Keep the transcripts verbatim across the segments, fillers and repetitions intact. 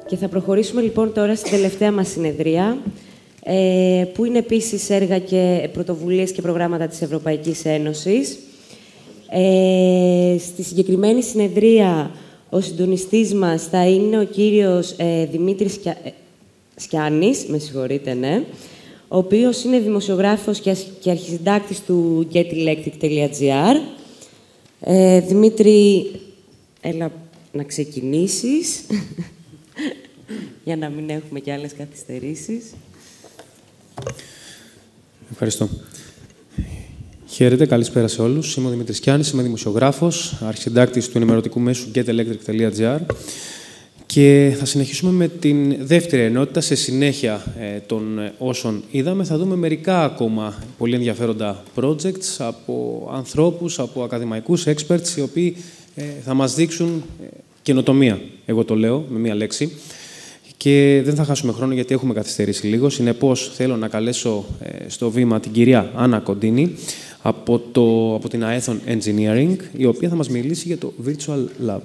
Και θα προχωρήσουμε λοιπόν τώρα στην τελευταία μας συνεδρία, ε, που είναι επίσης έργα και πρωτοβουλίες και προγράμματα της Ευρωπαϊκής Ένωσης. Ε, στη συγκεκριμένη συνεδρία, ο συντονιστής μας θα είναι ο κύριος ε, Δημήτρης Σκια... Σκιάνης, με συγχωρείτε, ναι, ο οποίος είναι δημοσιογράφος και, και αρχισυντάκτης του get electric τελεία gr. Ε, Δημήτρη, έλα να ξεκινήσεις, για να μην έχουμε και άλλες καθυστερήσεις. Ευχαριστώ. Χαίρετε, καλησπέρα σε όλους. Είμαι ο Δημήτρης Σκιάνης, είμαι δημοσιογράφος, αρχισυντάκτης του ενημερωτικού μέσου get electric τελεία gr και θα συνεχίσουμε με την δεύτερη ενότητα σε συνέχεια ε, των όσων είδαμε. Θα δούμε μερικά ακόμα πολύ ενδιαφέροντα projects από ανθρώπους, από ακαδημαϊκούς experts, οι οποίοι ε, θα μας δείξουν ε, καινοτομία, εγώ το λέω με μία λέξη. Και δεν θα χάσουμε χρόνο γιατί έχουμε καθυστερήσει λίγο. Συνεπώς, θέλω να καλέσω ε, στο βήμα την κυρία Άννα Κοντίνη από, το, από την Aethon Engineering, η οποία θα μας μιλήσει για το Virtual Lab.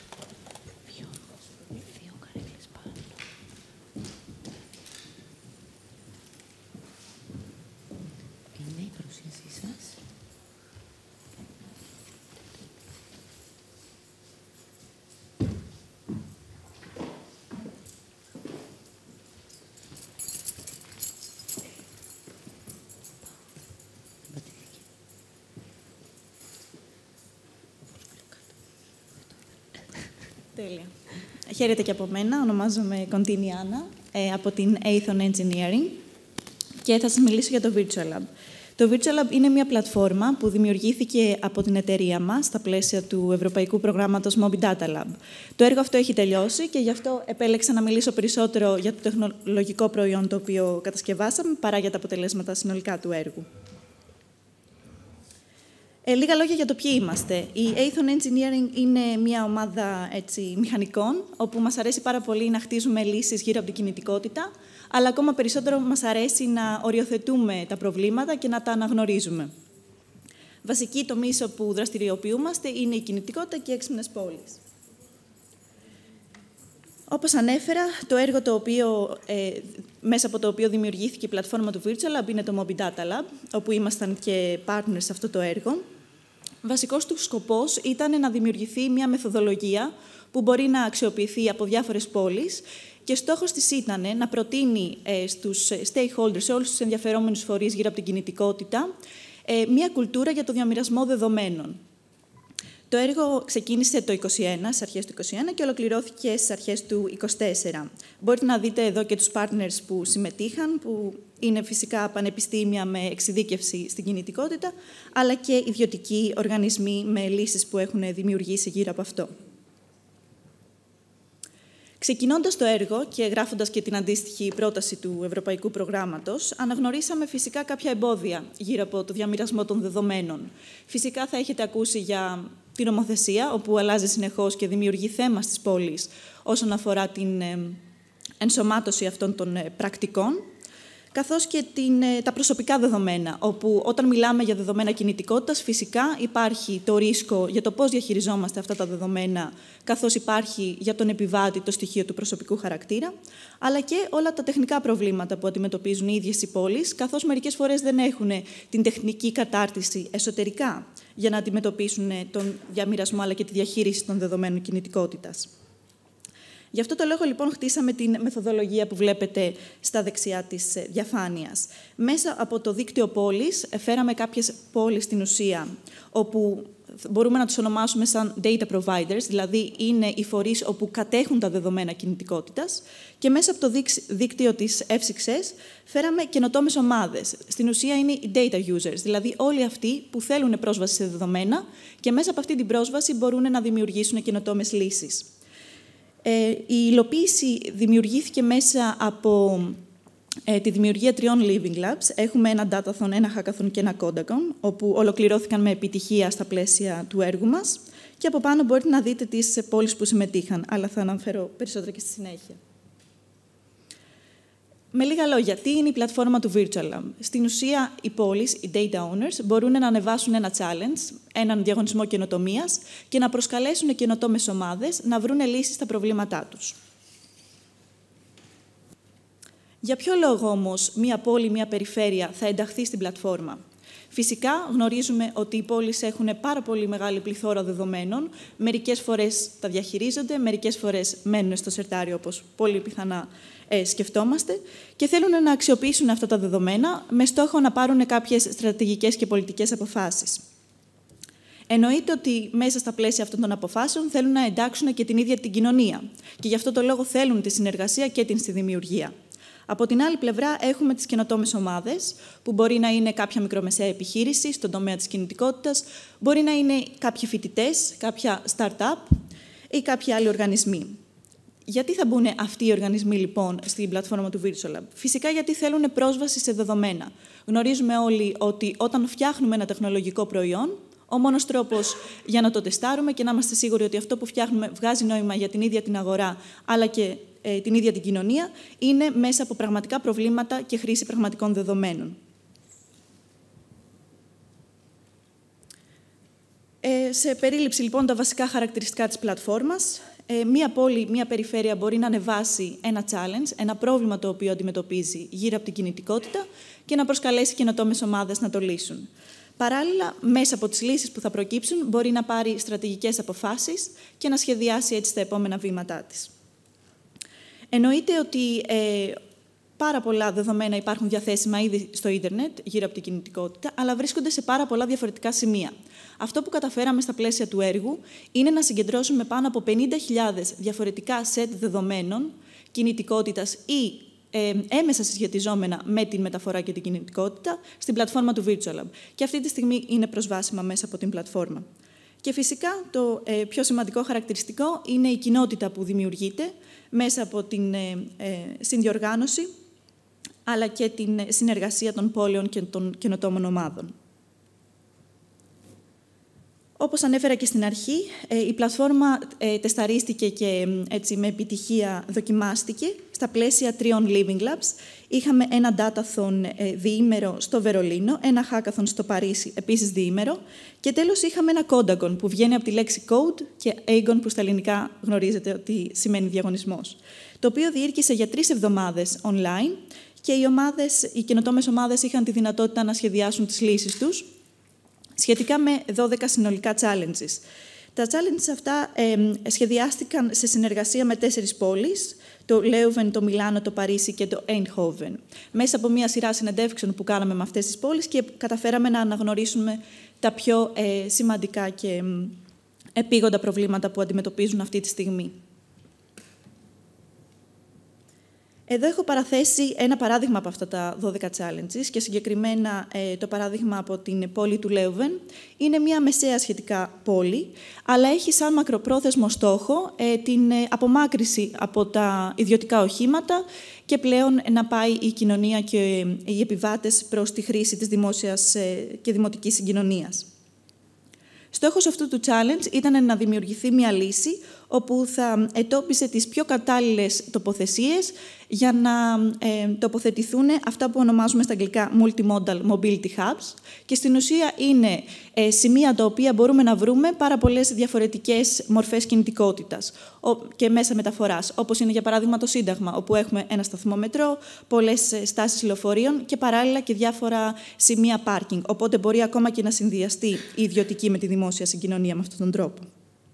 Τέλεια. Χαίρετε και από μένα. Ονομάζομαι Κοντίνη Άννα, ε, από την Aethon Engineering και θα σας μιλήσω για το Virtual Lab. Το Virtual Lab είναι μια πλατφόρμα που δημιουργήθηκε από την εταιρεία μας στα πλαίσια του Ευρωπαϊκού Προγράμματος Mobi Data Lab. Το έργο αυτό έχει τελειώσει και γι' αυτό επέλεξα να μιλήσω περισσότερο για το τεχνολογικό προϊόν το οποίο κατασκευάσαμε παρά για τα αποτελέσματα συνολικά του έργου. Ε, λίγα λόγια για το ποιοι είμαστε. Η Aethon Engineering είναι μια ομάδα έτσι, μηχανικών, όπου μας αρέσει πάρα πολύ να χτίζουμε λύσεις γύρω από την κινητικότητα, αλλά ακόμα περισσότερο μας αρέσει να οριοθετούμε τα προβλήματα και να τα αναγνωρίζουμε. Βασικοί τομείς όπου δραστηριοποιούμαστε είναι η κινητικότητα και οι έξυπνες πόλεις. Όπως ανέφερα, το έργο το οποίο, ε, μέσα από το οποίο δημιουργήθηκε η πλατφόρμα του Virtual Lab είναι το Mobi Data Lab, όπου ήμασταν και partners σε αυτό το έργο. Βασικός του σκοπός ήταν να δημιουργηθεί μια μεθοδολογία που μπορεί να αξιοποιηθεί από διάφορες πόλεις και στόχος της ήταν να προτείνει ε, στους stakeholders, σε όλους τους ενδιαφερόμενους φορείς γύρω από την κινητικότητα, ε, μια κουλτούρα για το διαμοιρασμό δεδομένων. Το έργο ξεκίνησε το είκοσι ένα, στις αρχές του είκοσι ένα και ολοκληρώθηκε στις αρχές του είκοσι τέσσερα. Μπορείτε να δείτε εδώ και τους partners που συμμετείχαν, που είναι φυσικά πανεπιστήμια με εξειδίκευση στην κινητικότητα, αλλά και ιδιωτικοί οργανισμοί με λύσεις που έχουν δημιουργήσει γύρω από αυτό. Ξεκινώντας το έργο και γράφοντας και την αντίστοιχη πρόταση του Ευρωπαϊκού Προγράμματος, αναγνωρίσαμε φυσικά κάποια εμπόδια γύρω από το διαμοιρασμό των δεδομένων. Φυσικά θα έχετε ακούσει για την νομοθεσία, όπου αλλάζει συνεχώς και δημιουργεί θέμα στις πόλεις όσον αφορά την ενσωμάτωση αυτών των πρακτικών, καθώς και την, τα προσωπικά δεδομένα, όπου όταν μιλάμε για δεδομένα κινητικότητας, φυσικά υπάρχει το ρίσκο για το πώς διαχειριζόμαστε αυτά τα δεδομένα, καθώς υπάρχει για τον επιβάτη το στοιχείο του προσωπικού χαρακτήρα, αλλά και όλα τα τεχνικά προβλήματα που αντιμετωπίζουν οι ίδιες οι πόλεις, καθώς μερικές φορές δεν έχουν την τεχνική κατάρτιση εσωτερικά για να αντιμετωπίσουν τον διαμοιρασμό αλλά και τη διαχείριση των δεδομένων κινητικότητας. Γι' αυτό το λόγο, λοιπόν, χτίσαμε την μεθοδολογία που βλέπετε στα δεξιά της διαφάνειας. Μέσα από το δίκτυο πόλης, φέραμε κάποιες πόλεις στην ουσία, όπου μπορούμε να τους ονομάσουμε σαν data providers, δηλαδή είναι οι φορείς όπου κατέχουν τα δεδομένα κινητικότητας, και μέσα από το δίκτυο της F έξι S φέραμε καινοτόμες ομάδες. Στην ουσία είναι οι data users, δηλαδή όλοι αυτοί που θέλουν πρόσβαση σε δεδομένα και μέσα από αυτή την πρόσβαση μπορούν να δημιουργήσουν καινοτόμες λύσεις. Ε, η υλοποίηση δημιουργήθηκε μέσα από ε, τη δημιουργία τριών Living Labs. Έχουμε ένα Datathon, ένα Hackathon και ένα Codacon, όπου ολοκληρώθηκαν με επιτυχία στα πλαίσια του έργου μας. Και από πάνω μπορείτε να δείτε τις πόλεις που συμμετείχαν, αλλά θα αναφέρω περισσότερα και στη συνέχεια. Με λίγα λόγια, τι είναι η πλατφόρμα του Virtual Lab? Στην ουσία, οι πόλεις, οι data owners, μπορούν να ανεβάσουν ένα challenge, έναν διαγωνισμό καινοτομίας και να προσκαλέσουν καινοτόμες ομάδες να βρουν λύσεις στα προβλήματά τους. Για ποιο λόγο όμως μία πόλη, μία περιφέρεια θα ενταχθεί στην πλατφόρμα? Φυσικά γνωρίζουμε ότι οι πόλεις έχουν πάρα πολύ μεγάλη πληθώρα δεδομένων. Μερικές φορές τα διαχειρίζονται, μερικές φορές μένουν στο σερτάριο, όπως πολύ πιθανά ε, σκεφτόμαστε, και θέλουν να αξιοποιήσουν αυτά τα δεδομένα με στόχο να πάρουν κάποιες στρατηγικές και πολιτικές αποφάσεις. Εννοείται ότι μέσα στα πλαίσια αυτών των αποφάσεων θέλουν να εντάξουν και την ίδια την κοινωνία και γι' αυτό το λόγο θέλουν τη συνεργασία και την συνδημιουργία. Από την άλλη πλευρά έχουμε τις καινοτόμες ομάδες, που μπορεί να είναι κάποια μικρομεσαία επιχείρηση στον τομέα της κινητικότητας, μπορεί να είναι κάποιοι φοιτητές, κάποια start-up ή κάποιοι άλλοι οργανισμοί. Γιατί θα μπουν αυτοί οι οργανισμοί, λοιπόν, στην πλατφόρμα του Virtual Lab? Φυσικά γιατί θέλουν πρόσβαση σε δεδομένα. Γνωρίζουμε όλοι ότι όταν φτιάχνουμε ένα τεχνολογικό προϊόν, ο μόνος τρόπος για να το τεστάρουμε και να είμαστε σίγουροι ότι αυτό που φτιάχνουμε βγάζει νόημα για την ίδια την αγορά, αλλά και ε, την ίδια την κοινωνία, είναι μέσα από πραγματικά προβλήματα και χρήση πραγματικών δεδομένων. Ε, σε περίληψη, λοιπόν, τα βασικά χαρακτηριστικά της πλατφόρμας. Ε, μία πόλη, μία περιφέρεια μπορεί να ανεβάσει ένα challenge, ένα πρόβλημα το οποίο αντιμετωπίζει γύρω από την κινητικότητα και να προσκαλέσει καινοτόμες ομάδες να το λύσουν. Παράλληλα, μέσα από τις λύσεις που θα προκύψουν, μπορεί να πάρει στρατηγικές αποφάσεις και να σχεδιάσει έτσι τα επόμενα βήματά της. Εννοείται ότι ε, πάρα πολλά δεδομένα υπάρχουν διαθέσιμα ήδη στο ίντερνετ γύρω από την κινητικότητα, αλλά βρίσκονται σε πάρα πολλά διαφορετικά σημεία. Αυτό που καταφέραμε στα πλαίσια του έργου είναι να συγκεντρώσουμε πάνω από πενήντα χιλιάδες διαφορετικά σετ δεδομένων κινητικότητας ή ε, έμεσα συσχετιζόμενα με την μεταφορά και την κινητικότητα στην πλατφόρμα του Virtual Lab. Και αυτή τη στιγμή είναι προσβάσιμα μέσα από την πλατφόρμα. Και φυσικά το ε, πιο σημαντικό χαρακτηριστικό είναι η κοινότητα που δημιουργείται μέσα από την ε, ε, συνδιοργάνωση, αλλά και την συνεργασία των πόλεων και των καινοτόμων ομάδων. Όπως ανέφερα και στην αρχή, η πλατφόρμα τεσταρίστηκε και έτσι, με επιτυχία δοκιμάστηκε στα πλαίσια τριών Living Labs. Είχαμε ένα datathon διήμερο στο Βερολίνο, ένα hackathon στο Παρίσι, επίσης διήμερο, και τέλος είχαμε ένα Codagon που βγαίνει από τη λέξη code και agon που στα ελληνικά γνωρίζετε ότι σημαίνει διαγωνισμός, το οποίο διήρκησε για τρεις εβδομάδες online και οι, ομάδες, οι καινοτόμες ομάδες είχαν τη δυνατότητα να σχεδιάσουν τις λύσεις τους σχετικά με δώδεκα συνολικά challenges. Τα challenges αυτά ε, σχεδιάστηκαν σε συνεργασία με τέσσερις πόλεις, το Λέουβεν, το Μιλάνο, το Παρίσι και το Eindhoven, μέσα από μια σειρά συνεντεύξεων που κάναμε με αυτές τις πόλεις και καταφέραμε να αναγνωρίσουμε τα πιο ε, σημαντικά και ε, επίγοντα προβλήματα που αντιμετωπίζουν αυτή τη στιγμή. Εδώ έχω παραθέσει ένα παράδειγμα από αυτά τα δώδεκα challenges και συγκεκριμένα ε, το παράδειγμα από την πόλη του Λέουβεν. Είναι μια μεσαία σχετικά πόλη, αλλά έχει σαν μακροπρόθεσμο στόχο ε, την ε, απομάκρυση από τα ιδιωτικά οχήματα και πλέον να πάει η κοινωνία και ε, οι επιβάτες προς τη χρήση της δημόσιας ε, και δημοτικής συγκοινωνίας. Στόχος αυτού του challenge ήταν να δημιουργηθεί μια λύση όπου θα ετόπισε τις πιο κατάλληλες τοποθεσίες για να ε, τοποθετηθούν αυτά που ονομάζουμε στα αγγλικά Multimodal Mobility Hubs και στην ουσία είναι ε, σημεία τα οποία μπορούμε να βρούμε πάρα πολλές διαφορετικές μορφές κινητικότητας και μέσα μεταφοράς, όπως είναι για παράδειγμα το Σύνταγμα, όπου έχουμε ένα σταθμό μετρό, πολλές στάσεις λεωφορείων και παράλληλα και διάφορα σημεία πάρκινγκ, οπότε μπορεί ακόμα και να συνδυαστεί η ιδιωτική με τη δημόσια συγκοινωνία με αυτόν τον τρόπο.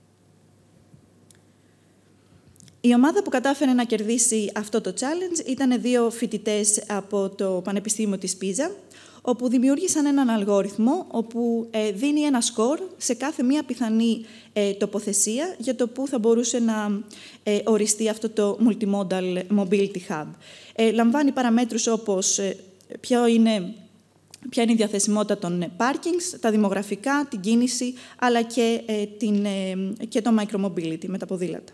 Η ομάδα που κατάφερε να κερδίσει αυτό το challenge ήταν δύο φοιτητές από το Πανεπιστήμιο της Πίζα, όπου δημιούργησαν έναν αλγόριθμο όπου δίνει ένα σκορ σε κάθε μία πιθανή τοποθεσία για το που θα μπορούσε να οριστεί αυτό το Multimodal Mobility Hub. Λαμβάνει παραμέτρους όπως ποιο είναι, ποια είναι η διαθεσιμότητα των parkings, τα δημογραφικά, την κίνηση, αλλά και, την, και το micromobility με τα ποδήλατα.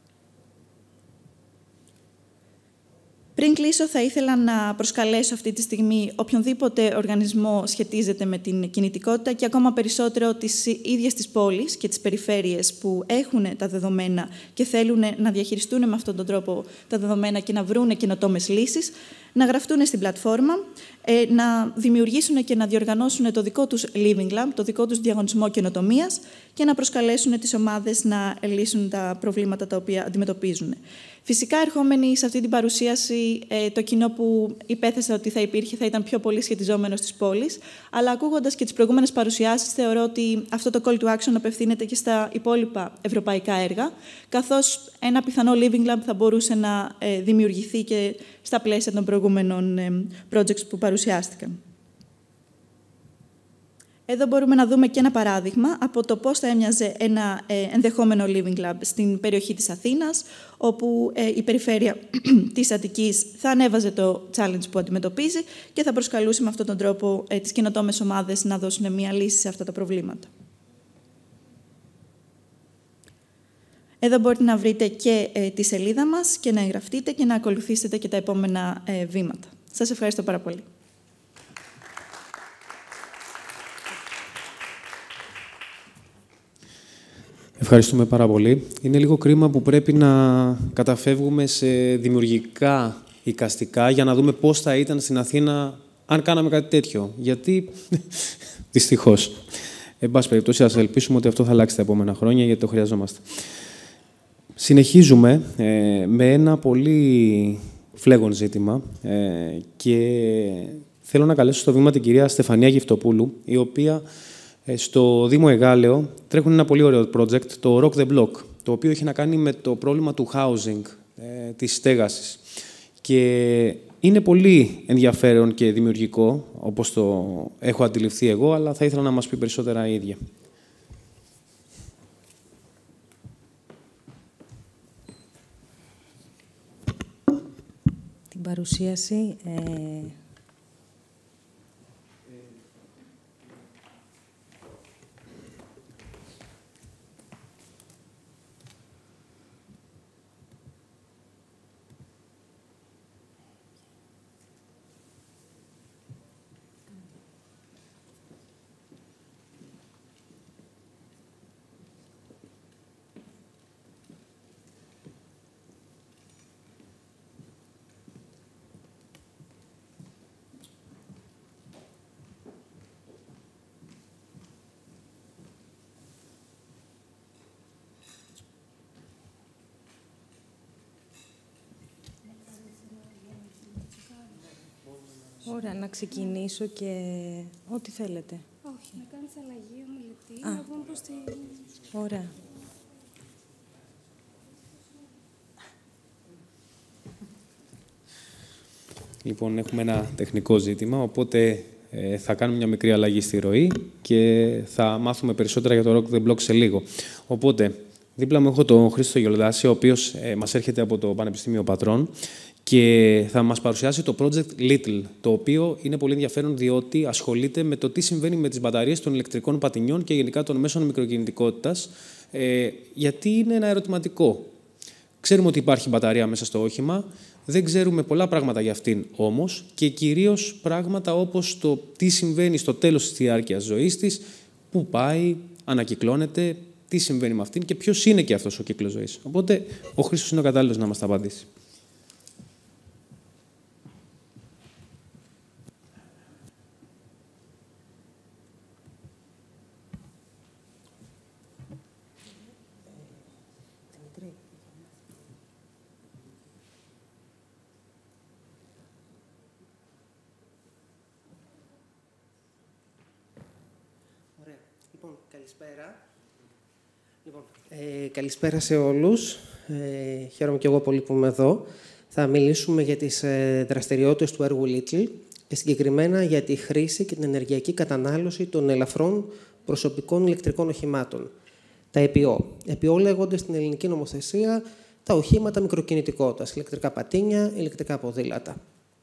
Πριν κλείσω, θα ήθελα να προσκαλέσω αυτή τη στιγμή οποιονδήποτε οργανισμό σχετίζεται με την κινητικότητα και ακόμα περισσότερο τις ίδιες τις πόλεις και τις περιφέρειες που έχουν τα δεδομένα και θέλουν να διαχειριστούν με αυτόν τον τρόπο τα δεδομένα και να βρουν καινοτόμες λύσεις, να γραφτούν στην πλατφόρμα, να δημιουργήσουν και να διοργανώσουν το δικό τους Living Lab, το δικό τους διαγωνισμό καινοτομίας και να προσκαλέσουν τις ομάδες να λύσουν τα προβλήματα τα οποία αντιμετωπίζουν. Φυσικά, ερχόμενοι σε αυτή την παρουσίαση, το κοινό που υπέθεσα ότι θα υπήρχε θα ήταν πιο πολύ σχετιζόμενο στις πόλεις, αλλά ακούγοντας και τις προηγούμενες παρουσιάσεις, θεωρώ ότι αυτό το call to action απευθύνεται και στα υπόλοιπα ευρωπαϊκά έργα, καθώς ένα πιθανό Living Lab θα μπορούσε να δημιουργηθεί και στα πλαίσια των προηγούμενων projects που παρουσιάστηκαν. Εδώ μπορούμε να δούμε και ένα παράδειγμα από το πώς θα έμοιαζε ένα ενδεχόμενο Living Lab στην περιοχή της Αθήνας, όπου η περιφέρεια της Αττικής θα ανέβαζε το challenge που αντιμετωπίζει και θα προσκαλούσε με αυτόν τον τρόπο τις καινοτόμες ομάδες να δώσουν μια λύση σε αυτά τα προβλήματα. Εδώ μπορείτε να βρείτε και τη σελίδα μας και να εγγραφτείτε και να ακολουθήσετε και τα επόμενα βήματα. Σας ευχαριστώ πάρα πολύ. Ευχαριστούμε πάρα πολύ. Είναι λίγο κρίμα που πρέπει να καταφεύγουμε σε δημιουργικά εικαστικά για να δούμε πώς θα ήταν στην Αθήνα αν κάναμε κάτι τέτοιο. Γιατί, δυστυχώς. Εν πάση περιπτώσει, ας ελπίσουμε ότι αυτό θα αλλάξει τα επόμενα χρόνια, γιατί το χρειαζόμαστε. Συνεχίζουμε ε, με ένα πολύ φλέγον ζήτημα ε, και θέλω να καλέσω στο βήμα την κυρία Στεφανία Γυφτοπούλου, η οποία στο Δήμο Εγάλεο τρέχουν ένα πολύ ωραίο project, το Rock the Block, το οποίο έχει να κάνει με το πρόβλημα του housing, ε, της στέγασης. Και είναι πολύ ενδιαφέρον και δημιουργικό, όπως το έχω αντιληφθεί εγώ, αλλά θα ήθελα να μας πει περισσότερα η ίδια. Την παρουσίαση... Ε... Ωραία, να ξεκινήσω και ό,τι θέλετε. Όχι, να κάνεις αλλαγή ομιλητή, να πούμε προς τη... Ωραία. Λοιπόν, έχουμε ένα τεχνικό ζήτημα, οπότε ε, θα κάνουμε μια μικρή αλλαγή στη ροή και θα μάθουμε περισσότερα για το Rock the Block σε λίγο. Οπότε, δίπλα μου έχω τον Χρήστο Γιολδάση, ο οποίος ε, μας έρχεται από το Πανεπιστήμιο Πατρών και θα μας παρουσιάσει το project Little, το οποίο είναι πολύ ενδιαφέρον διότι ασχολείται με το τι συμβαίνει με τις μπαταρίες των ηλεκτρικών πατινιών και γενικά των μέσων μικροκινητικότητας, ε, γιατί είναι ένα ερωτηματικό. Ξέρουμε ότι υπάρχει μπαταρία μέσα στο όχημα, δεν ξέρουμε πολλά πράγματα για αυτήν όμως και κυρίως πράγματα όπως το τι συμβαίνει στο τέλος της διάρκειας ζωής της, πού πάει, ανακυκλώνεται, τι συμβαίνει με αυτήν και ποιος είναι και αυτός ο κύκλος ζωής. Οπότε ο Χρήστος είναι ο κατάλληλος να μας τα απαντήσει. Καλησπέρα. Λοιπόν, ε, καλησπέρα σε όλους. Ε, χαίρομαι και εγώ πολύ που είμαι εδώ. Θα μιλήσουμε για τις ε, δραστηριότητες του έργου Little και συγκεκριμένα για τη χρήση και την ενεργειακή κατανάλωση των ελαφρών προσωπικών ηλεκτρικών οχημάτων. Τα ι πι ο. ι πι ο λέγονται στην ελληνική νομοθεσία τα οχήματα μικροκινητικότητας, ηλεκτρικά πατίνια, ηλεκτρικά ποδήλατα.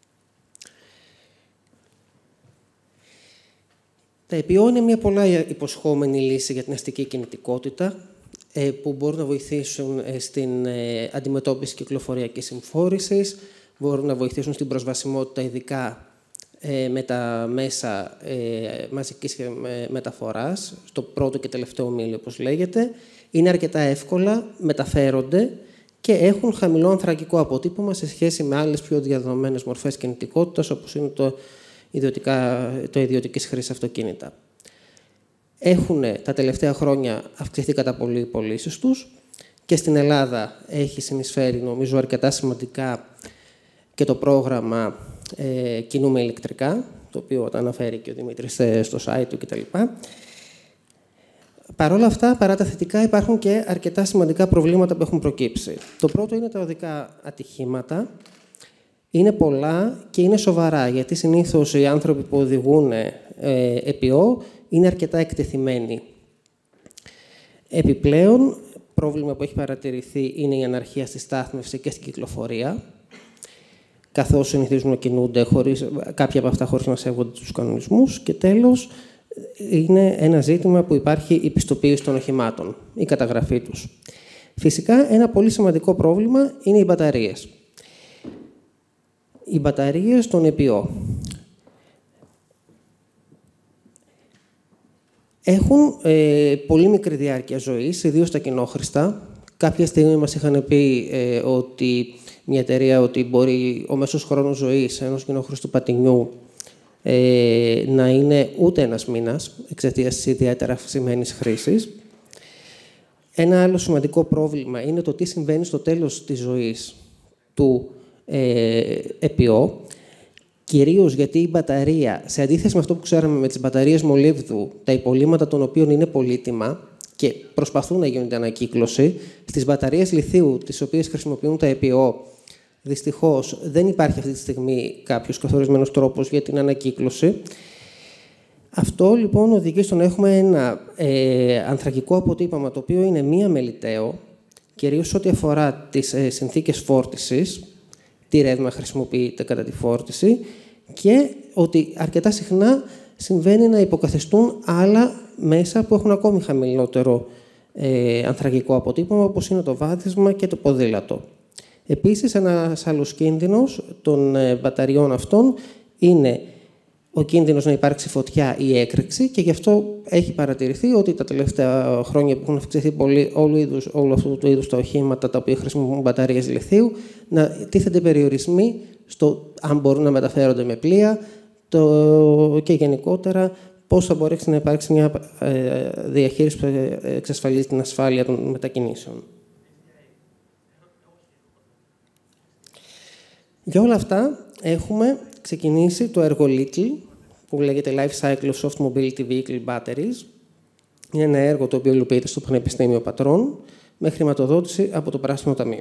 Τα ι πι ο είναι μια πολλά υποσχόμενη λύση για την αστική κινητικότητα που μπορούν να βοηθήσουν στην αντιμετώπιση κυκλοφοριακής συμφόρησης, μπορούν να βοηθήσουν στην προσβασιμότητα ειδικά με τα μέσα μαζικής μεταφοράς, στο πρώτο και τελευταίο μήλιο όπως λέγεται. Είναι αρκετά εύκολα, μεταφέρονται και έχουν χαμηλό ανθρακικό αποτύπωμα σε σχέση με άλλες πιο διαδεδομένες μορφές κινητικότητας, όπως είναι το, ιδιωτικά, το ιδιωτικής χρήσης αυτοκίνητα. Έχουν τα τελευταία χρόνια αυξηθεί κατά πολύ οι πωλήσεις τους και στην Ελλάδα έχει συνεισφέρει, νομίζω, αρκετά σημαντικά και το πρόγραμμα ε, «Κινούμε ηλεκτρικά», το οποίο το αναφέρει και ο Δημήτρης στο site του κτλ. Παρ' όλα αυτά, παρά τα θετικά, υπάρχουν και αρκετά σημαντικά προβλήματα που έχουν προκύψει. Το πρώτο είναι τα οδικά ατυχήματα. Είναι πολλά και είναι σοβαρά, γιατί συνήθως οι άνθρωποι που οδηγούν ε, επιώ είναι αρκετά εκτεθειμένοι. Επιπλέον, πρόβλημα που έχει παρατηρηθεί είναι η αναρχία στη στάθμευση και στην κυκλοφορία, καθώς συνηθίζουν να κινούνται χωρίς, κάποια από αυτά χωρίς να σέβονται τους κανονισμούς. Και τέλος, είναι ένα ζήτημα που υπάρχει η πιστοποίηση των οχημάτων, η καταγραφή τους. Φυσικά, ένα πολύ σημαντικό πρόβλημα είναι οι μπαταρίες. Οι μπαταρίες των επιώ. Έχουν ε, πολύ μικρή διάρκεια ζωής, ιδίως τα κοινόχρηστα. Κάποια στιγμή μας είχαν πει ε, ότι μια εταιρεία ότι μπορεί ο μέσος χρόνος ζωής ενός κοινόχρηστου πατινιού ε, να είναι ούτε ένας μήνας, εξαιτίας της ιδιαίτερα αυξημένης χρήσης. Ένα άλλο σημαντικό πρόβλημα είναι το τι συμβαίνει στο τέλος της ζωής του ε, επιώ. Κυρίως γιατί η μπαταρία, σε αντίθεση με αυτό που ξέραμε με τις μπαταρίες μολύβδου, τα υπολείμματα των οποίων είναι πολύτιμα και προσπαθούν να γίνονται ανακύκλωση, στις μπαταρίες λιθίου, τις οποίες χρησιμοποιούν τα επιώ, δυστυχώς δεν υπάρχει αυτή τη στιγμή κάποιος καθορισμένος τρόπος για την ανακύκλωση. Αυτό λοιπόν οδηγεί στο να έχουμε ένα ε, ανθρακικό αποτύπωμα, το οποίο είναι μία μελιτέο, κυρίως ό,τι αφορά τις ε, συνθήκες φόρτισης, τι ρεύμα χρησιμοποιείται κατά τη φόρτιση, και ότι αρκετά συχνά συμβαίνει να υποκαθιστούν άλλα μέσα που έχουν ακόμη χαμηλότερο ε, ανθρακικό αποτύπωμα, όπως είναι το βάδισμα και το ποδήλατο. Επίσης, ένας άλλος κίνδυνος των ε, μπαταριών αυτών είναι ο κίνδυνος να υπάρξει φωτιά ή έκρηξη, και γι' αυτό έχει παρατηρηθεί ότι τα τελευταία χρόνια που έχουν αυξηθεί πολύ όλου, είδους, όλου αυτού του είδους τα οχήματα τα οποία χρησιμοποιούν μπαταρίες λιθίου, να τίθενται περιορισμοί στο αν μπορούν να μεταφέρονται με πλοία το, και γενικότερα πώς θα μπορέσει να υπάρξει μια ε, διαχείριση που εξασφαλίζει την ασφάλεια των μετακινήσεων. Για όλα αυτά έχουμε ξεκινήσει το έργο Little, που λέγεται Life Cycle of Soft Mobility Vehicle Batteries. Είναι ένα έργο το οποίο υλοποιείται στο Πανεπιστήμιο Πατρών με χρηματοδότηση από το Πράσινο Ταμείο.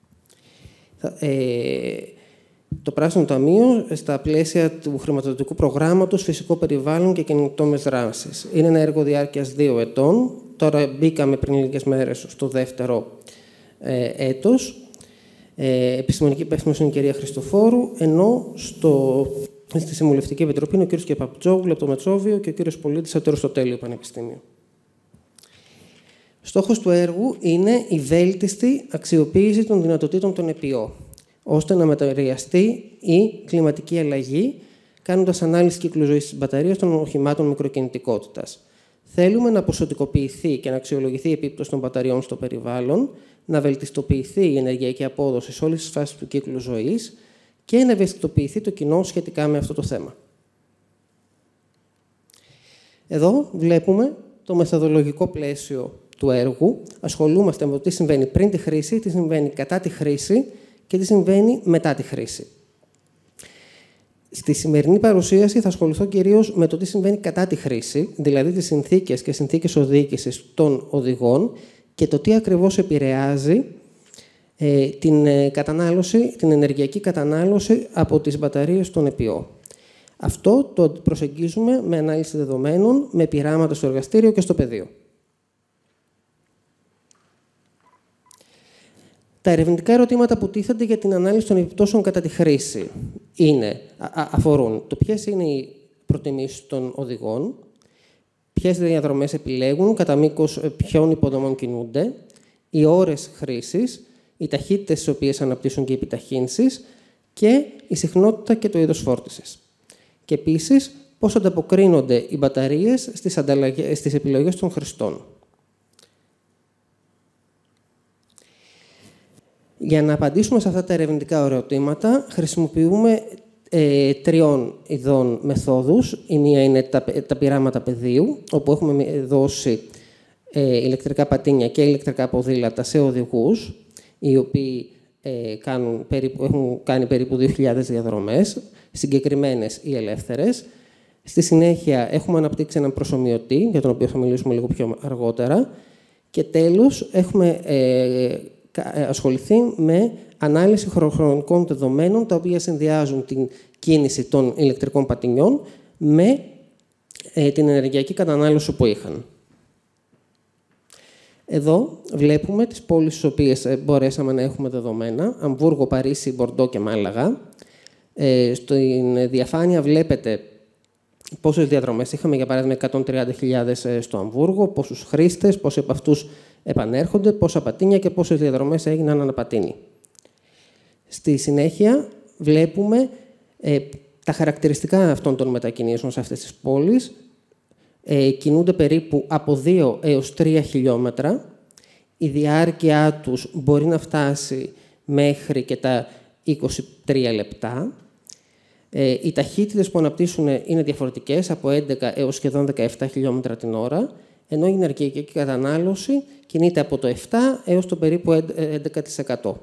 Ε, το Πράσινο Ταμείο στα πλαίσια του χρηματοδοτικού προγράμματος Φυσικό Περιβάλλον και Καινοτόμες Δράσεις. Είναι ένα έργο διάρκειας δύο ετών. Τώρα μπήκαμε πριν λίγες μέρες στο δεύτερο ε, έτος. Ε, επιστημονική υπεύθυνος είναι η κυρία Χριστοφόρου, ενώ στο, στη Συμβουλευτική Επιτροπή είναι ο κύριος Κεπαπτζόγλου από το Μετσόβιο και ο κύριος Πολίτης από το Αριστοτέλειο Πανεπιστήμιο. Στόχος του έργου είναι η βέλτιστη αξιοποίηση των δυνατοτήτων των επιώ, ώστε να μεταβιβαστεί η κλιματική αλλαγή, κάνοντας ανάλυση κύκλου ζωής της μπαταρίας των οχημάτων μικροκινητικότητας. Θέλουμε να ποσοτικοποιηθεί και να αξιολογηθεί η επίπτωση των μπαταριών στο περιβάλλον, να βελτιστοποιηθεί η ενεργειακή απόδοση σε όλες τις φάσεις του κύκλου ζωής και να ευαισθητοποιηθεί το κοινό σχετικά με αυτό το θέμα. Εδώ βλέπουμε το μεθοδολογικό πλαίσιο του έργου. Ασχολούμαστε με το τι συμβαίνει πριν τη χρήση, τι συμβαίνει κατά τη χρήση και τι συμβαίνει μετά τη χρήση. Στη σημερινή παρουσίαση θα ασχοληθώ κυρίως με το τι συμβαίνει κατά τη χρήση, δηλαδή τις συνθήκες και συνθήκες οδήγησης των οδηγών και το τι ακριβώς επηρεάζει ε, την, ε, κατανάλωση, την ενεργειακή κατανάλωση από τις μπαταρίες των επιώ. Αυτό το προσεγγίζουμε με ανάλυση δεδομένων, με πειράματα στο εργαστήριο και στο πεδίο. Τα ερευνητικά ερωτήματα που τίθενται για την ανάλυση των επιπτώσεων κατά τη χρήση είναι, α, αφορούν το ποιες είναι οι προτιμήσεις των οδηγών, ποιες διαδρομές επιλέγουν, κατά μήκος ποιών υποδομών κινούνται, οι ώρες χρήσης, οι ταχύτητες στις οποίες αναπτύσσουν και οι επιταχύνσεις και η συχνότητα και το είδος φόρτισης. Και επίσης, πώς ανταποκρίνονται οι μπαταρίες στις, στις επιλογές των χρηστών. Για να απαντήσουμε σε αυτά τα ερευνητικά ερωτήματα, χρησιμοποιούμε ε, τριών ειδών μεθόδους. Η μία είναι τα, τα πειράματα πεδίου, όπου έχουμε δώσει ε, ηλεκτρικά πατίνια και ηλεκτρικά ποδήλατα σε οδηγούς, οι οποίοι ε, κάνουν, περίπου, έχουν κάνει περίπου δύο χιλιάδες διαδρομές, συγκεκριμένες ή ελεύθερες. Στη συνέχεια έχουμε αναπτύξει έναν προσομοιωτή, για τον οποίο θα μιλήσουμε λίγο πιο αργότερα. Και τέλος, έχουμε ε, ασχοληθεί με ανάλυση χωροχρονικών δεδομένων, τα οποία συνδυάζουν την κίνηση των ηλεκτρικών πατινιών με ε, την ενεργειακή κατανάλωση που είχαν. Εδώ βλέπουμε τις πόλεις στις οποίες μπορέσαμε να έχουμε δεδομένα. Αμβούργο, Παρίσι, Μπορντό και Μάλαγα. Ε, στην διαφάνεια βλέπετε πόσες διαδρομές είχαμε, για παράδειγμα, εκατόν τριάντα χιλιάδες στο Αμβούργο, πόσους χρήστες, πόσοι από αυτούς επανέρχονται, πόσα πατίνια και πόσες διαδρομές έγιναν αναπατίνι. Στη συνέχεια βλέπουμε ε, τα χαρακτηριστικά αυτών των μετακινήσεων σε αυτές τις πόλεις. Ε, κινούνται περίπου από δύο έως τρία χιλιόμετρα. Η διάρκεια τους μπορεί να φτάσει μέχρι και τα είκοσι τρία λεπτά. Ε, οι ταχύτητες που αναπτύσσουν είναι διαφορετικές, από έντεκα έως σχεδόν δεκαεπτά χιλιόμετρα την ώρα, ενώ η ενεργειακή κατανάλωση κινείται από το επτά έως το περίπου έντεκα τοις εκατό.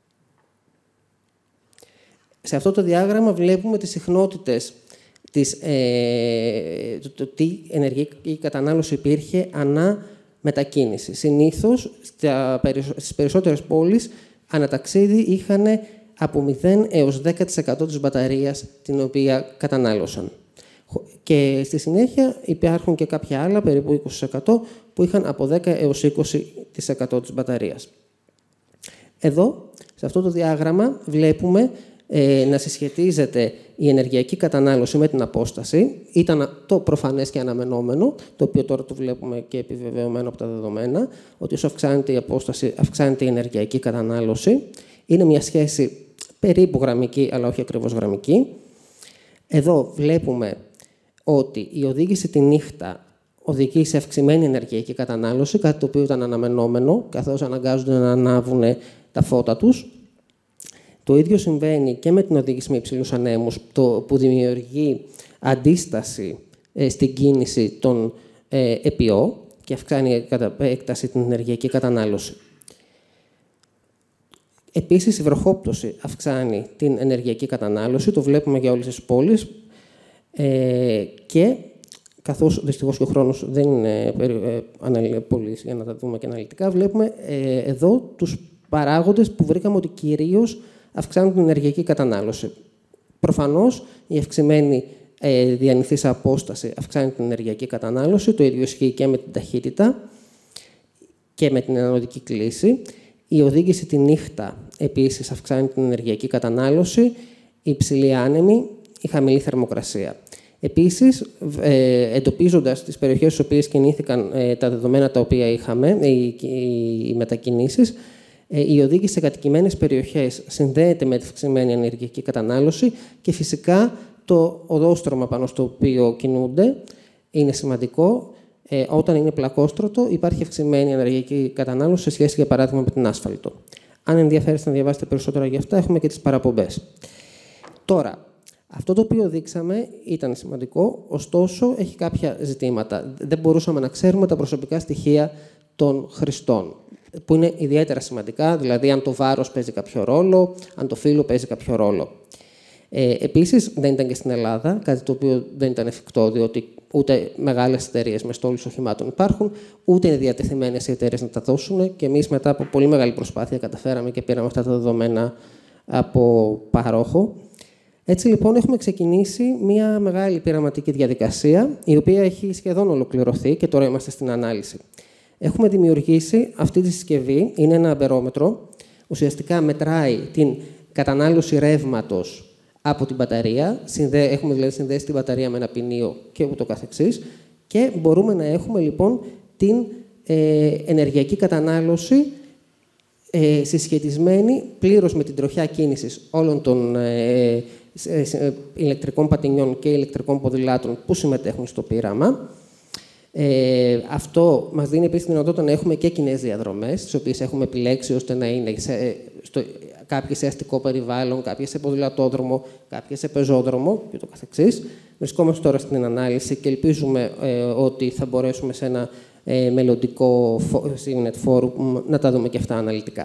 Σε αυτό το διάγραμμα βλέπουμε τις συχνότητες της, ε, το, το τι ενεργειακή κατανάλωση υπήρχε ανά μετακίνηση. Συνήθως, στα, στις περισσότερες πόλεις, αναταξίδι είχαν από μηδέν έως δέκα τοις εκατό της μπαταρίας την οποία κατανάλωσαν. Και στη συνέχεια υπάρχουν και κάποια άλλα, περίπου είκοσι τοις εκατό, που είχαν από δέκα έως είκοσι τοις εκατό της μπαταρίας. Εδώ, σε αυτό το διάγραμμα, βλέπουμε ε, να συσχετίζεται η ενεργειακή κατανάλωση με την απόσταση. Ήταν το προφανές και αναμενόμενο, το οποίο τώρα το βλέπουμε και επιβεβαιωμένο από τα δεδομένα, ότι όσο αυξάνεται η απόσταση, αυξάνεται η ενεργειακή κατανάλωση. Είναι μια σχέση περίπου γραμμική, αλλά όχι ακριβώς γραμμική. Εδώ βλέπουμε ότι η οδήγηση τη νύχτα οδηγεί σε αυξημένη ενεργειακή κατανάλωση, κάτι το οποίο ήταν αναμενόμενο, καθώς αναγκάζονται να ανάβουν τα φώτα τους. Το ίδιο συμβαίνει και με την οδήγηση με υψηλούς ανέμους, το που δημιουργεί αντίσταση ε, στην κίνηση των ε, ΕΠΙΟ και αυξάνει κατά επέκταση την ενεργειακή κατανάλωση. Επίσης, η βροχόπτωση αυξάνει την ενεργειακή κατανάλωση, το βλέπουμε για όλες τις πόλεις, ε, και καθώς δυστυχώς και ο χρόνος δεν είναι ε, πολύ για να τα δούμε και αναλυτικά, βλέπουμε ε, εδώ τους παράγοντες που βρήκαμε ότι κυρίως αυξάνουν την ενεργειακή κατανάλωση. Προφανώς, η αυξημένη ε, διανυθής απόσταση αυξάνει την ενεργειακή κατανάλωση, το ίδιο ισχύει και με την ταχύτητα και με την ανωδική κλίση. Η οδήγηση τη νύχτα επίσης αυξάνει την ενεργειακή κατανάλωση, η υψηλή άνεμη, η χαμηλή θερμοκρασία. Επίσης, ε, εντοπίζοντας τις περιοχές στις οποίες κινήθηκαν ε, τα δεδομένα τα οποία είχαμε, οι, οι, οι μετακινήσεις, ε, η οδήγηση σε κατοικημένες περιοχές συνδέεται με τη αυξημένη ενεργειακή κατανάλωση και φυσικά το οδόστρωμα πάνω στο οποίο κινούνται είναι σημαντικό. Ε, όταν είναι πλακόστρωτο, υπάρχει αυξημένη ενεργειακή κατανάλωση σε σχέση, για παράδειγμα, με την άσφαλτο. Αν ενδιαφέρεστε να διαβάσετε περισσότερα για αυτά, έχουμε και τις παραπομπές. Τώρα, αυτό το οποίο δείξαμε ήταν σημαντικό, ωστόσο έχει κάποια ζητήματα. Δεν μπορούσαμε να ξέρουμε τα προσωπικά στοιχεία των χρηστών, που είναι ιδιαίτερα σημαντικά, δηλαδή αν το βάρος παίζει κάποιο ρόλο, αν το φύλο παίζει κάποιο ρόλο. Ε, επίσης, δεν ήταν και στην Ελλάδα, κάτι το οποίο δεν ήταν εφικτό, διότι ούτε μεγάλες εταιρείες με στόλους οχημάτων υπάρχουν, ούτε είναι διατεθειμένες οι εταιρείες να τα δώσουν. Και εμείς, μετά από πολύ μεγάλη προσπάθεια, καταφέραμε και πήραμε αυτά τα δεδομένα από παρόχο. Έτσι, λοιπόν, έχουμε ξεκινήσει μια μεγάλη πειραματική διαδικασία, η οποία έχει σχεδόν ολοκληρωθεί και τώρα είμαστε στην ανάλυση. Έχουμε δημιουργήσει αυτή τη συσκευή, είναι ένα αμπερόμετρο, ουσιαστικά μετράει την κατανάλωση ρεύματος από την μπαταρία, έχουμε δηλαδή συνδέσει την μπαταρία με ένα ποινίο και ούτω καθεξής, και μπορούμε να έχουμε λοιπόν την ε, ενεργειακή κατανάλωση ε, συσχετισμένη πλήρως με την τροχιά κίνησης όλων των ε, ε, ηλεκτρικών πατινιών και ηλεκτρικών ποδηλάτων που συμμετέχουν στο πείραμα. Ε, αυτό μας δίνει επίσης τη δυνατότητα να έχουμε και κοινές διαδρομές, τις οποίες έχουμε επιλέξει ώστε να είναι σε στο, κάποιες σε αστικό περιβάλλον, κάποιες σε ποδηλατόδρομο, κάποιες σε πεζόδρομο και το καθεξής. Βρισκόμαστε τώρα στην ανάλυση και ελπίζουμε ε, ότι θα μπορέσουμε σε ένα ε, μελλοντικό Signet Forum να τα δούμε και αυτά αναλυτικά.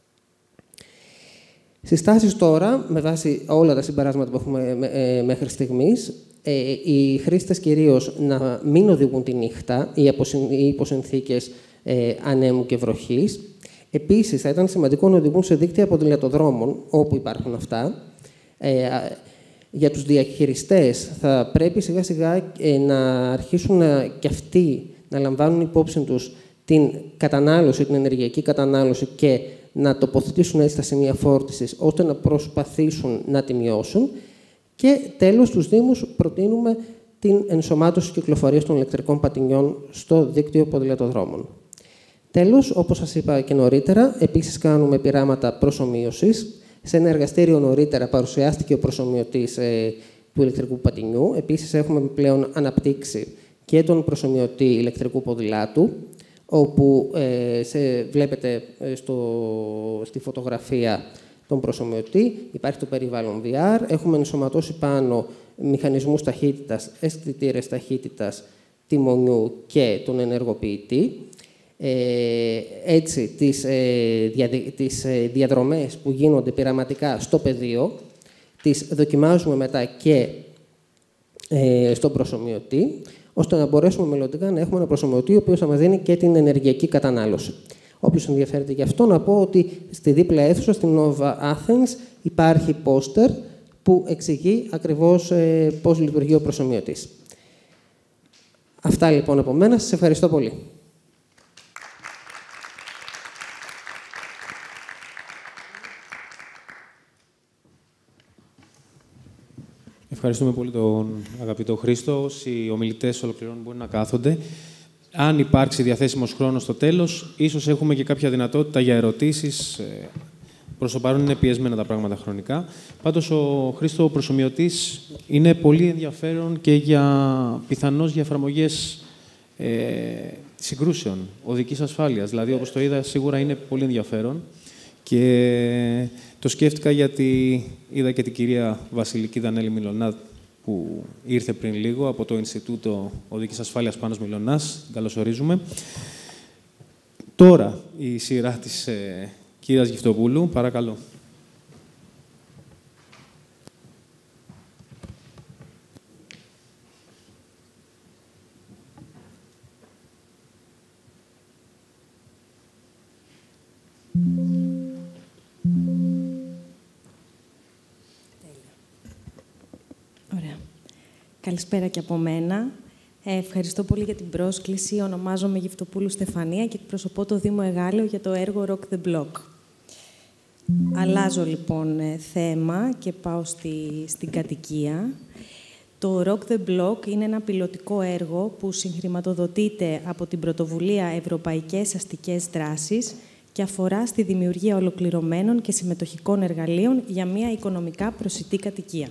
Συστάσεις τώρα, με βάση όλα τα συμπεράσματα που έχουμε ε, μέχρι στιγμής, ε, οι χρήστες κυρίως να μην οδηγούν τη νύχτα ή υπό συνθήκες ε, ανέμου και βροχής. Επίσης, θα ήταν σημαντικό να οδηγούν σε δίκτυα ποδηλατοδρόμων, όπου υπάρχουν αυτά. Ε, για τους διαχειριστές, θα πρέπει σιγά-σιγά ε, να αρχίσουν να, και αυτοί να λαμβάνουν υπόψη τους την κατανάλωση, την ενεργειακή κατανάλωση και να τοποθετήσουν έτσι τα σημεία φόρτισης, ώστε να προσπαθήσουν να τη μειώσουν. Και τέλος, στους Δήμους προτείνουμε την ενσωμάτωση της κυκλοφορίας των ηλεκτρικών πατινιών στο δίκτυο ποδηλατοδρόμων. Τέλος, όπως σας είπα και νωρίτερα, επίσης κάνουμε πειράματα προσομοίωσης. Σε ένα εργαστήριο νωρίτερα παρουσιάστηκε ο προσομοιωτής ε, του ηλεκτρικού πατινιού. Επίσης, έχουμε πλέον αναπτύξει και τον προσομοιωτή ηλεκτρικού ποδηλάτου, όπου ε, σε, βλέπετε ε, στο, στη φωτογραφία τον προσομοιωτή, υπάρχει το περιβάλλον βι αρ, έχουμε ενσωματώσει πάνω μηχανισμούς ταχύτητας, αισθητήρες ταχύτητας, τιμονιού και τον ενεργοποιητή. Ε, έτσι, τις, ε, δια, τις ε, διαδρομές που γίνονται πειραματικά στο πεδίο, τις δοκιμάζουμε μετά και ε, στον προσομοιωτή, ώστε να μπορέσουμε μελλοντικά να έχουμε ένα προσομοιωτή ο οποίος θα μας δίνει και την ενεργειακή κατανάλωση. Όποιος ενδιαφέρεται γι' αυτό, να πω ότι στη δίπλα αίθουσα, στην Nova Athens, υπάρχει πόστερ που εξηγεί ακριβώς ε, πώς λειτουργεί ο προσομοιωτής. Αυτά λοιπόν από μένα. Σας ευχαριστώ πολύ. Ευχαριστούμε πολύ τον αγαπητό Χρήστο. Όσοι ομιλητές ολοκληρώνουν μπορεί να κάθονται. Αν υπάρξει διαθέσιμος χρόνος στο τέλος, ίσως έχουμε και κάποια δυνατότητα για ερωτήσεις. Προς το παρόν είναι πιεσμένα τα πράγματα χρονικά. Πάντως, ο Χρήστο προσομοιωτής είναι πολύ ενδιαφέρον και για πιθανώς για εφαρμογές ε, συγκρούσεων, οδικής ασφάλειας. Δηλαδή, όπως το είδα, σίγουρα είναι πολύ ενδιαφέρον. Και το σκέφτηκα γιατί είδα και την κυρία Βασιλική Δανέλη Μιλωνά, που ήρθε πριν λίγο από το Ινστιτούτο Οδικής Ασφάλειας Πάνος Μιλωνάς. Καλωσορίζουμε. Τώρα η σειρά της ε, κυρίας Γυφτοπούλου. Παρακαλώ. Ωραία. Καλησπέρα και από μένα. Ε, ευχαριστώ πολύ για την πρόσκληση. Ονομάζομαι Γυφτοπούλου Στεφανία και εκπροσωπώ το Δήμο Εγάλεο για το έργο Rock the Block. Αλλάζω λοιπόν θέμα και πάω στη, στην κατοικία. Το Rock the Block είναι ένα πιλωτικό έργο που συγχρηματοδοτείται από την Πρωτοβουλία Ευρωπαϊκές Αστικές Δράσεις και αφορά στη δημιουργία ολοκληρωμένων και συμμετοχικών εργαλείων για μια οικονομικά προσιτή κατοικία.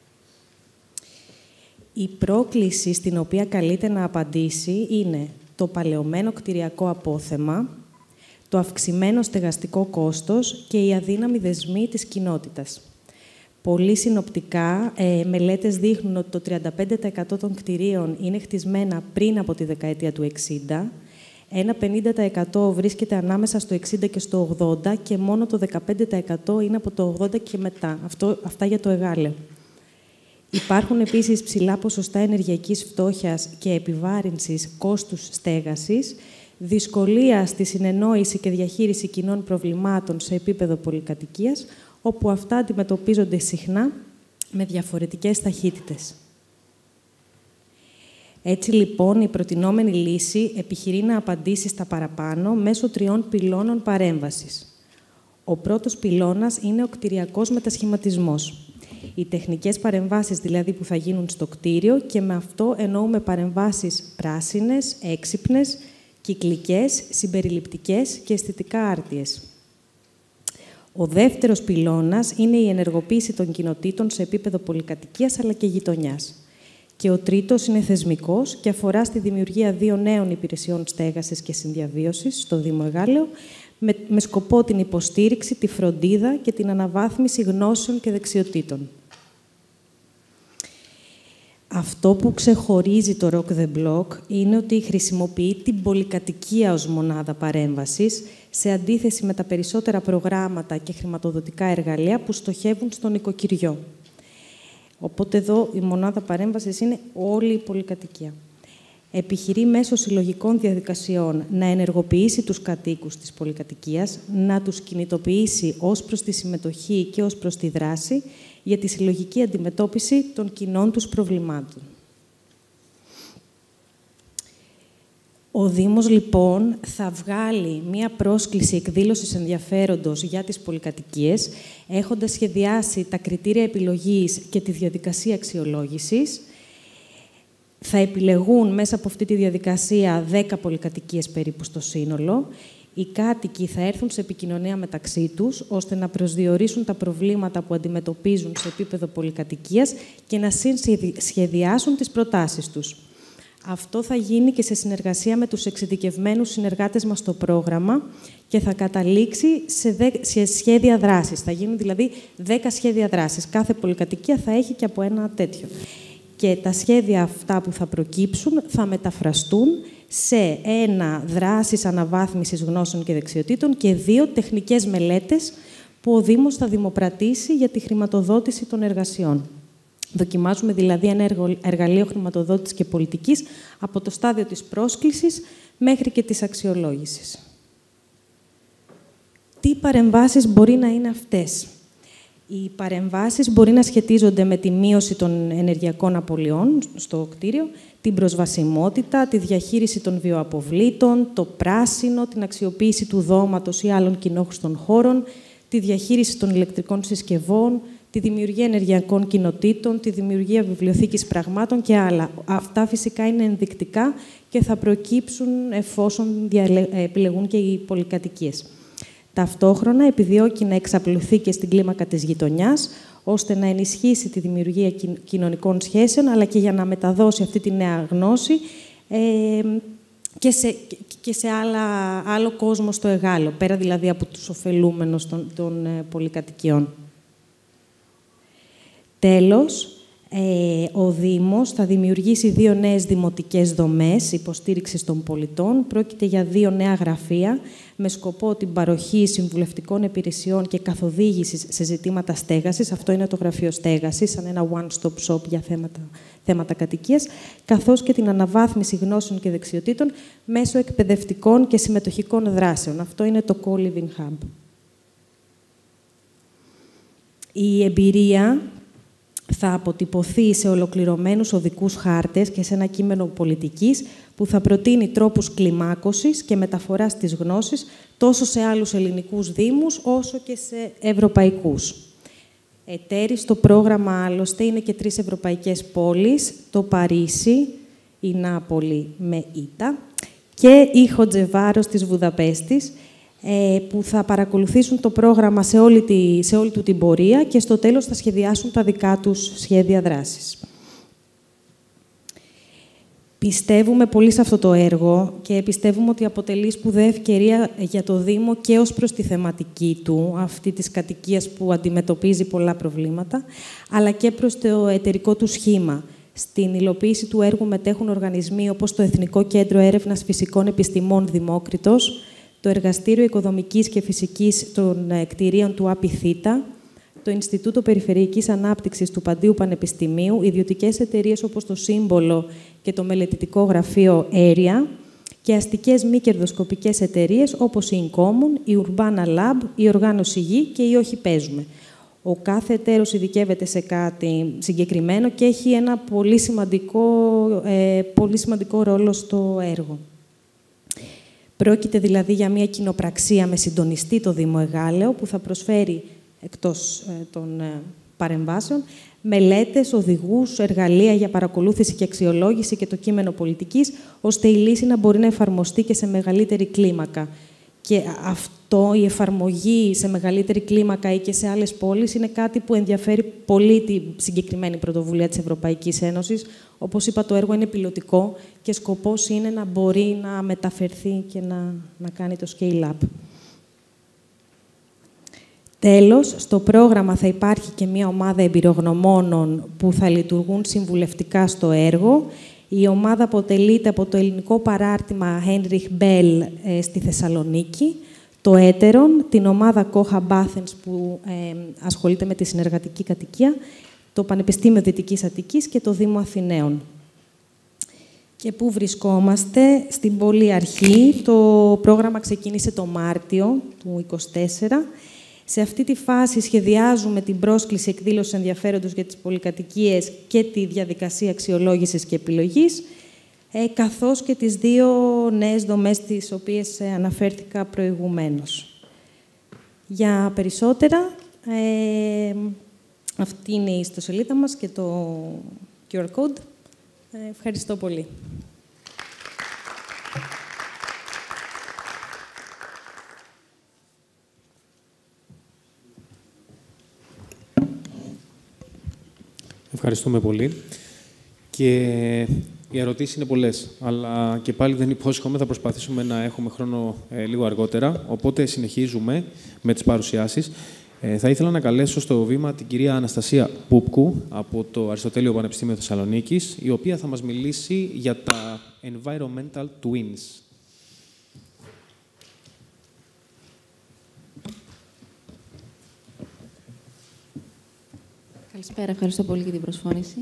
Η πρόκληση στην οποία καλείται να απαντήσει είναι το παλαιωμένο κτηριακό απόθεμα, το αυξημένο στεγαστικό κόστος και οι αδύναμοι δεσμοί της κοινότητας. Πολύ συνοπτικά, ε, μελέτες δείχνουν ότι το τριάντα πέντε τοις εκατό των κτηρίων είναι χτισμένα πριν από τη δεκαετία του εξήντα, ένα πενήντα τοις εκατό βρίσκεται ανάμεσα στο εξήντα και στο ογδόντα και μόνο το δεκαπέντε τοις εκατό είναι από το ογδόντα και μετά. Αυτό, αυτά για το Εγάλεο. Υπάρχουν επίσης ψηλά ποσοστά ενεργειακής φτώχειας και επιβάρυνσης κόστους στέγασης, δυσκολία στη συνεννόηση και διαχείριση κοινών προβλημάτων σε επίπεδο πολυκατοικίας, όπου αυτά αντιμετωπίζονται συχνά με διαφορετικές ταχύτητες. Έτσι, λοιπόν, η προτινόμενη λύση επιχειρεί να απαντήσει στα παραπάνω μέσω τριών πυλώνων παρέμβασης. Ο πρώτος πυλώνας είναι ο κτηριακός μετασχηματισμός. Οι τεχνικές παρεμβάσεις δηλαδή που θα γίνουν στο κτίριο και με αυτό εννοούμε παρεμβάσεις πράσινες, έξυπνες, κυκλικές, συμπεριληπτικές και αισθητικά άρτιες. Ο δεύτερος πυλώνας είναι η ενεργοποίηση των κοινοτήτων σε επίπεδο πολυκατοικίας αλλά και γειτονιάς. Και ο τρίτος είναι θεσμικός και αφορά στη δημιουργία δύο νέων υπηρεσιών στέγασης και συνδιαβίωσης στο Δήμο Εγάλεο με, με σκοπό την υποστήριξη, τη φροντίδα και την αναβάθμιση γνώσεων και δεξιοτήτων. Αυτό που ξεχωρίζει το Rock the Block είναι ότι χρησιμοποιεί την πολυκατοικία ως μονάδα παρέμβασης, σε αντίθεση με τα περισσότερα προγράμματα και χρηματοδοτικά εργαλεία που στοχεύουν στο νοικοκυριό. Οπότε εδώ η μονάδα παρέμβασης είναι όλη η πολυκατοικία. Επιχειρεί μέσω συλλογικών διαδικασιών να ενεργοποιήσει τους κατοίκους της πολυκατοικίας, να τους κινητοποιήσει ως προς τη συμμετοχή και ως προς τη δράση για τη συλλογική αντιμετώπιση των κοινών τους προβλημάτων. Ο Δήμος, λοιπόν, θα βγάλει μία πρόσκληση εκδήλωσης ενδιαφέροντος για τις πολυκατοικίες, έχοντας σχεδιάσει τα κριτήρια επιλογής και τη διαδικασία αξιολόγησης. Θα επιλεγούν μέσα από αυτή τη διαδικασία δέκα πολυκατοικίες περίπου στο σύνολο. Οι κάτοικοι θα έρθουν σε επικοινωνία μεταξύ τους, ώστε να προσδιορίσουν τα προβλήματα που αντιμετωπίζουν σε επίπεδο πολυκατοικίας και να συνσχεδιάσουν τις προτάσεις τους. Αυτό θα γίνει και σε συνεργασία με τους εξειδικευμένους συνεργάτες μας στο πρόγραμμα και θα καταλήξει σε, δε, σε σχέδια δράσης. Θα γίνουν δηλαδή δέκα σχέδια δράσης. Κάθε πολυκατοικία θα έχει και από ένα τέτοιο. Και τα σχέδια αυτά που θα προκύψουν θα μεταφραστούν σε ένα δράσεις αναβάθμισης γνώσεων και δεξιοτήτων και δύο τεχνικές μελέτες που ο Δήμος θα δημοπρατήσει για τη χρηματοδότηση των εργασιών. Δοκιμάζουμε δηλαδή ένα εργαλείο χρηματοδότησης και πολιτικής από το στάδιο της πρόσκλησης μέχρι και της αξιολόγησης. Τι παρεμβάσεις μπορεί να είναι αυτές? Οι παρεμβάσεις μπορεί να σχετίζονται με τη μείωση των ενεργειακών απολειών στο κτίριο, την προσβασιμότητα, τη διαχείριση των βιοαποβλήτων, το πράσινο, την αξιοποίηση του δώματος ή άλλων κοινόχρηστων χώρων, τη διαχείριση των ηλεκτρικών συσκευών, τη δημιουργία ενεργειακών κοινοτήτων, τη δημιουργία βιβλιοθήκης πραγμάτων και άλλα. Αυτά φυσικά είναι ενδεικτικά και θα προκύψουν εφόσον επιλεγούν και οι πολυκατοικίες. Ταυτόχρονα επιδιώκει να εξαπλωθεί και στην κλίμακα της γειτονιάς, ώστε να ενισχύσει τη δημιουργία κοινωνικών σχέσεων, αλλά και για να μεταδώσει αυτή τη νέα γνώση ε, και σε, και σε άλλα, άλλο κόσμο στο Εγάλεο, πέρα δηλαδή από τους ωφελούμενους των, των ε, πολυκατοικιών. Τέλος, ε, ο Δήμος θα δημιουργήσει δύο νέες δημοτικές δομές υποστήριξης των πολιτών. Πρόκειται για δύο νέα γραφεία με σκοπό την παροχή συμβουλευτικών υπηρεσιών και καθοδήγησης σε ζητήματα στέγασης. Αυτό είναι το γραφείο στέγασης, σαν ένα one-stop shop για θέματα, θέματα κατοικίας, καθώς και την αναβάθμιση γνώσεων και δεξιοτήτων μέσω εκπαιδευτικών και συμμετοχικών δράσεων. Αυτό είναι το Co-Living Hub. Η εμπειρία θα αποτυπωθεί σε ολοκληρωμένους οδικούς χάρτες και σε ένα κείμενο πολιτικής που θα προτείνει τρόπους κλιμάκωσης και μεταφοράς της γνώσης τόσο σε άλλους ελληνικούς δήμους όσο και σε ευρωπαϊκούς. Εταίροι στο πρόγραμμα, άλλωστε, είναι και τρεις ευρωπαϊκές πόλεις, το Παρίσι, η Νάπολη με Ήτα και η Χοτζεβάρος της Βουδαπέστης, που θα παρακολουθήσουν το πρόγραμμα σε όλη, τη, σε όλη του την πορεία και στο τέλος θα σχεδιάσουν τα δικά τους σχέδια δράσης. Πιστεύουμε πολύ σε αυτό το έργο και πιστεύουμε ότι αποτελεί σπουδαία ευκαιρία για το Δήμο και ως προς τη θεματική του, αυτή της κατοικίας που αντιμετωπίζει πολλά προβλήματα, αλλά και προς το εταιρικό του σχήμα. Στην υλοποίηση του έργου μετέχουν οργανισμοί όπως το Εθνικό Κέντρο Έρευνας Φυσικών Επιστημών Δημόκριτος, το Εργαστήριο Οικοδομικής και Φυσικής των Κτηρίων του ΑΠΙΘΙΤΑ, το Ινστιτούτο Περιφερειακής Ανάπτυξης του Παντίου Πανεπιστημίου, ιδιωτικές εταιρείες όπως το Σύμβολο και το Μελετητικό Γραφείο Έρια και αστικές μη κερδοσκοπικές εταιρείες όπως η Incommon, η Urbana Lab, η Οργάνωση Γη και η Όχι Παίζουμε. Ο κάθε εταίρος ειδικεύεται σε κάτι συγκεκριμένο και έχει ένα πολύ σημαντικό, ε, πολύ σημαντικό ρόλο στο έργο. Πρόκειται δηλαδή για μια κοινοπραξία με συντονιστή το Δήμο Εγάλεο που θα προσφέρει, εκτός ε, των ε, παρεμβάσεων, μελέτες, οδηγούς, εργαλεία για παρακολούθηση και αξιολόγηση και το κείμενο πολιτικής, ώστε η λύση να μπορεί να εφαρμοστεί και σε μεγαλύτερη κλίμακα. Και αυτό, η εφαρμογή σε μεγαλύτερη κλίμακα ή και σε άλλες πόλεις, είναι κάτι που ενδιαφέρει πολύ τη συγκεκριμένη πρωτοβουλία της Ευρωπαϊκής Ένωσης. Όπως είπα, το έργο είναι πιλωτικό και σκοπός είναι να μπορεί να μεταφερθεί και να, να κάνει το scale-up. Τέλος, στο πρόγραμμα θα υπάρχει και μια ομάδα εμπειρογνωμόνων που θα λειτουργούν συμβουλευτικά στο έργο. Η ομάδα αποτελείται από το ελληνικό παράρτημα Heinrich Bell ε, στη Θεσσαλονίκη, το Έτερον, την ομάδα Kocha Bathens που ε, ασχολείται με τη συνεργατική κατοικία, το Πανεπιστήμιο Δυτικής Αττικής και το Δήμο Αθηναίων. Και πού βρισκόμαστε? Στην Πόλη Αρχή. Το πρόγραμμα ξεκίνησε το Μάρτιο του είκοσι τέσσερα. Σε αυτή τη φάση σχεδιάζουμε την πρόσκληση εκδήλωσης ενδιαφέροντος για τις πολυκατοικίες και τη διαδικασία αξιολόγησης και επιλογής, ε, καθώς και τις δύο νέες δομές τις οποίες ε, αναφέρθηκα προηγουμένως. Για περισσότερα, ε, αυτή είναι η ιστοσελίδα μας και το κιου αρ code. Ε, ευχαριστώ πολύ. Ευχαριστούμε πολύ. Και οι ερωτήσεις είναι πολλές, αλλά και πάλι δεν υπόσχομαι, θα προσπαθήσουμε να έχουμε χρόνο ε, λίγο αργότερα, οπότε συνεχίζουμε με τις παρουσιάσεις. Ε, θα ήθελα να καλέσω στο βήμα την κυρία Αναστασία Πούπκου από το Αριστοτέλειο Πανεπιστήμιο Θεσσαλονίκης, η οποία θα μας μιλήσει για τα environmental twins. Καλησπέρα, ευχαριστώ πολύ για την προσφώνηση.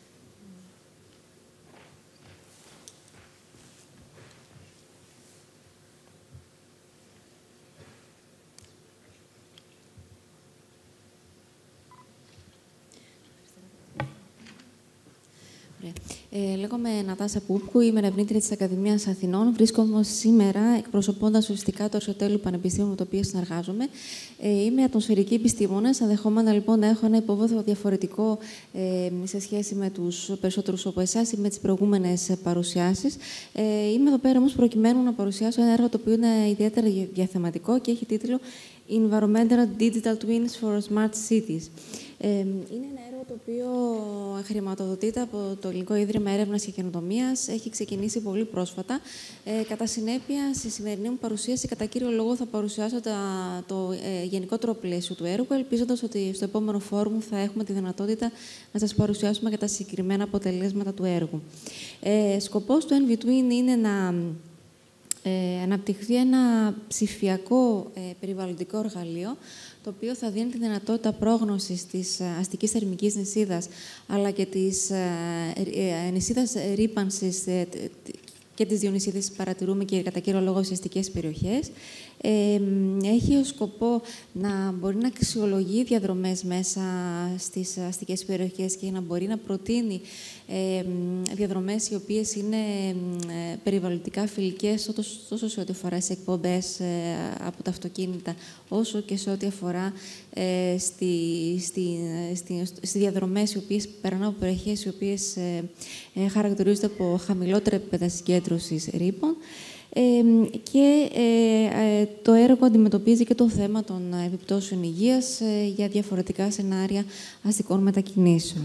Ε, λέγομαι Νατάσα Πούπκου, είμαι ερευνήτρια της Ακαδημίας Αθηνών. Βρίσκομαι σήμερα εκπροσωπώντας ουσιαστικά το Αριστοτέλειο Πανεπιστήμιο με το οποίο συνεργάζομαι. Ε, είμαι ατμοσφαιρική επιστήμονας, ενδεχόμενα λοιπόν να έχω ένα υπόβαθρο διαφορετικό ε, σε σχέση με τους περισσότερους από εσάς ή με τις προηγούμενες παρουσιάσεις. Ε, είμαι εδώ πέρα όμως προκειμένου να παρουσιάσω ένα έργο το οποίο είναι ιδιαίτερα διαθεματικό και έχει τίτλο Environmental Digital Twins for Smart Cities. Ε, είναι ένα έργο το οποίο χρηματοδοτείται από το Ελληνικό Ίδρυμα Έρευνας και Καινοτομίας. Έχει ξεκινήσει πολύ πρόσφατα. Ε, κατά συνέπεια, στη σημερινή μου παρουσίαση, κατά κύριο λόγο, θα παρουσιάσω τα, το ε, γενικότερο πλαίσιο του έργου, ελπίζοντας ότι στο επόμενο φόρουμ θα έχουμε τη δυνατότητα να σας παρουσιάσουμε και τα συγκεκριμένα αποτελέσματα του έργου. Ε, σκοπός του EnviTwin είναι να ε, αναπτυχθεί ένα ψηφιακό ε, περιβαλλοντικό εργαλείο, το οποίο θα δίνει τη δυνατότητα πρόγνωσης της αστικής θερμικής νησίδας, αλλά και της νησίδας ρύπανσης και τις δύο νησίδες που παρατηρούμε και κατά κύριο λόγο σε αστικές περιοχές. Ε, έχει ως σκοπό να μπορεί να αξιολογεί διαδρομές μέσα στις αστικές περιοχές και να μπορεί να προτείνει ε, διαδρομές οι οποίες είναι ε, περιβαλλοντικά φιλικές τόσο σε ό,τι αφορά σε εκπομπές ε, από τα αυτοκίνητα, όσο και σε ό,τι αφορά ε, στη, στη, στη, στη διαδρομές οι οποίες περνάνε από περιοχές οι οποίες ε, ε, χαρακτηρίζονται από χαμηλότερα επίπεδα συγκέντρωσης ρήπων. Ε, και ε, ε, το έργο αντιμετωπίζει και το θέμα των επιπτώσεων υγείας ε, για διαφορετικά σενάρια αστικών μετακινήσεων.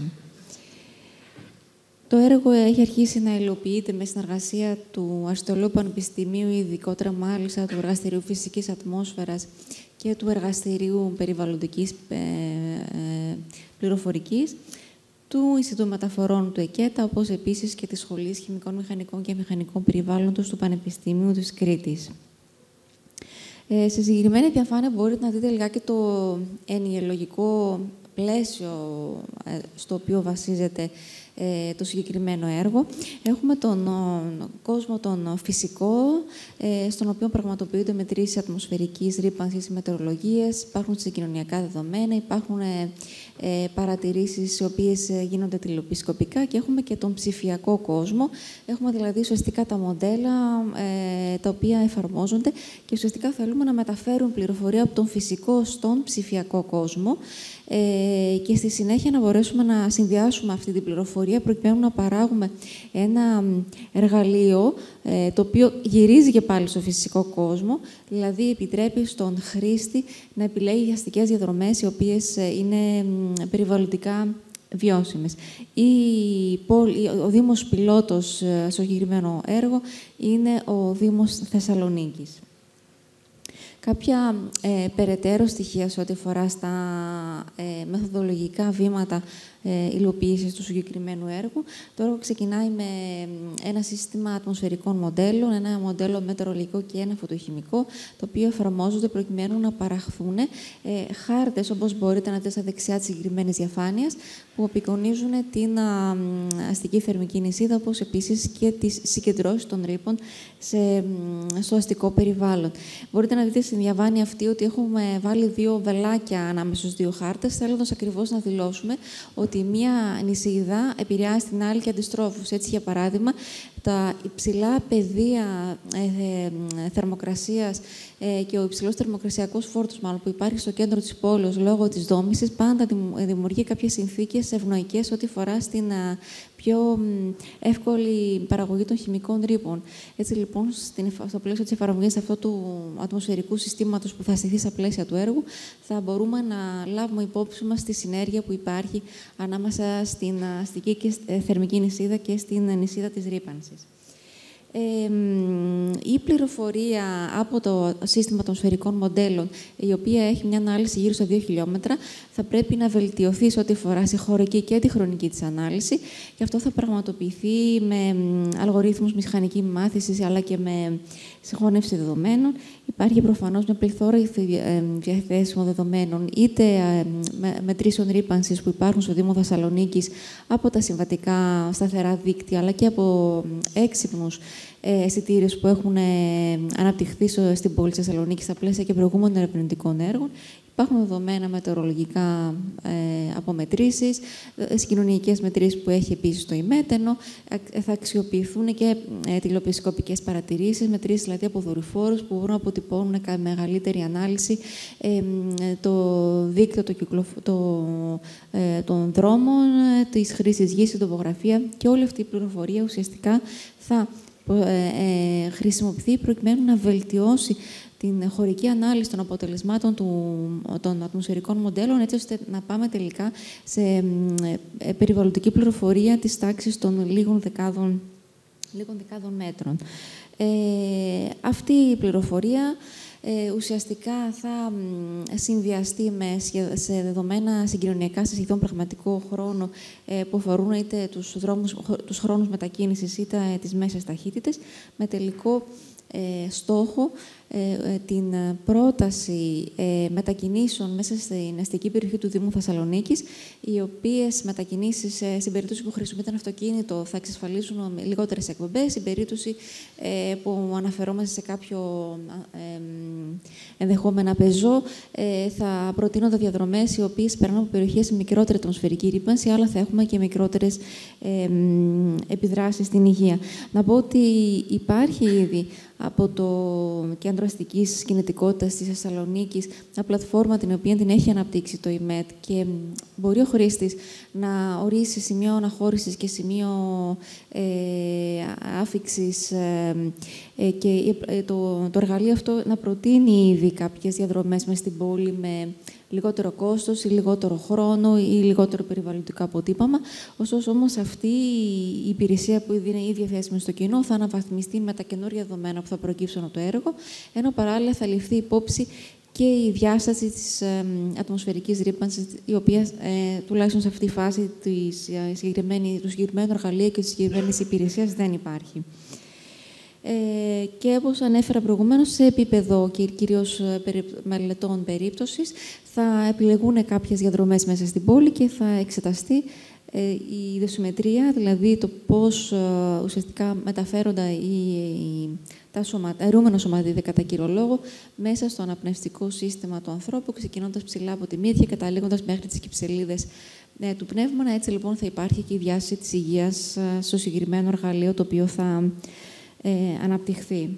Το έργο έχει αρχίσει να υλοποιείται με συνεργασία του Αριστοτελείου Πανεπιστημίου, ειδικότερα μάλιστα του Εργαστηρίου Φυσικής Ατμόσφαιρας και του Εργαστηρίου Περιβαλλοντικής ε, ε, Πληροφορικής, του Ινστιτούτου Μεταφορών του ΕΚΕΤΑ, όπως επίσης και της Σχολής Χημικών, Μηχανικών και Μηχανικών Περιβάλλοντος του Πανεπιστημίου της Κρήτης. Ε, σε συγκεκριμένη διαφάνεια μπορείτε να δείτε λιγάκι το ενοιολογικό πλαίσιο ε, στο οποίο βασίζεται ε, το συγκεκριμένο έργο. Έχουμε τον ο, κόσμο τον φυσικό, ε, στον οποίο πραγματοποιούνται μετρήσεις ατμοσφαιρικής ρύπανσης, μετεωρολογίες, υπάρχουν συγκοινωνιακά δεδομένα, υπάρχουν ε, ε, παρατηρήσεις οι οποίες γίνονται τηλεοπισκοπικά και έχουμε και τον ψηφιακό κόσμο. Έχουμε δηλαδή ουσιαστικά τα μοντέλα ε, τα οποία εφαρμόζονται και ουσιαστικά θέλουμε να μεταφέρουν πληροφορία από τον φυσικό στον ψηφιακό κόσμο ε, και στη συνέχεια να μπορέσουμε να συνδυάσουμε αυτή την πληροφορία προκειμένου να παράγουμε ένα εργαλείο ε, το οποίο γυρίζει και πάλι στο φυσικό κόσμο, δηλαδή επιτρέπει στον χρήστη να επιλέγει αστικές διαδρομές οι οποίες είναι περιβαλλοντικά βιώσιμες. Η, ο Δήμος πιλότος στο συγκεκριμένο έργο είναι ο Δήμος Θεσσαλονίκης. κάποια ε, περαιτέρω στοιχεία σε ό,τι αφορά στα ε, μεθοδολογικά βήματα ε, υλοποίησης του συγκεκριμένου έργου. Το έργο ξεκινάει με ένα σύστημα ατμοσφαιρικών μοντέλων, ένα μοντέλο μετεωρολογικό και ένα φωτοχημικό, το οποίο εφαρμόζονται προκειμένου να παραχθούν ε, χάρτες, όπως μπορείτε να δείτε στα δεξιά της συγκεκριμένης διαφάνειας, που απεικονίζουν την α, αστική θερμική νησίδα, όπως επίσης και τις συγκεντρώσεις των ρήπων σε, στο αστικό περιβάλλον. Μπορείτε να δείτε στην διαφάνεια αυτή ότι έχουμε βάλει δύο βελάκια ανάμεσα στους δύο χάρτες, θέλοντας ακριβώς να δηλώσουμε ότι μία νησίδα επηρεάζει την άλλη και αντιστρόφως. Έτσι, για παράδειγμα, τα υψηλά πεδία ε, θερμοκρασίας ε, και ο υψηλός θερμοκρασιακός φόρτος, μάλλον, που υπάρχει στο κέντρο της πόλης λόγω της δόμησης, πάντα δημιουργεί κάποιες συνθήκες ευνοϊκές ό,τι αφορά στην α, πιο εύκολη παραγωγή των χημικών ρήπων. Έτσι, λοιπόν, στην, στο πλαίσιο της εφαρμογής αυτού του ατμοσφαιρικού συστήματος που θα στηθεί στα πλαίσια του έργου, θα μπορούμε να λάβουμε υπόψη μας τη συνέργεια που υπάρχει ανάμεσα στην αστική και θερμική νησίδα και στην νησίδα της ρύπανσης. Ε, η πληροφορία από το σύστημα των σφαιρικών μοντέλων, η οποία έχει μια ανάλυση γύρω στα δύο χιλιόμετρα, θα πρέπει να βελτιωθεί σε ό,τι αφορά στη χωρική και τη χρονική της ανάλυση, και αυτό θα πραγματοποιηθεί με αλγορίθμους μηχανικής μάθησης, αλλά και με συγχώνευση δεδομένων. Υπάρχει προφανώς μια πληθώρα διαθέσιμων δεδομένων, είτε μετρήσεων ρύπανσης που υπάρχουν στο Δήμο Θεσσαλονίκης από τα συμβατικά σταθερά δίκτυα, αλλά και από έξυπνους αισθητήρες που έχουν αναπτυχθεί στην πόλη της Θεσσαλονίκης στα πλαίσια και προηγούμενων ερευνητικών έργων. Υπάρχουν δεδομένα μετεωρολογικά ε, απομετρήσεις, συγκοινωνιακές μετρήσεις που έχει επίσης το ημέτενο. Θα αξιοποιηθούν και ε, τηλεοπισκοπικές παρατηρήσεις, μετρήσεις δηλαδή από δορυφόρους που μπορούν να αποτυπώνουν μεγαλύτερη ανάλυση ε, το δίκτυο το κυκλοφ... το, ε, των δρόμων, ε, της χρήσης γης, η τοπογραφία, και όλη αυτή η πληροφορία ουσιαστικά θα ε, ε, χρησιμοποιηθεί προκειμένου να βελτιώσει την χωρική ανάλυση των αποτελεσμάτων του, των ατμοσφαιρικών μοντέλων, έτσι ώστε να πάμε τελικά σε ε, περιβαλλοντική πληροφορία της τάξης των λίγων δεκάδων, λίγων δεκάδων μέτρων. Ε, αυτή η πληροφορία ε, ουσιαστικά θα συνδυαστεί με, σε δεδομένα συγκοινωνιακά σε σχεδόν πραγματικό χρόνο ε, που αφορούν είτε τους, δρόμους, τους χρόνους μετακίνησης είτε ε, τις μέσες ταχύτητες, με τελικό ε, στόχο Ε, την πρόταση ε, μετακινήσεων μέσα στην αστική περιοχή του Δήμου Θεσσαλονίκης, οι οποίες μετακινήσεις, ε, στην περίπτωση που χρησιμοποιείται ένα αυτοκίνητο, θα εξασφαλίσουν λιγότερες εκπομπές. Στην περίπτωση ε, που αναφερόμαστε σε κάποιο ε, ενδεχόμενα πεζό, ε, θα προτείνονται διαδρομές οι οποίες περνούν από περιοχές με μικρότερη ατμοσφαιρική ρύπανση, αλλά θα έχουμε και μικρότερες ε, επιδράσεις στην υγεία. Να πω ότι υπάρχει ήδη από το Κέντρο Αστικής Κινητικότητας της Θεσσαλονίκης, μια πλατφόρμα την οποία την έχει αναπτύξει το ΙΜΕΤ, και μπορεί ο χρήστης να ορίσει σημείο αναχώρησης και σημείο ε, άφιξης ε, ε, και ε, το, το εργαλείο αυτό να προτείνει ήδη κάποιες διαδρομές μες στην πόλη με λιγότερο κόστος ή λιγότερο χρόνο ή λιγότερο περιβαλλοντικό αποτύπωμα. Ωστόσο, όμως, αυτή η υπηρεσία που ήδη είναι ήδη διαθέσιμη στο κοινό θα αναβαθμιστεί με τα καινούργια δεδομένα που θα προκύψουν από το έργο, ενώ παράλληλα θα ληφθεί υπόψη και η διάσταση της ε, ατμοσφαιρικής ρύπανσης, η οποία ε, τουλάχιστον σε αυτή τη φάση της, ε, συγκεκριμένη, του συγκεκριμένου εργαλείου και της συγκεκριμένης υπηρεσίας δεν υπάρχει. Ε, και όπως ανέφερα προηγουμένως, σε επίπεδο και κυρίως μελετών περίπτωσης, θα επιλεγούν κάποιες διαδρομές μέσα στην πόλη και θα εξεταστεί ε, η δοσιμετρία, δηλαδή το πώς ε, ουσιαστικά μεταφέρονται οι, οι, τα σωμα, αερούμενα σωματίδια κατά κύριο λόγο μέσα στο αναπνευστικό σύστημα του ανθρώπου, ξεκινώντας ψηλά από τη μύδια και καταλήγοντας μέχρι τις κυψελίδες ε, του πνεύμονα. Έτσι λοιπόν θα υπάρχει και η διάσταση της υγείας ε, στο συγκεκριμένο εργαλείο το οποίο θα Ε, αναπτυχθεί.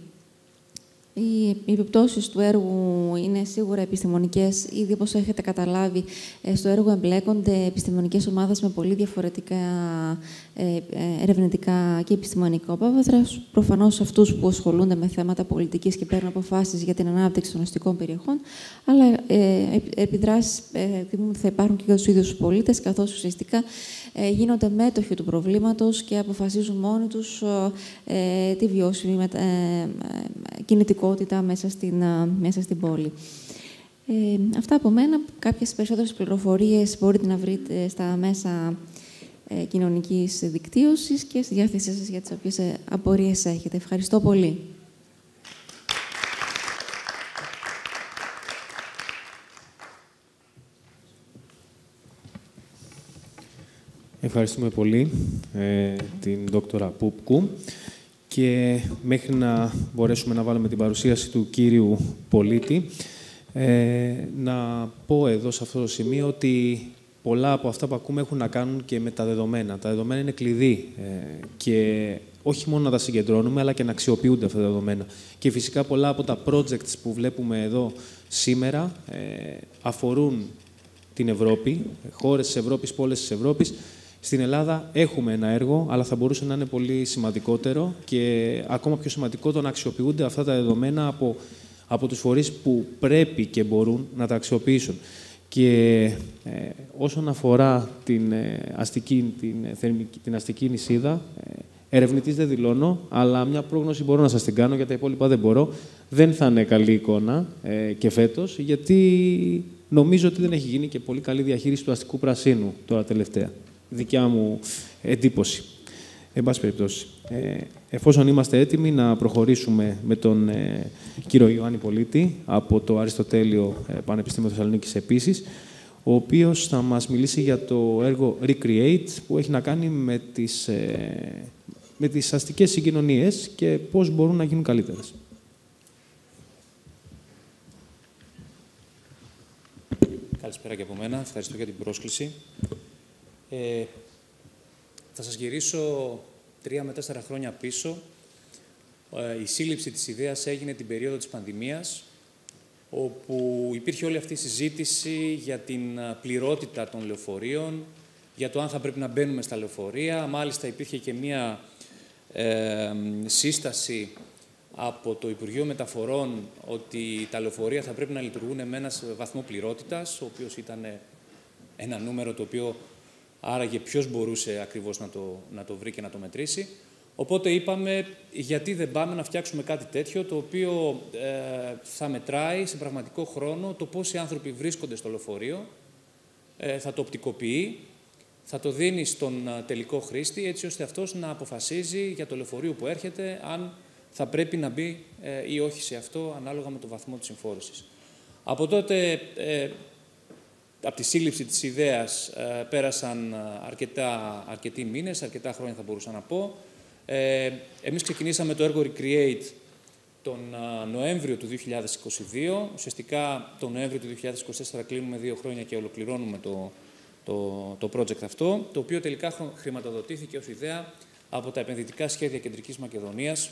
Οι επιπτώσεις του έργου είναι σίγουρα επιστημονικές. Ήδη, όπως έχετε καταλάβει, στο έργο εμπλέκονται επιστημονικές ομάδες με πολύ διαφορετικά ερευνητικά και επιστημονικά υπόβαθρα. Προφανώς αυτούς που ασχολούνται με θέματα πολιτικής και παίρνουν αποφάσεις για την ανάπτυξη των αστικών περιοχών, αλλά επιδράσεις θα υπάρχουν και για τους ίδιους τους πολίτες, καθώς ουσιαστικά γίνονται μέτοχοι του προβλήματος και αποφασίζουν μόνοι τους τη βιώσιμη κινητικότητα κινητικότητα μέσα στην, μέσα στην πόλη. Ε, αυτά από μένα. Κάποιες περισσότερες πληροφορίες μπορείτε να βρείτε στα μέσα ε, κοινωνικής δικτύωσης και στη διάθεσή σας για τις οποίες ε, απορίες έχετε. Ευχαριστώ πολύ. Ευχαριστούμε πολύ ε, την δόκτωρα Πούπκου και μέχρι να μπορέσουμε να βάλουμε την παρουσίαση του κύριου πολίτη, ε, να πω εδώ σε αυτό το σημείο ότι πολλά από αυτά που ακούμε έχουν να κάνουν και με τα δεδομένα. Τα δεδομένα είναι κλειδί ε, και όχι μόνο να τα συγκεντρώνουμε, αλλά και να αξιοποιούνται αυτά τα δεδομένα. Και φυσικά πολλά από τα projects που βλέπουμε εδώ σήμερα ε, αφορούν την Ευρώπη, χώρες της Ευρώπης, πόλεις της Ευρώπης. Στην Ελλάδα έχουμε ένα έργο, αλλά θα μπορούσε να είναι πολύ σημαντικότερο και ακόμα πιο σημαντικό το να αξιοποιούνται αυτά τα δεδομένα από, από τους φορείς που πρέπει και μπορούν να τα αξιοποιήσουν. Και ε, όσον αφορά την, ε, αστική, την, θερμική, την αστική νησίδα, ε, ερευνητής δεν δηλώνω, αλλά μια πρόγνωση μπορώ να σας την κάνω, για τα υπόλοιπα δεν μπορώ. Δεν θα είναι καλή εικόνα ε, και φέτος, γιατί νομίζω ότι δεν έχει γίνει και πολύ καλή διαχείριση του αστικού πρασίνου τώρα τελευταία. Δικιά μου εντύπωση. Εν πάση περιπτώσει, ε, εφόσον είμαστε έτοιμοι να προχωρήσουμε με τον ε, κύριο Ιωάννη Πολίτη από το Αριστοτέλειο ε, Πανεπιστήμιο Θεσσαλονίκης επίσης, ο οποίος θα μας μιλήσει για το έργο Recreate, που έχει να κάνει με τις, ε, με τις αστικές συγκοινωνίες και πώς μπορούν να γίνουν καλύτερες. Καλησπέρα και από μένα. Ευχαριστώ για την πρόσκληση. Ε, θα σας γυρίσω τρία με τέσσερα χρόνια πίσω. Ε, η σύλληψη της ιδέας έγινε την περίοδο της πανδημίας, όπου υπήρχε όλη αυτή η συζήτηση για την πληρότητα των λεωφορείων, για το αν θα πρέπει να μπαίνουμε στα λεωφορεία. Μάλιστα υπήρχε και μία ε, σύσταση από το Υπουργείο Μεταφορών ότι τα λεωφορεία θα πρέπει να λειτουργούν με έναν βαθμό πληρότητας, ο οποίος ήταν ένα νούμερο το οποίο άραγε ποιος μπορούσε ακριβώς να το, να το βρει και να το μετρήσει. Οπότε είπαμε, γιατί δεν πάμε να φτιάξουμε κάτι τέτοιο, το οποίο ε, θα μετράει σε πραγματικό χρόνο το πόσοι άνθρωποι βρίσκονται στο λεωφορείο, ε, θα το οπτικοποιεί, θα το δίνει στον τελικό χρήστη, έτσι ώστε αυτός να αποφασίζει για το λεωφορείο που έρχεται, αν θα πρέπει να μπει ε, ή όχι σε αυτό, ανάλογα με το βαθμό της συμφόρησης. Από τότε, ε, από τη σύλληψη της ιδέας, ε, πέρασαν αρκετά, αρκετοί μήνες, αρκετά χρόνια θα μπορούσα να πω. Ε, εμείς ξεκινήσαμε το έργο Recreate τον uh, Νοέμβριο του δύο χιλιάδες είκοσι δύο. Ουσιαστικά, τον Νοέμβριο του δύο χιλιάδες είκοσι τέσσερα κλείνουμε δύο χρόνια και ολοκληρώνουμε το, το, το project αυτό, το οποίο τελικά χρηματοδοτήθηκε ως ιδέα από τα επενδυτικά σχέδια Κεντρικής Μακεδονίας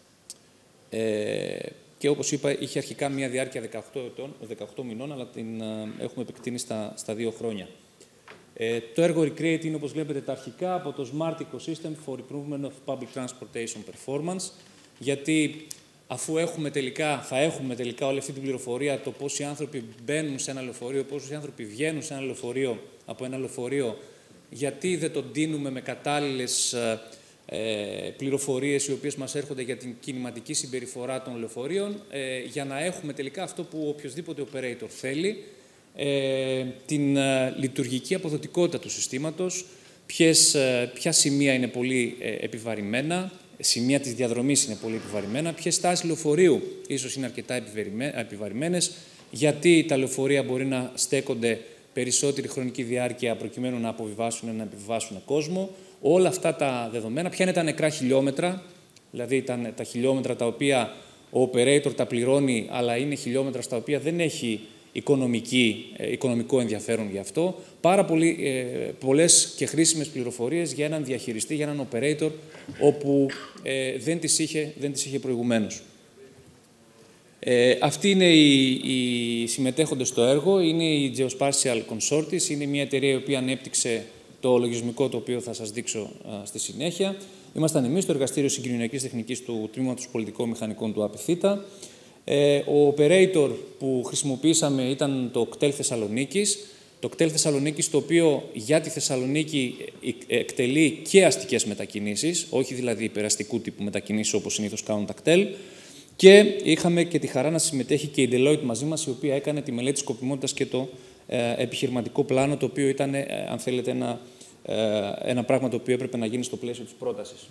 ε, και, όπως είπα, είχε αρχικά μια διάρκεια δεκαοκτώ, ετών, δεκαοκτώ μηνών, αλλά την uh, έχουμε επεκτείνει στα, στα δύο χρόνια. Ε, το έργο Recreate είναι, όπως βλέπετε, τα αρχικά από το Smart Ecosystem for Improvement of Public Transportation Performance, γιατί αφού έχουμε τελικά, θα έχουμε τελικά όλη αυτή την πληροφορία, το πόσοι άνθρωποι μπαίνουν σε ένα λεωφορείο, πόσοι άνθρωποι βγαίνουν σε ένα λεωφορείο, από ένα λεωφορείο, γιατί δεν τον ντύνουμε με κατάλληλες ε, πληροφορίες οι οποίες μας έρχονται για την κινηματική συμπεριφορά των λεωφορείων, ε, για να έχουμε τελικά αυτό που οποιοδήποτε operator θέλει, Ε, την ε, λειτουργική αποδοτικότητα του συστήματος, ποιες, ε, ποια σημεία είναι πολύ ε, επιβαρημένα, σημεία της διαδρομής είναι πολύ επιβαρημένα, ποιες στάσεις λεωφορείου ίσως είναι αρκετά επιβαρημένες, γιατί τα λεωφορεία μπορεί να στέκονται περισσότερη χρονική διάρκεια προκειμένου να αποβιβάσουν, να επιβιβάσουν κόσμο. Όλα αυτά τα δεδομένα, ποια είναι τα νεκρά χιλιόμετρα, δηλαδή τα, τα χιλιόμετρα τα οποία ο operator τα πληρώνει, αλλά είναι χιλιόμετρα στα οποία δεν έχει Οικονομική, οικονομικό ενδιαφέρον γι' αυτό. Πάρα πολύ, ε, πολλές και χρήσιμες πληροφορίες για έναν διαχειριστή, για έναν operator, όπου ε, δεν τις είχε, δεν τις είχε προηγουμένως. Ε, αυτοί είναι οι, οι συμμετέχοντες στο έργο. Είναι η Geospatial Consortis. Είναι μια εταιρεία η οποία ανέπτυξε το λογισμικό το οποίο θα σας δείξω α, στη συνέχεια. Ήμασταν εμείς στο Εργαστήριο Συγκοινωνιακής Τεχνικής του Τμήματος Πολιτικών Μηχανικών του ΑΠΕΘΙΤΑ. Ο operator που χρησιμοποίησαμε ήταν το κτέλ Θεσσαλονίκης. Το κτέλ Θεσσαλονίκης, το οποίο για τη Θεσσαλονίκη εκτελεί και αστικές μετακινήσεις, όχι δηλαδή υπεραστικού τύπου μετακινήσεις όπως συνήθως κάνουν τα κτέλ. Και είχαμε και τη χαρά να συμμετέχει και η Deloitte μαζί μας, η οποία έκανε τη μελέτη σκοπιμότητας και το ε, επιχειρηματικό πλάνο, το οποίο ήταν, ε, αν θέλετε, ένα, ε, ένα πράγμα το οποίο έπρεπε να γίνει στο πλαίσιο της πρότασης.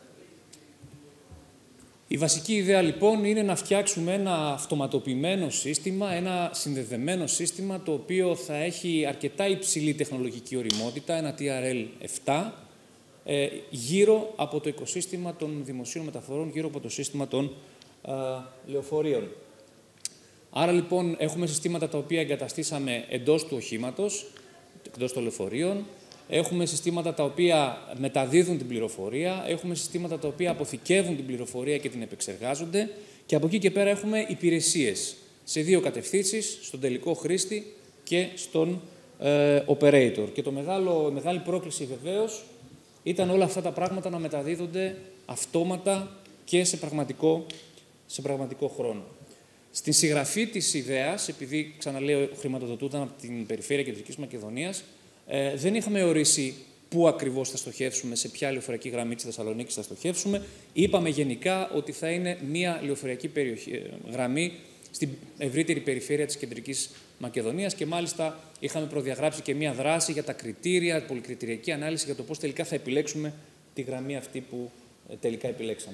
Η βασική ιδέα, λοιπόν, είναι να φτιάξουμε ένα αυτοματοποιημένο σύστημα, ένα συνδεδεμένο σύστημα, το οποίο θα έχει αρκετά υψηλή τεχνολογική ωριμότητα, ένα τι αρ ελ επτά, ε, γύρω από το οικοσύστημα των δημοσίων μεταφορών, γύρω από το σύστημα των ε, λεωφορείων. Άρα, λοιπόν, έχουμε συστήματα τα οποία εγκαταστήσαμε εντός του οχήματος, εντός των λεωφορείων. Έχουμε συστήματα τα οποία μεταδίδουν την πληροφορία, έχουμε συστήματα τα οποία αποθηκεύουν την πληροφορία και την επεξεργάζονται και από εκεί και πέρα έχουμε υπηρεσίες σε δύο κατευθύνσεις, στον τελικό χρήστη και στον ε, operator. Και το μεγάλο, μεγάλη πρόκληση βεβαίως ήταν όλα αυτά τα πράγματα να μεταδίδονται αυτόματα και σε πραγματικό, σε πραγματικό χρόνο. Στην συγγραφή της ιδέας, επειδή ξαναλέω χρηματοδοτούνταν από την Περιφέρεια Κεντρικής Μακεδονίας, Ε, δεν είχαμε ορίσει πού ακριβώς θα στοχεύσουμε, σε ποια λεωφορειακή γραμμή της Θεσσαλονίκης θα στοχεύσουμε. Είπαμε γενικά ότι θα είναι μία λεωφορειακή περιοχή, γραμμή στην ευρύτερη περιφέρεια της Κεντρικής Μακεδονίας και μάλιστα είχαμε προδιαγράψει και μία δράση για τα κριτήρια, πολυκριτηριακή ανάλυση για το πώς τελικά θα επιλέξουμε τη γραμμή αυτή που ε, τελικά επιλέξαμε.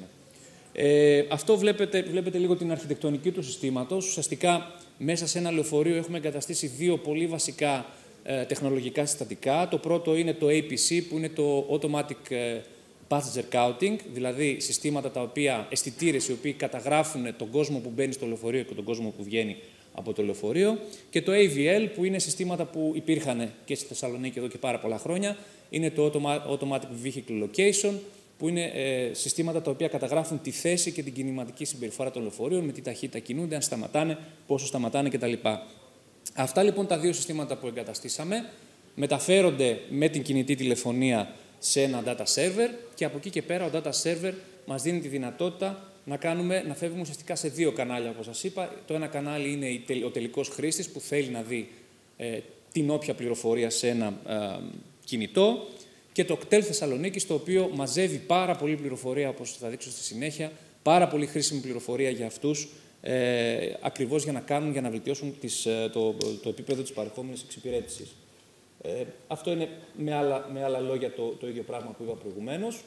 Ε, αυτό βλέπετε, βλέπετε λίγο την αρχιτεκτονική του συστήματος. Ουσιαστικά μέσα σε ένα λεωφορείο έχουμε εγκαταστήσει δύο πολύ βασικά τεχνολογικά συστατικά. Το πρώτο είναι το έι πι σι, που είναι το Automatic Passenger Counting, δηλαδή συστήματα τα οποία, αισθητήρες οι οποίοι καταγράφουν τον κόσμο που μπαίνει στο λεωφορείο και τον κόσμο που βγαίνει από το λεωφορείο. Και το έι βι ελ, που είναι συστήματα που υπήρχαν και στη Θεσσαλονίκη εδώ και πάρα πολλά χρόνια. Είναι το Automatic Vehicle Location, που είναι ε, συστήματα τα οποία καταγράφουν τη θέση και την κινηματική συμπεριφορά των λεωφορείων, με τι ταχύτητα κινούνται, αν σταματάνε, πόσο σταματάνε κτλ. Αυτά λοιπόν τα δύο συστήματα που εγκαταστήσαμε μεταφέρονται με την κινητή τηλεφωνία σε ένα data server και από εκεί και πέρα ο data server μας δίνει τη δυνατότητα να, κάνουμε, να φεύγουμε ουσιαστικά σε δύο κανάλια, όπως σας είπα. Το ένα κανάλι είναι ο τελικός χρήστης που θέλει να δει ε, την όποια πληροφορία σε ένα ε, κινητό και το κτέλ Θεσσαλονίκης, το οποίο μαζεύει πάρα πολλή πληροφορία, όπως θα δείξω στη συνέχεια, πάρα πολύ χρήσιμη πληροφορία για αυτούς, Ε, ακριβώς για να κάνουν, για να βελτιώσουν τις, το, το επίπεδο της παρεχόμενης εξυπηρέτησης. Ε, αυτό είναι με άλλα, με άλλα λόγια το, το ίδιο πράγμα που είπα προηγουμένως.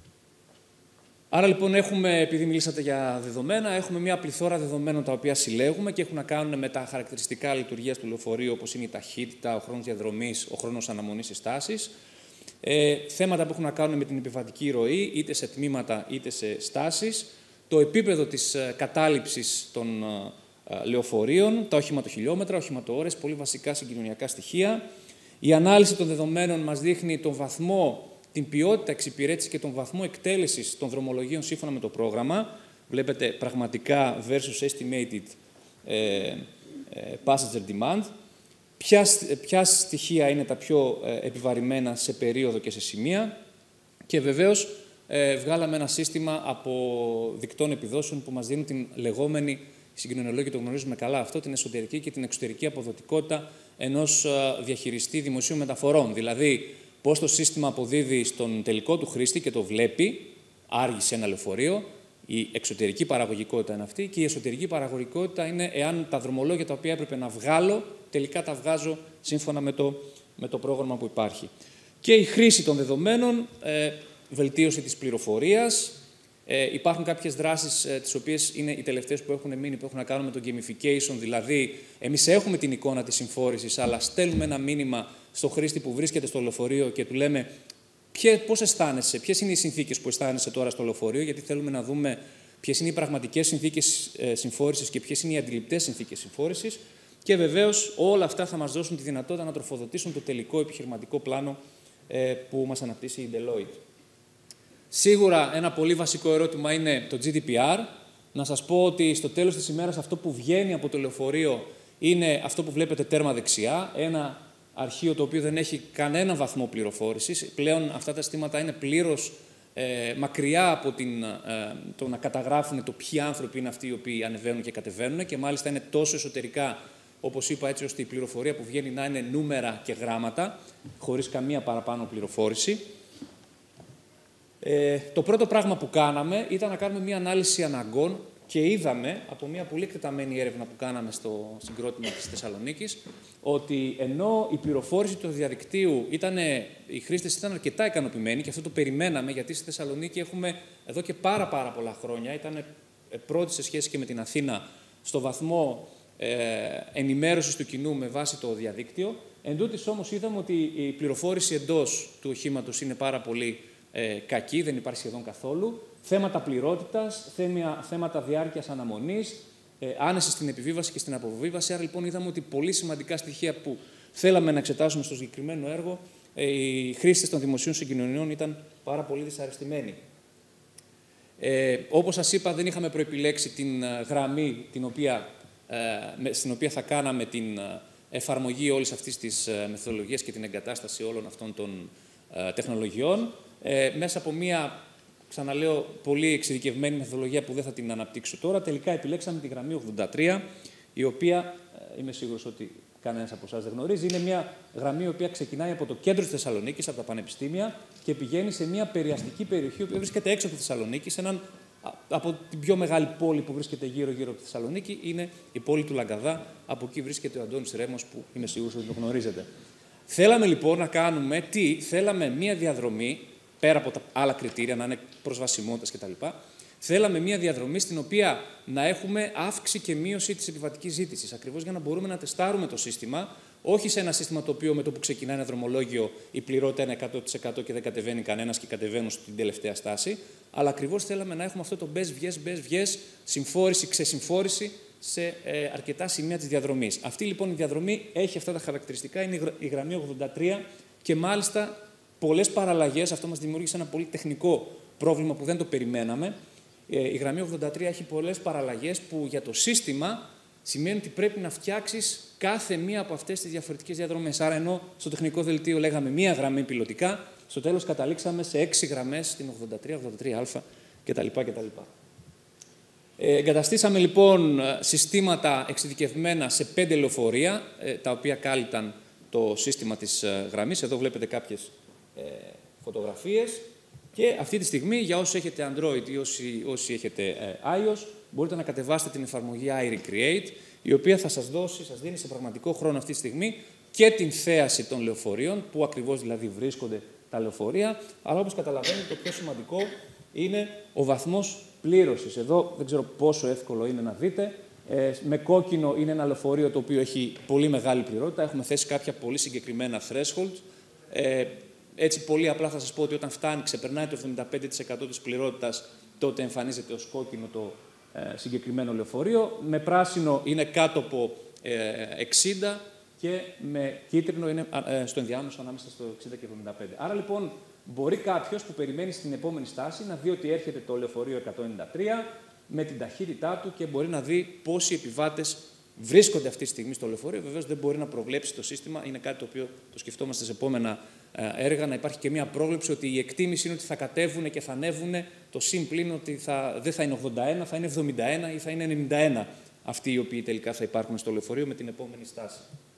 Άρα λοιπόν έχουμε, επειδή μιλήσατε για δεδομένα, έχουμε μια πληθώρα δεδομένων τα οποία συλλέγουμε και έχουν να κάνουν με τα χαρακτηριστικά λειτουργίας του λεωφορείου, όπως είναι η ταχύτητα, ο χρόνος διαδρομής, ο χρόνος αναμονής στις στάσεις. Ε, θέματα που έχουν να κάνουν με την επιβατική ροή, είτε σε τμήματα είτε σε στάσεις. Το επίπεδο της κατάληψης των λεωφορείων, τα οχηματοχιλιόμετρα, οχηματοώρες, πολύ βασικά συγκοινωνιακά στοιχεία. Η ανάλυση των δεδομένων μας δείχνει τον βαθμό, την ποιότητα εξυπηρέτησης και τον βαθμό εκτέλεσης των δρομολογίων σύμφωνα με το πρόγραμμα. Βλέπετε πραγματικά versus estimated ε, passenger demand. Ποια, ποια στοιχεία είναι τα πιο επιβαρημένα σε περίοδο και σε σημεία. Και βεβαίως, Ε, βγάλαμε ένα σύστημα από δικτών επιδόσεων που μας δίνουν την λεγόμενη, οι συγκοινωνιολόγοι το γνωρίζουμε καλά αυτό, την εσωτερική και την εξωτερική αποδοτικότητα ενός διαχειριστή δημοσίων μεταφορών. Δηλαδή, πώς το σύστημα αποδίδει στον τελικό του χρήστη και το βλέπει, άργησε ένα λεωφορείο, η εξωτερική παραγωγικότητα είναι αυτή και η εσωτερική παραγωγικότητα είναι εάν τα δρομολόγια τα οποία έπρεπε να βγάλω, τελικά τα βγάζω σύμφωνα με το, με το πρόγραμμα που υπάρχει. Και η χρήση των δεδομένων, ε, βελτίωση της πληροφορίας. Ε, υπάρχουν κάποιες δράσεις, ε, τις οποίες είναι οι τελευταίες που έχουν μείνει, που έχουν να κάνουν με το gamification, δηλαδή εμείς έχουμε την εικόνα της συμφόρησης, αλλά στέλνουμε ένα μήνυμα στο χρήστη που βρίσκεται στο λεωφορείο και του λέμε πώς αισθάνεσαι, ποιες είναι οι συνθήκες που αισθάνεσαι τώρα στο λεωφορείο, γιατί θέλουμε να δούμε ποιες είναι οι πραγματικές συνθήκες ε, συμφόρησης και ποιες είναι οι αντιληπτές συνθήκες συμφόρησης. Και βεβαίως όλα αυτά θα μας δώσουν τη δυνατότητα να τροφοδοτήσουν το τελικό επιχειρηματικό πλάνο ε, που μας αναπτύσσει η Deloitte. Σίγουρα ένα πολύ βασικό ερώτημα είναι το τζι ντι πι αρ. Να σας πω ότι στο τέλος της ημέρας αυτό που βγαίνει από το λεωφορείο είναι αυτό που βλέπετε τέρμα δεξιά, ένα αρχείο το οποίο δεν έχει κανένα βαθμό πληροφόρησης. Πλέον αυτά τα συστήματα είναι πλήρως ε, μακριά από την, ε, το να καταγράφουν το ποιοι άνθρωποι είναι αυτοί οι οποίοι ανεβαίνουν και κατεβαίνουν και μάλιστα είναι τόσο εσωτερικά, όπως είπα, έτσι ώστε η πληροφορία που βγαίνει να είναι νούμερα και γράμματα, χωρίς καμία παραπάνω πληροφόρηση. Ε, το πρώτο πράγμα που κάναμε ήταν να κάνουμε μια ανάλυση αναγκών και είδαμε από μια πολύ εκτεταμένη έρευνα που κάναμε στο συγκρότημα της Θεσσαλονίκης ότι ενώ η πληροφόρηση του διαδικτύου ήταν, οι χρήστες ήταν αρκετά ικανοποιημένοι και αυτό το περιμέναμε, γιατί στη Θεσσαλονίκη έχουμε εδώ και πάρα πάρα πολλά χρόνια, ήταν πρώτη σε σχέση και με την Αθήνα στο βαθμό ε, ενημέρωσης του κοινού με βάση το διαδίκτυο. Εν τούτης όμως είδαμε ότι η πληροφόρηση εντός του οχήματος είναι πάρα πολύ ε, κακή, δεν υπάρχει σχεδόν καθόλου. Θέματα πληρότητας, θέματα, θέματα διάρκειας αναμονής, ε, άνεση στην επιβίβαση και στην αποβίβαση. Άρα λοιπόν είδαμε ότι πολύ σημαντικά στοιχεία που θέλαμε να εξετάσουμε στο συγκεκριμένο έργο, ε, οι χρήστες των δημοσίων συγκοινωνιών ήταν πάρα πολύ δυσαρεστημένοι. Ε, όπως σας είπα, δεν είχαμε προεπιλέξει την uh, γραμμή την οποία, uh, στην οποία θα κάναμε την uh, εφαρμογή όλης αυτής της uh, μεθοδολογίας και την εγκατάσταση όλων αυτών των uh, τεχνολογιών. Ε, μέσα από μία, ξαναλέω, πολύ εξειδικευμένη μεθοδολογία που δεν θα την αναπτύξω τώρα, τελικά επιλέξαμε τη γραμμή ογδόντα τρία, η οποία, uh, είμαι σίγουρος ότι κανένας από εσάς δεν γνωρίζει, είναι μια γραμμή η οποία ξεκινάει από το κέντρο της Θεσσαλονίκης, από τα πανεπιστήμια, και πηγαίνει σε μια περιαστική περιοχή που βρίσκεται έξω από τη Θεσσαλονίκη, σε έναν, από την πιο μεγάλη πόλη που βρίσκεται γύρω-γύρω από τη Θεσσαλονίκη, είναι η πόλη του Λαγκαδά. Από εκεί βρίσκεται ο Αντώνης Ρέμος, που είμαι σίγουρος ότι το γνωρίζετε. Θέλαμε λοιπόν να κάνουμε τι, θέλαμε μια διαδρομή, πέρα από τα άλλα κριτήρια, να είναι προσβασιμότητας κτλ. Θέλαμε μια διαδρομή στην οποία να έχουμε αύξηση και μείωση της επιβατικής ζήτησης, ακριβώς για να μπορούμε να τεστάρουμε το σύστημα, όχι σε ένα σύστημα το οποίο με το που ξεκινάει ένα δρομολόγιο η πληρότητα είναι εκατό τοις εκατό και δεν κατεβαίνει κανένας και κατεβαίνουν στην τελευταία στάση, αλλά ακριβώς θέλαμε να έχουμε αυτό το μπες, βγες, μπες, βγες, συμφόρηση, ξεσυμφόρηση σε ε, αρκετά σημεία της διαδρομής. Αυτή λοιπόν η διαδρομή έχει αυτά τα χαρακτηριστικά, είναι η γραμμή ογδόντα τρία και μάλιστα πολλές παραλλαγές. Αυτό μας δημιούργησε ένα πολύ τεχνικό πρόβλημα που δεν το περιμέναμε. Η γραμμή ογδόντα τρία έχει πολλές παραλλαγές που για το σύστημα σημαίνει ότι πρέπει να φτιάξεις κάθε μία από αυτές τις διαφορετικές διαδρομές. Άρα, ενώ στο τεχνικό δελτίο λέγαμε μία γραμμή πιλωτικά, στο τέλος καταλήξαμε σε έξι γραμμές στην ογδόντα τρία, ογδόντα τρία α κτλ. κτλ. Ε, εγκαταστήσαμε λοιπόν συστήματα εξειδικευμένα σε πέντε λεωφορεία, ε, τα οποία κάλυπταν το σύστημα της ε, γραμμής. Εδώ βλέπετε κάποιες ε, φωτογραφίες. Και αυτή τη στιγμή, για όσοι έχετε Android ή όσοι, όσοι έχετε ε, iOS, μπορείτε να κατεβάσετε την εφαρμογή iRecreate, η οποία θα σας δώσει, σας δίνει σε πραγματικό χρόνο αυτή τη στιγμή και την θέαση των λεωφορείων, που ακριβώς δηλαδή βρίσκονται τα λεωφορεία, αλλά όπως καταλαβαίνετε το πιο σημαντικό είναι ο βαθμός πλήρωσης. Εδώ δεν ξέρω πόσο εύκολο είναι να δείτε. Ε, με κόκκινο είναι ένα λεωφορείο το οποίο έχει πολύ μεγάλη πληρότητα. Έχουμε θέσει κάποια πολύ συγκεκριμένα threshold. Ε, Έτσι, πολύ απλά θα σας πω ότι όταν φτάνει, ξεπερνάει το εβδομήντα πέντε τοις εκατό της πληρότητας, τότε εμφανίζεται ως κόκκινο το ε, συγκεκριμένο λεωφορείο. Με πράσινο είναι κάτω από ε, εξήντα και με κίτρινο είναι ε, στο ενδιάμεσο ανάμεσα στο εξήντα και εβδομήντα πέντε. Άρα λοιπόν μπορεί κάποιος που περιμένει στην επόμενη στάση να δει ότι έρχεται το λεωφορείο εκατόν ενενήντα τρία με την ταχύτητά του και μπορεί να δει πόσοι επιβάτες βρίσκονται αυτή τη στιγμή στο λεωφορείο. Βεβαίως δεν μπορεί να προβλέψει το σύστημα. Είναι κάτι το οποίο το σκεφτόμαστε σε επόμενα έργα, να υπάρχει και μια πρόβλεψη ότι η εκτίμηση είναι ότι θα κατέβουν και θα ανέβουν. Το συμπλήν είναι ότι θα, δεν θα είναι ογδόντα ένα, θα είναι εβδομήντα ένα ή θα είναι ενενήντα ένα αυτοί οι οποίοι τελικά θα υπάρχουν στο λεωφορείο με την επόμενη στάση.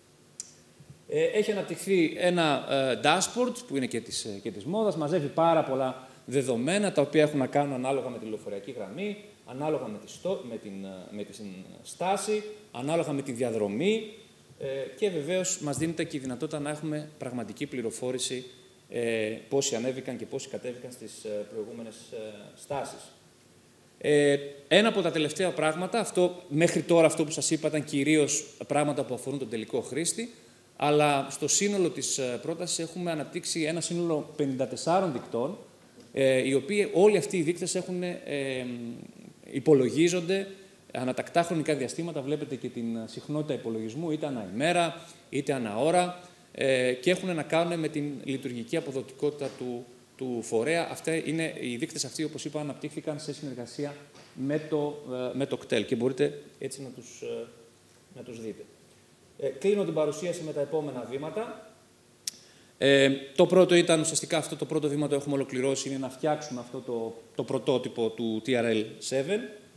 Ε, έχει αναπτυχθεί ένα ε, dashboard που είναι και της, και της μόδας, μαζεύει πάρα πολλά δεδομένα τα οποία έχουν να κάνουν ανάλογα με τη λεωφοριακή γραμμή, ανάλογα με τη, στό, με την, με την στάση, ανάλογα με τη διαδρομή ε, και βεβαίως μας δίνεται και η δυνατότητα να έχουμε πραγματική πληροφόρηση ε, πόσοι ανέβηκαν και πόσοι κατέβηκαν στις ε, προηγούμενες ε, στάσεις. Ε, ένα από τα τελευταία πράγματα, αυτό, μέχρι τώρα αυτό που σας είπα ήταν κυρίως πράγματα που αφορούν τον τελικό χρήστη, αλλά στο σύνολο της ε, πρότασης έχουμε αναπτύξει ένα σύνολο πενήντα τεσσάρων δικτών, ε, οι οποίοι όλοι αυτοί οι δείκτες έχουν ε, υπολογίζονται ανατακτά χρονικά διαστήματα. Βλέπετε και την συχνότητα υπολογισμού, είτε ανά ημέρα, είτε ανά ώρα, ε, και έχουν να κάνουν με την λειτουργική αποδοτικότητα του, του φορέα. Αυτά είναι, οι δείκτες αυτοί, όπως είπα, αναπτύχθηκαν σε συνεργασία με το, ε, με το κτέλ και μπορείτε έτσι να τους, ε, να τους δείτε. Ε, κλείνω την παρουσίαση με τα επόμενα βήματα. Ε, το πρώτο ήταν, ουσιαστικά αυτό το πρώτο βήμα το έχουμε ολοκληρώσει, είναι να φτιάξουμε αυτό το, το πρωτότυπο του τι αρ ελ επτά.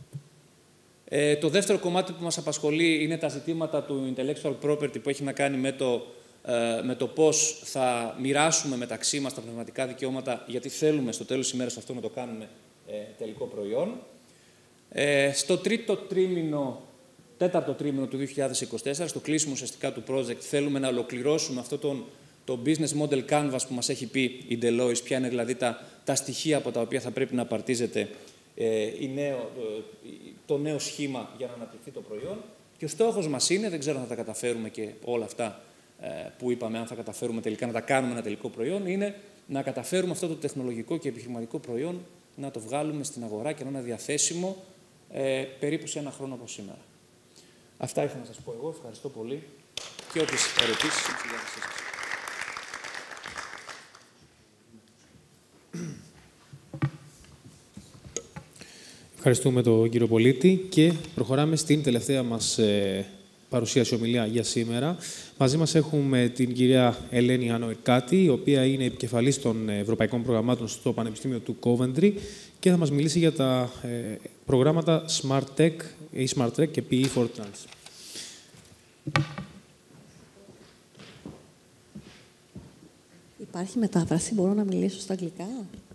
Ε, το δεύτερο κομμάτι που μας απασχολεί είναι τα ζητήματα του intellectual property που έχει να κάνει με το, ε, με το πώς θα μοιράσουμε μεταξύ μας τα πνευματικά δικαιώματα, γιατί θέλουμε στο τέλος της ημέρας αυτό να το κάνουμε ε, τελικό προϊόν. Ε, στο τρίτο τρίμηνο, τέταρτο τρίμηνο του δύο χιλιάδες είκοσι τέσσερα, στο κλείσιμο ουσιαστικά του project, θέλουμε να ολοκληρώσουμε αυτό τον, το business model canvas που μας έχει πει η Deloitte, ποια είναι δηλαδή τα, τα στοιχεία από τα οποία θα πρέπει να απαρτίζεται ε, η νέο, το νέο σχήμα για να αναπτυχθεί το προϊόν. Και ο στόχος μας είναι, δεν ξέρω αν θα τα καταφέρουμε και όλα αυτά ε, που είπαμε, αν θα καταφέρουμε τελικά να τα κάνουμε ένα τελικό προϊόν, είναι να καταφέρουμε αυτό το τεχνολογικό και επιχειρηματικό προϊόν να το βγάλουμε στην αγορά και να είναι διαθέσιμο ε, περίπου σε ένα χρόνο από σήμερα. Αυτά είχα να σας πω εγώ. Ευχαριστώ πολύ. Και όποιες ερωτήσεις είναι στη διάθεσή σας. Ευχαριστούμε τον κύριο Πολίτη και προχωράμε στην τελευταία μας ε, παρουσίαση ομιλία για σήμερα. Μαζί μας έχουμε την κυρία Ελένη Άνω Ερκάτη, η οποία είναι επικεφαλής των ευρωπαϊκών προγραμμάτων στο Πανεπιστήμιο του Coventry και θα μας μιλήσει για τα ε, προγράμματα Smart Tech, Smart Tech και πι ι for Trans. Υπάρχει μετάφραση, μπορώ να μιλήσω στα αγγλικά.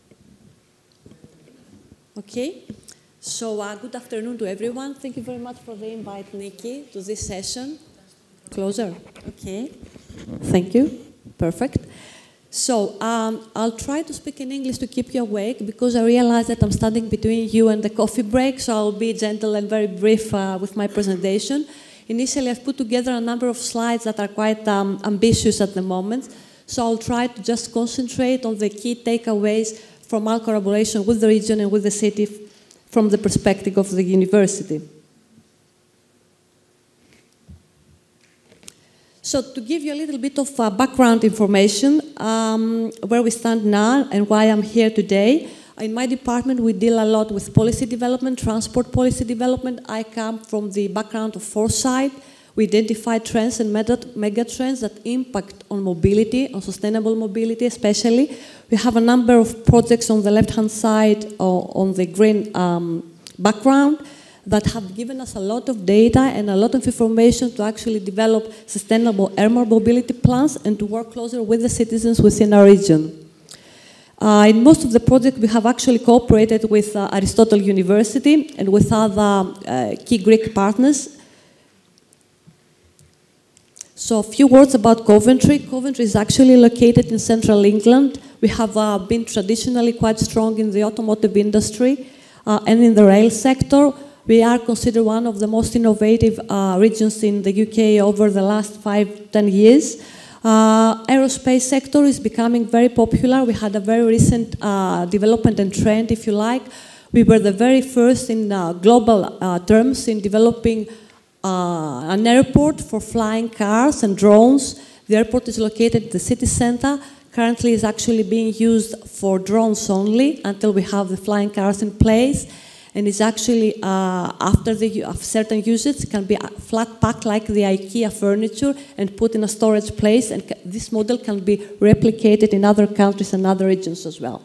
Okay. So, uh, good afternoon to everyone. Thank you very much for the invite, Nikki, to this session. Closer. Okay. Thank you. Perfect. So, um, I'll try to speak in English to keep you awake because I realize that I'm standing between you and the coffee break, so I'll be gentle and very brief uh, with my presentation. Initially, I've put together a number of slides that are quite um, ambitious at the moment, so I'll try to just concentrate on the key takeaways from our collaboration with the region and with the city from the perspective of the university. So to give you a little bit of uh, background information, um, where we stand now and why I'm here today, in my department we deal a lot with policy development, transport policy development. I come from the background of foresight. We identify trends and mega trends that impact on mobility, on sustainable mobility especially. We have a number of projects on the left-hand side uh, on the green um, background that have given us a lot of data and a lot of information to actually develop sustainable air mobility plans and to work closer with the citizens within our region. Uh, in most of the projects, we have actually cooperated with uh, Aristotle University and with other uh, key Greek partners. So a few words about Coventry. Coventry is actually located in central England. We have uh, been traditionally quite strong in the automotive industry uh, and in the rail sector. We are considered one of the most innovative uh, regions in the U K over the last five, ten years. Uh, aerospace sector is becoming very popular. We had a very recent uh, development and trend, if you like. We were the very first in uh, global uh, terms in developing Uh, an airport for flying cars and drones. The airport is located in the city center. Currently, is actually being used for drones only until we have the flying cars in place. And it's actually, uh, after the of certain usage, it can be flat packed like the IKEA furniture and put in a storage place. And this model can be replicated in other countries and other regions as well.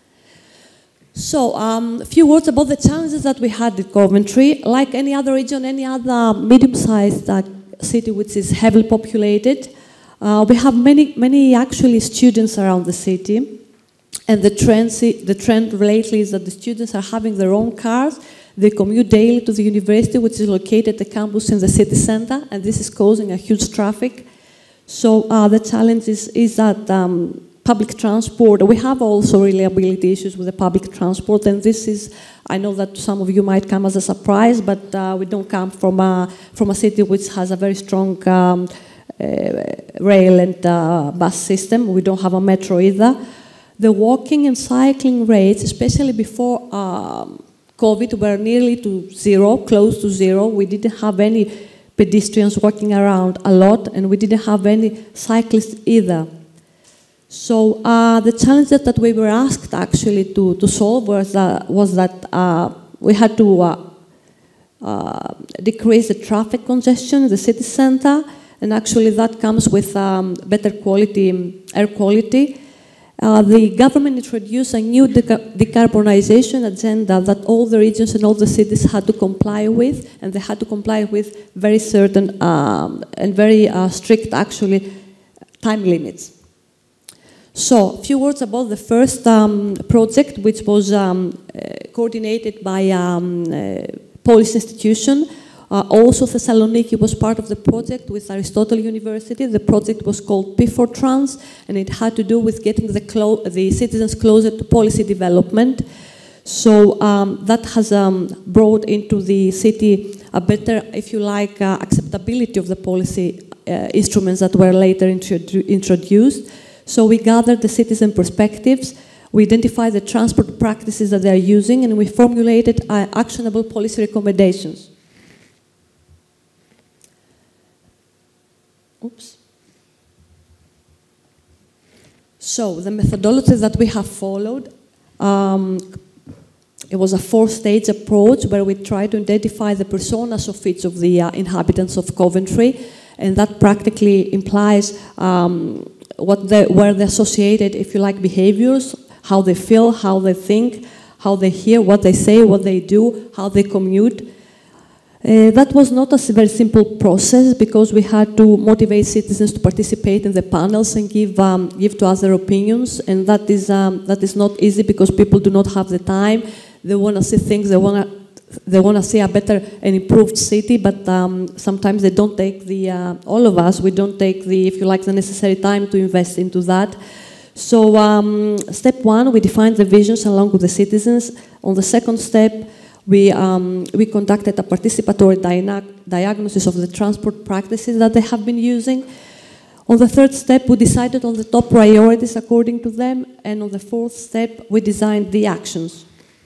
So, um, a few words about the challenges that we had at Coventry. Like any other region, any other medium-sized uh, city which is heavily populated, uh, we have many, many actually students around the city. And the trend, the trend lately is that the students are having their own cars. They commute daily to the university, which is located at the campus in the city center, and this is causing a huge traffic. So, uh, the challenge is, is that um, public transport, we have also reliability issues with the public transport, and this is, I know that to some of you might come as a surprise, but uh, we don't come from a, from a city which has a very strong um, uh, rail and uh, bus system. We don't have a metro either. The walking and cycling rates, especially before um, COVID, were nearly to zero, close to zero. We didn't have any pedestrians walking around a lot, and we didn't have any cyclists either. So uh, the challenge that, that we were asked actually to, to solve was, uh, was that uh, we had to uh, uh, decrease the traffic congestion in the city center, and actually that comes with um, better quality, air quality. Uh, the government introduced a new deca decarbonization agenda that all the regions and all the cities had to comply with, and they had to comply with very certain um, and very uh, strict, actually, time limits. So, a few words about the first um, project, which was um, uh, coordinated by um, a Polish institution. Uh, also, Thessaloniki was part of the project with Aristotle University. The project was called P four Trans, and it had to do with getting the, clo the citizens closer to policy development. So um, that has um, brought into the city a better, if you like, uh, acceptability of the policy uh, instruments that were later introdu introduced. So we gathered the citizen perspectives, we identified the transport practices that they are using, and we formulated uh, actionable policy recommendations. Oops. So the methodology that we have followed, um, it was a four-stage approach where we tried to identify the personas of each of the uh, inhabitants of Coventry, and that practically implies um, what they, where the associated, if you like, behaviors, how they feel, how they think, how they hear, what they say, what they do, how they commute. Uh, that was not a very simple process because we had to motivate citizens to participate in the panels and give, um, give to other opinions, and that is, um, that is not easy because people do not have the time. They want to see things, they want to They want to see a better and improved city, but um, sometimes they don't take the, uh, all of us, we don't take the, if you like, the necessary time to invest into that. So um, step one, we defined the visions along with the citizens. On the second step, we, um, we conducted a participatory diagnosis of the transport practices that they have been using. On the third step, we decided on the top priorities according to them, and on the fourth step, we designed the actions.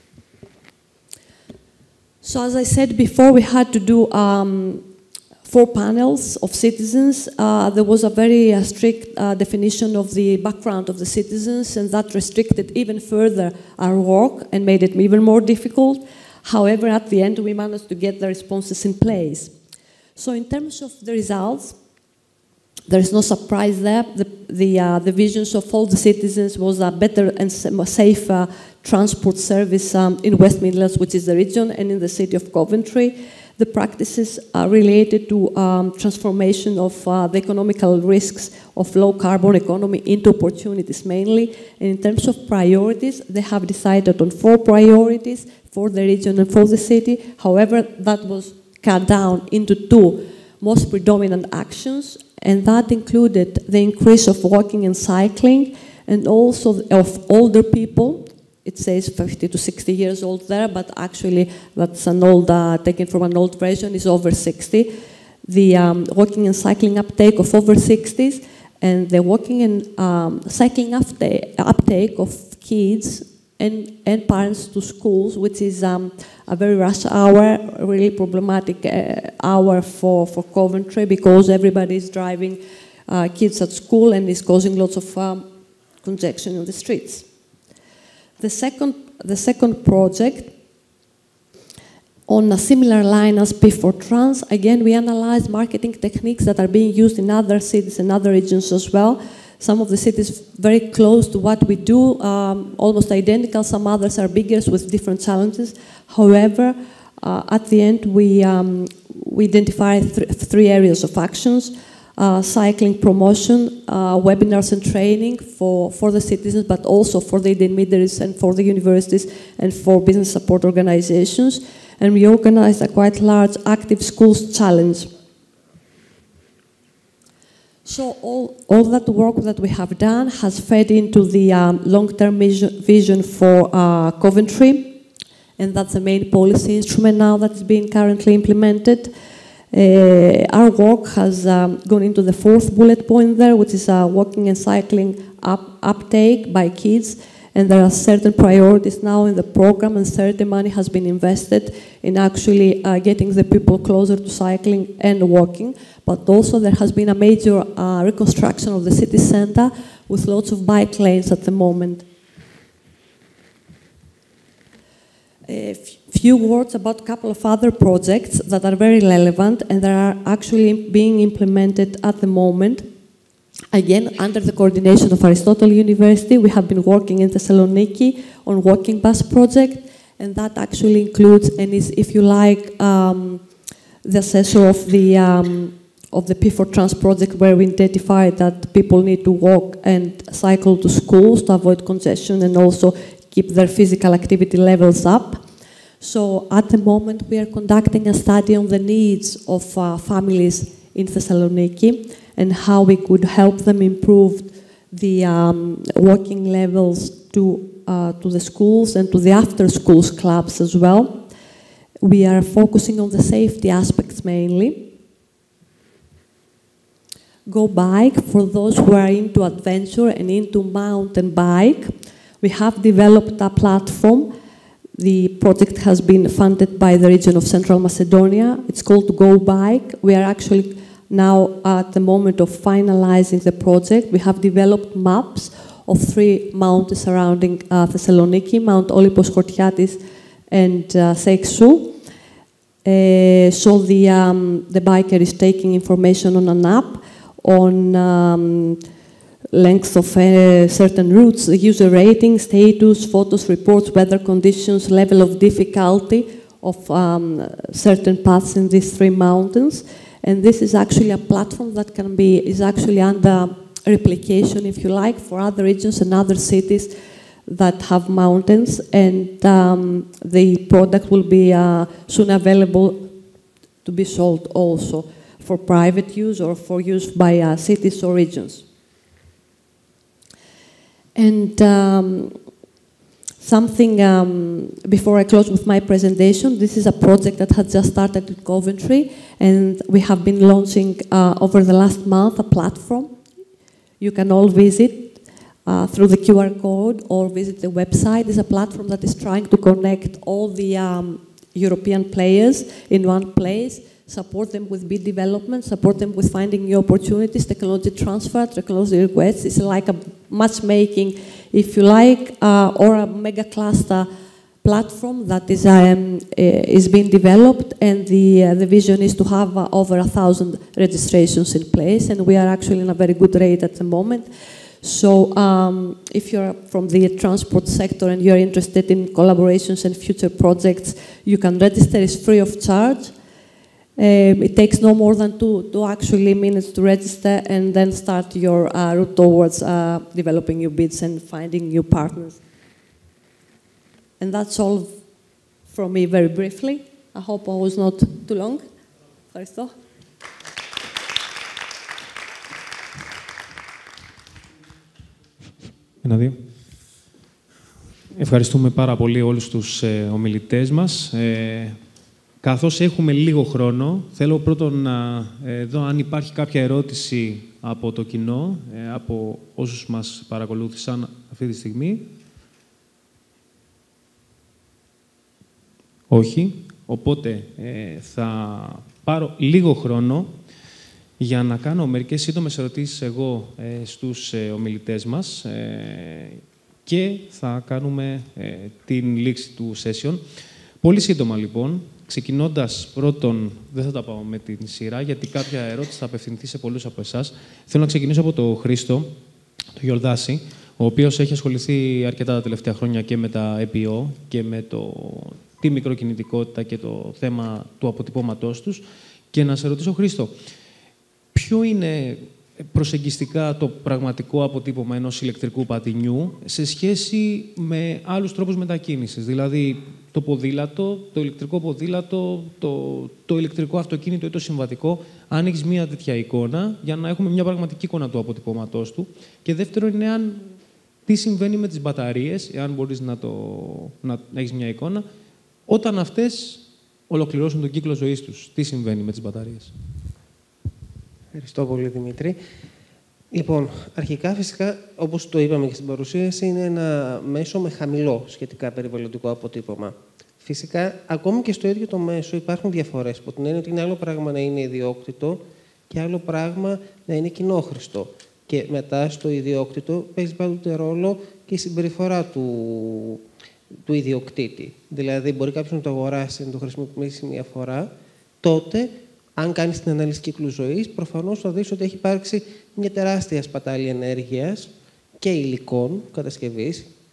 So as I said before, we had to do um, four panels of citizens. Uh, there was a very uh, strict uh, definition of the background of the citizens, and that restricted even further our work and made it even more difficult. However, at the end, we managed to get the responses in place. So in terms of the results, there is no surprise there. The, the, uh, the visions of all the citizens was a better and safer transport service um, in West Midlands, which is the region, and in the city of Coventry. The practices are related to um, transformation of uh, the economical risks of low carbon economy into opportunities mainly. And in terms of priorities, they have decided on four priorities for the region and for the city. However, that was cut down into two most predominant actions, and that included the increase of walking and cycling, and also of older people. It says fifty to sixty years old there, but actually that's an old, uh, taken from an old version, is over sixty. The um, walking and cycling uptake of over sixties, and the walking and um, cycling uptake, uptake of kids and, and parents to schools, which is um, a very rush hour, really problematic uh, hour for, for Coventry, because everybody is driving uh, kids at school and is causing lots of um, congestion on the streets. The second, the second project, on a similar line as P four Trans, again, we analyzed marketing techniques that are being used in other cities and other regions as well. Some of the cities very close to what we do, um, almost identical. Some others are bigger with different challenges. However, uh, at the end, we, um, we identified th three areas of actions. Uh, cycling promotion, uh, webinars and training for, for the citizens, but also for the intermediaries and for the universities and for business support organizations. And we organized a quite large active schools challenge. So all, all that work that we have done has fed into the um, long-term vision for uh, Coventry, and that's the main policy instrument now that is being currently implemented. Uh, our work has um, gone into the fourth bullet point there, which is uh, walking and cycling up, uptake by kids. And there are certain priorities now in the program, and certain money has been invested in actually uh, getting the people closer to cycling and walking. But also there has been a major uh, reconstruction of the city centre with lots of bike lanes at the moment. A few words about a couple of other projects that are very relevant and that are actually being implemented at the moment. Again, under the coordination of Aristotle University, we have been working in Thessaloniki on walking bus project, and that actually includes and is, if you like, um, the assessor of the um, of the P four Trans project, where we identified that people need to walk and cycle to schools to avoid congestion and also keep their physical activity levels up. So at the moment, we are conducting a study on the needs of uh, families in Thessaloniki and how we could help them improve the um, walking levels to, uh, to the schools and to the after-schools clubs as well. We are focusing on the safety aspects mainly. Go Bike, for those who are into adventure and into mountain bike, we have developed a platform. The project has been funded by the region of Central Macedonia. It's called Go Bike. We are actually now at the moment of finalizing the project. We have developed maps of three mountains surrounding uh, Thessaloniki, Mount Olympos, Chortiatis, and uh, Sexou. Uh, so the, um, the biker is taking information on an app on um, length of uh, certain routes, user rating, status, photos, reports, weather conditions, level of difficulty of um, certain paths in these three mountains. And this is actually a platform that can be, is actually under replication, if you like, for other regions and other cities that have mountains. And um, the product will be uh, soon available to be sold also for private use or for use by uh, cities or regions. And um, something, um, before I close with my presentation, this is a project that has just started in Coventry, and we have been launching uh, over the last month a platform. You can all visit uh, through the Q R code or visit the website. It's a platform that is trying to connect all the um, European players in one place, support them with bid development, support them with finding new opportunities, technology transfer, technology requests. It's like a matchmaking, if you like, uh, or a mega cluster platform that is, um, is being developed, and the, uh, the vision is to have uh, over a thousand registrations in place, and we are actually in a very good rate at the moment. So um, if you're from the transport sector and you're interested in collaborations and future projects, you can register. It's free of charge. Um, it takes no more than two, two actually minutes to register and then start your uh, route towards uh, developing new bids and finding new partners. And that's all from me very briefly. I hope I was not too long. Ευχαριστώ. Ένα, δύο. Ευχαριστούμε πάρα πολύ όλους τους ε, ομιλητές μας. Ε, καθώς έχουμε λίγο χρόνο, θέλω πρώτον να ε, δω αν υπάρχει κάποια ερώτηση από το κοινό, ε, από όσους μας παρακολούθησαν αυτή τη στιγμή. Όχι. Οπότε ε, θα πάρω λίγο χρόνο για να κάνω μερικές σύντομες ερωτήσεις εγώ ε, στους ε, ομιλητές μας ε, και θα κάνουμε ε, την λήξη του session. Πολύ σύντομα, λοιπόν, ξεκινώντας πρώτον, δεν θα τα πάω με την σειρά, γιατί κάποια ερώτηση θα απευθυνθεί σε πολλούς από εσάς. Θέλω να ξεκινήσω από τον Χρήστο, τον Γιορδάση, ο οποίος έχει ασχοληθεί αρκετά τα τελευταία χρόνια και με τα ι πι ο και με το, τη μικροκινητικότητα και το θέμα του αποτυπώματός τους. Και να σε ρωτήσω, Χρήστο, ποιο είναι προσεγγιστικά το πραγματικό αποτύπωμα ενός ηλεκτρικού πατινιού σε σχέση με άλλους τρόπους μετακίνησης? Δηλαδή, το ποδήλατο, το ηλεκτρικό ποδήλατο, το, το ηλεκτρικό αυτοκίνητο ή το συμβατικό, αν έχεις μία τέτοια εικόνα, για να έχουμε μια πραγματική εικόνα του αποτυπώματός του. Και δεύτερον είναι αν, τι συμβαίνει με τις μπαταρίες, εάν μπορείς να, το, να, να έχεις μια εικόνα, όταν αυτές ολοκληρώσουν τον κύκλο ζωής τους. Τι συμβαίνει με τις μπαταρίες? Ευχαριστώ πολύ, Δημήτρη. Λοιπόν, αρχικά, φυσικά, όπως το είπαμε και στην παρουσίαση, είναι ένα μέσο με χαμηλό σχετικά περιβαλλοντικό αποτύπωμα. Φυσικά, ακόμη και στο ίδιο το μέσο υπάρχουν διαφορές, που την έννοια ότι είναι άλλο πράγμα να είναι ιδιόκτητο και άλλο πράγμα να είναι κοινόχρηστο. Και μετά, στο ιδιόκτητο, παίζει πάντοτε ρόλο και η συμπεριφορά του, του ιδιοκτήτη. Δηλαδή, μπορεί κάποιος να το αγοράσει, να το χρησιμοποιήσει μία φορά, τότε, αν κάνεις την ανάλυση κύκλου ζωής, προφανώς θα δεις ότι έχει υπάρξει μια τεράστια σπατάλη ενέργειας και υλικών κατασκευής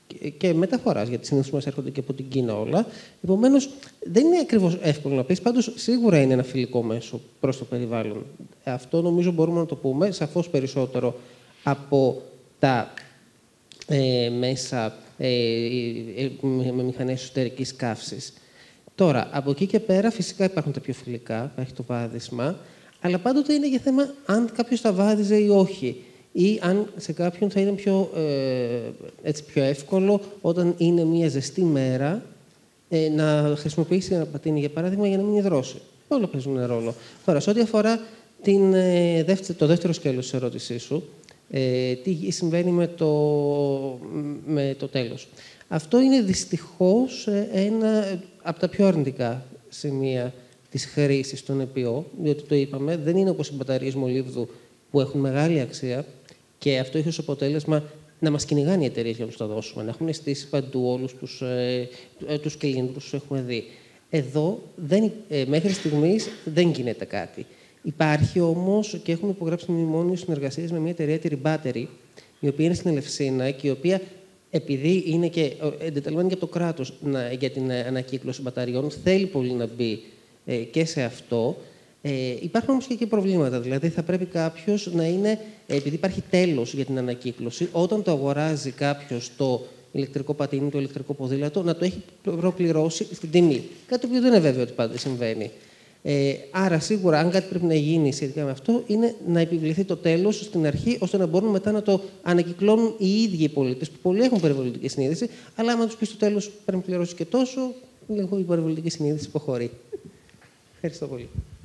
και μεταφοράς, γιατί συνήθως μας έρχονται και από την Κίνα όλα. Επομένως, δεν είναι ακριβώς εύκολο να πεις, πάντως σίγουρα είναι ένα φιλικό μέσο προς το περιβάλλον. Αυτό νομίζω μπορούμε να το πούμε σαφώς περισσότερο από τα ε, μέσα ε, ε, με μηχανές εσωτερικής καύσης. Τώρα, από εκεί και πέρα, φυσικά υπάρχουν τα πιο φιλικά, υπάρχει το βάδισμα, αλλά πάντοτε είναι για θέμα αν κάποιος τα βάδιζε ή όχι. Ή αν σε κάποιον θα είναι πιο, ε, έτσι, πιο εύκολο όταν είναι μια ζεστή μέρα ε, να χρησιμοποιήσει ένα πατίνι, για παράδειγμα, για να μην υδρώσει. Όλα παίζουν ρόλο. Τώρα, σε ό,τι αφορά την, ε, δεύτερο, το δεύτερο σκέλος της ερώτησής σου, ε, τι συμβαίνει με το, με το τέλος. Αυτό είναι δυστυχώς ένα από τα πιο αρνητικά σημεία της χρήσης των ι πι ο, διότι το είπαμε, δεν είναι όπως οι μπαταρίες μολύβδου που έχουν μεγάλη αξία και αυτό έχει ως αποτέλεσμα να μας κυνηγάνε οι εταιρείες για να τους τα δώσουμε, να έχουν στήσει παντού όλους τους, ε, τους κυλίνδρους που έχουμε δει. Εδώ, δεν, ε, μέχρι στιγμής, δεν γίνεται κάτι. Υπάρχει όμως και έχουμε υπογράψει μνημόνιο συνεργασίας με μια εταιρεία, τη Battery, η οποία είναι στην Ελευσίνα και η οποία, επειδή είναι και εντεταλμένη και από το κράτος να, για την ανακύκλωση μπαταριών, θέλει πολύ να μπει ε, και σε αυτό. Ε, υπάρχουν όμως και εκεί προβλήματα. Δηλαδή, θα πρέπει κάποιος να είναι, επειδή υπάρχει τέλος για την ανακύκλωση, όταν το αγοράζει κάποιος το ηλεκτρικό πατίνι, το ηλεκτρικό ποδήλατο, να το έχει προπληρώσει στην τιμή. Κάτι που δεν είναι βέβαιο ότι πάντα συμβαίνει. Ε, άρα, σίγουρα, αν κάτι πρέπει να γίνει σχετικά με αυτό, είναι να επιβληθεί το τέλος στην αρχή, ώστε να μπορούν μετά να το ανακυκλώνουν οι ίδιοι οι πολίτες, που πολλοί έχουν περιβαλλοντική συνείδηση, αλλά άμα τους πει στο τέλος πρέπει να πληρώσει και τόσο, λίγο η περιβαλλοντική συνείδηση υποχωρεί. Ευχαριστώ πολύ.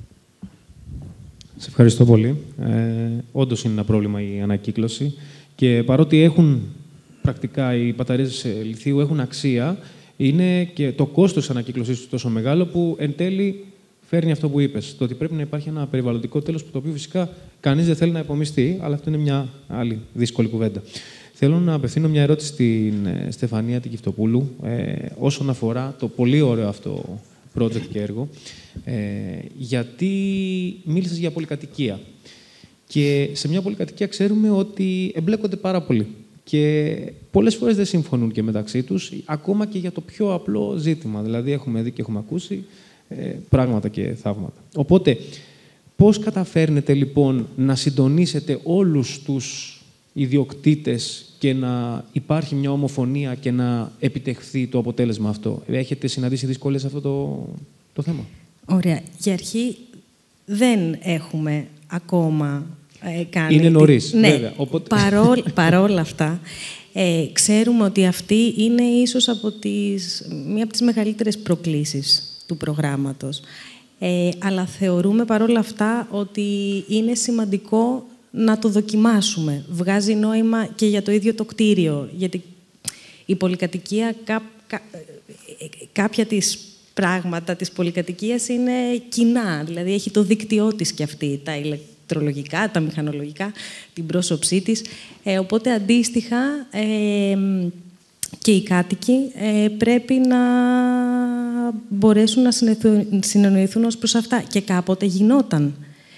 Σε ευχαριστώ πολύ. Ε, όντως είναι ένα πρόβλημα η ανακύκλωση και παρότι έχουν πρακτικά οι μπαταρίες λιθίου έχουν αξία, είναι και το κόστος της ανακύκλωσης τους τόσο μεγάλο που εν τέλει φέρνει αυτό που είπες, το ότι πρέπει να υπάρχει ένα περιβαλλοντικό τέλος που το οποίο φυσικά κανείς δεν θέλει να υπομειστεί, αλλά αυτό είναι μια άλλη δύσκολη κουβέντα. Θέλω να απευθύνω μια ερώτηση στην Στεφανία την Κιφτοπούλου ε, όσον αφορά το πολύ ωραίο αυτό project και έργο, ε, γιατί μίλησες για πολυκατοικία. Και σε μια πολυκατοικία ξέρουμε ότι εμπλέκονται πάρα πολύ. Και πολλές φορές δεν συμφωνούν και μεταξύ τους, ακόμα και για το πιο απλό ζήτημα. Δηλαδή, έχουμε δει και έχουμε ακούσει ε, πράγματα και θαύματα. Οπότε, πώς καταφέρνετε λοιπόν να συντονίσετε όλους τους ιδιοκτήτες και να υπάρχει μια ομοφωνία και να επιτευχθεί το αποτέλεσμα αυτό? Έχετε συναντήσει δυσκολίες σε αυτό το, το θέμα? Ωραία. Για αρχή δεν έχουμε ακόμα ε, κάνει... Είναι νωρίς, ναι. βέβαια. Οπότε... Παρόλ, παρόλα αυτά, ε, ξέρουμε ότι αυτή είναι ίσως από τις, μία από τις μεγαλύτερες προκλήσεις του προγράμματος. Ε, αλλά θεωρούμε παρόλα αυτά ότι είναι σημαντικό να το δοκιμάσουμε. Βγάζει νόημα και για το ίδιο το κτίριο, γιατί η πολυκατοικία, κά, κά, κάποια της πράγματα της πολυκατοικίας είναι κοινά, δηλαδή έχει το δίκτυό της και αυτή, τα ηλεκτρολογικά, τα μηχανολογικά, την πρόσωψή της. Ε, οπότε, αντίστοιχα, ε, και οι κάτοικοι ε, πρέπει να μπορέσουν να συνεννοηθούν ως προς αυτά. Και κάποτε γινόταν.